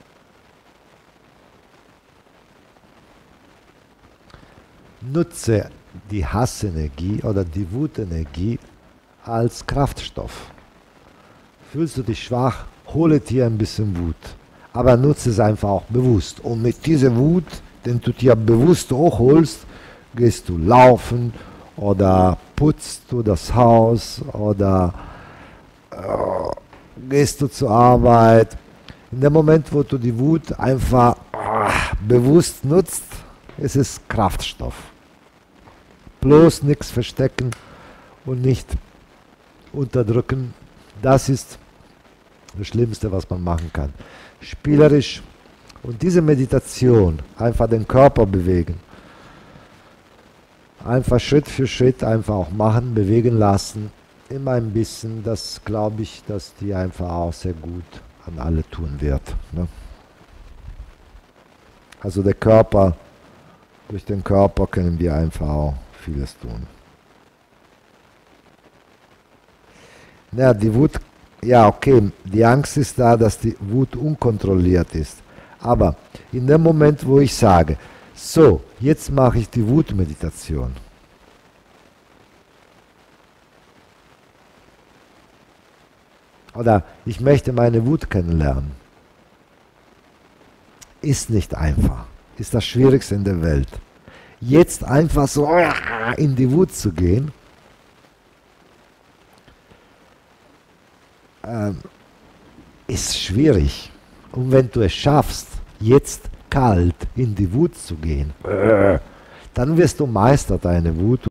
Speaker 1: nutze die Hassenergie oder die Wutenergie als Kraftstoff. Fühlst du dich schwach, hole dir ein bisschen Wut, aber nutze es einfach auch bewusst. Und mit dieser Wut, den du dir bewusst hochholst, gehst du laufen oder putzt du das Haus oder äh, gehst du zur Arbeit. In dem Moment, wo du die Wut einfach äh, bewusst nutzt, ist es Kraftstoff. Bloß nichts verstecken und nicht unterdrücken. Das ist das Schlimmste, was man machen kann. Spielerisch und diese Meditation, einfach den Körper bewegen. Einfach Schritt für Schritt einfach auch machen, bewegen lassen. Immer ein bisschen, das glaube ich, dass die einfach auch sehr gut an alle tun wird. Ne? Also der Körper, durch den Körper können wir einfach auch vieles tun. Ja, die Wut, ja okay, die Angst ist da, dass die Wut unkontrolliert ist. Aber in dem Moment, wo ich sage, so, jetzt mache ich die Wutmeditation. Oder ich möchte meine Wut kennenlernen. Ist nicht einfach. Ist das Schwierigste in der Welt. Jetzt einfach so in die Wut zu gehen, ähm, ist schwierig. Und wenn du es schaffst, jetzt kalt in die Wut zu gehen, dann wirst du Meister deiner Wut.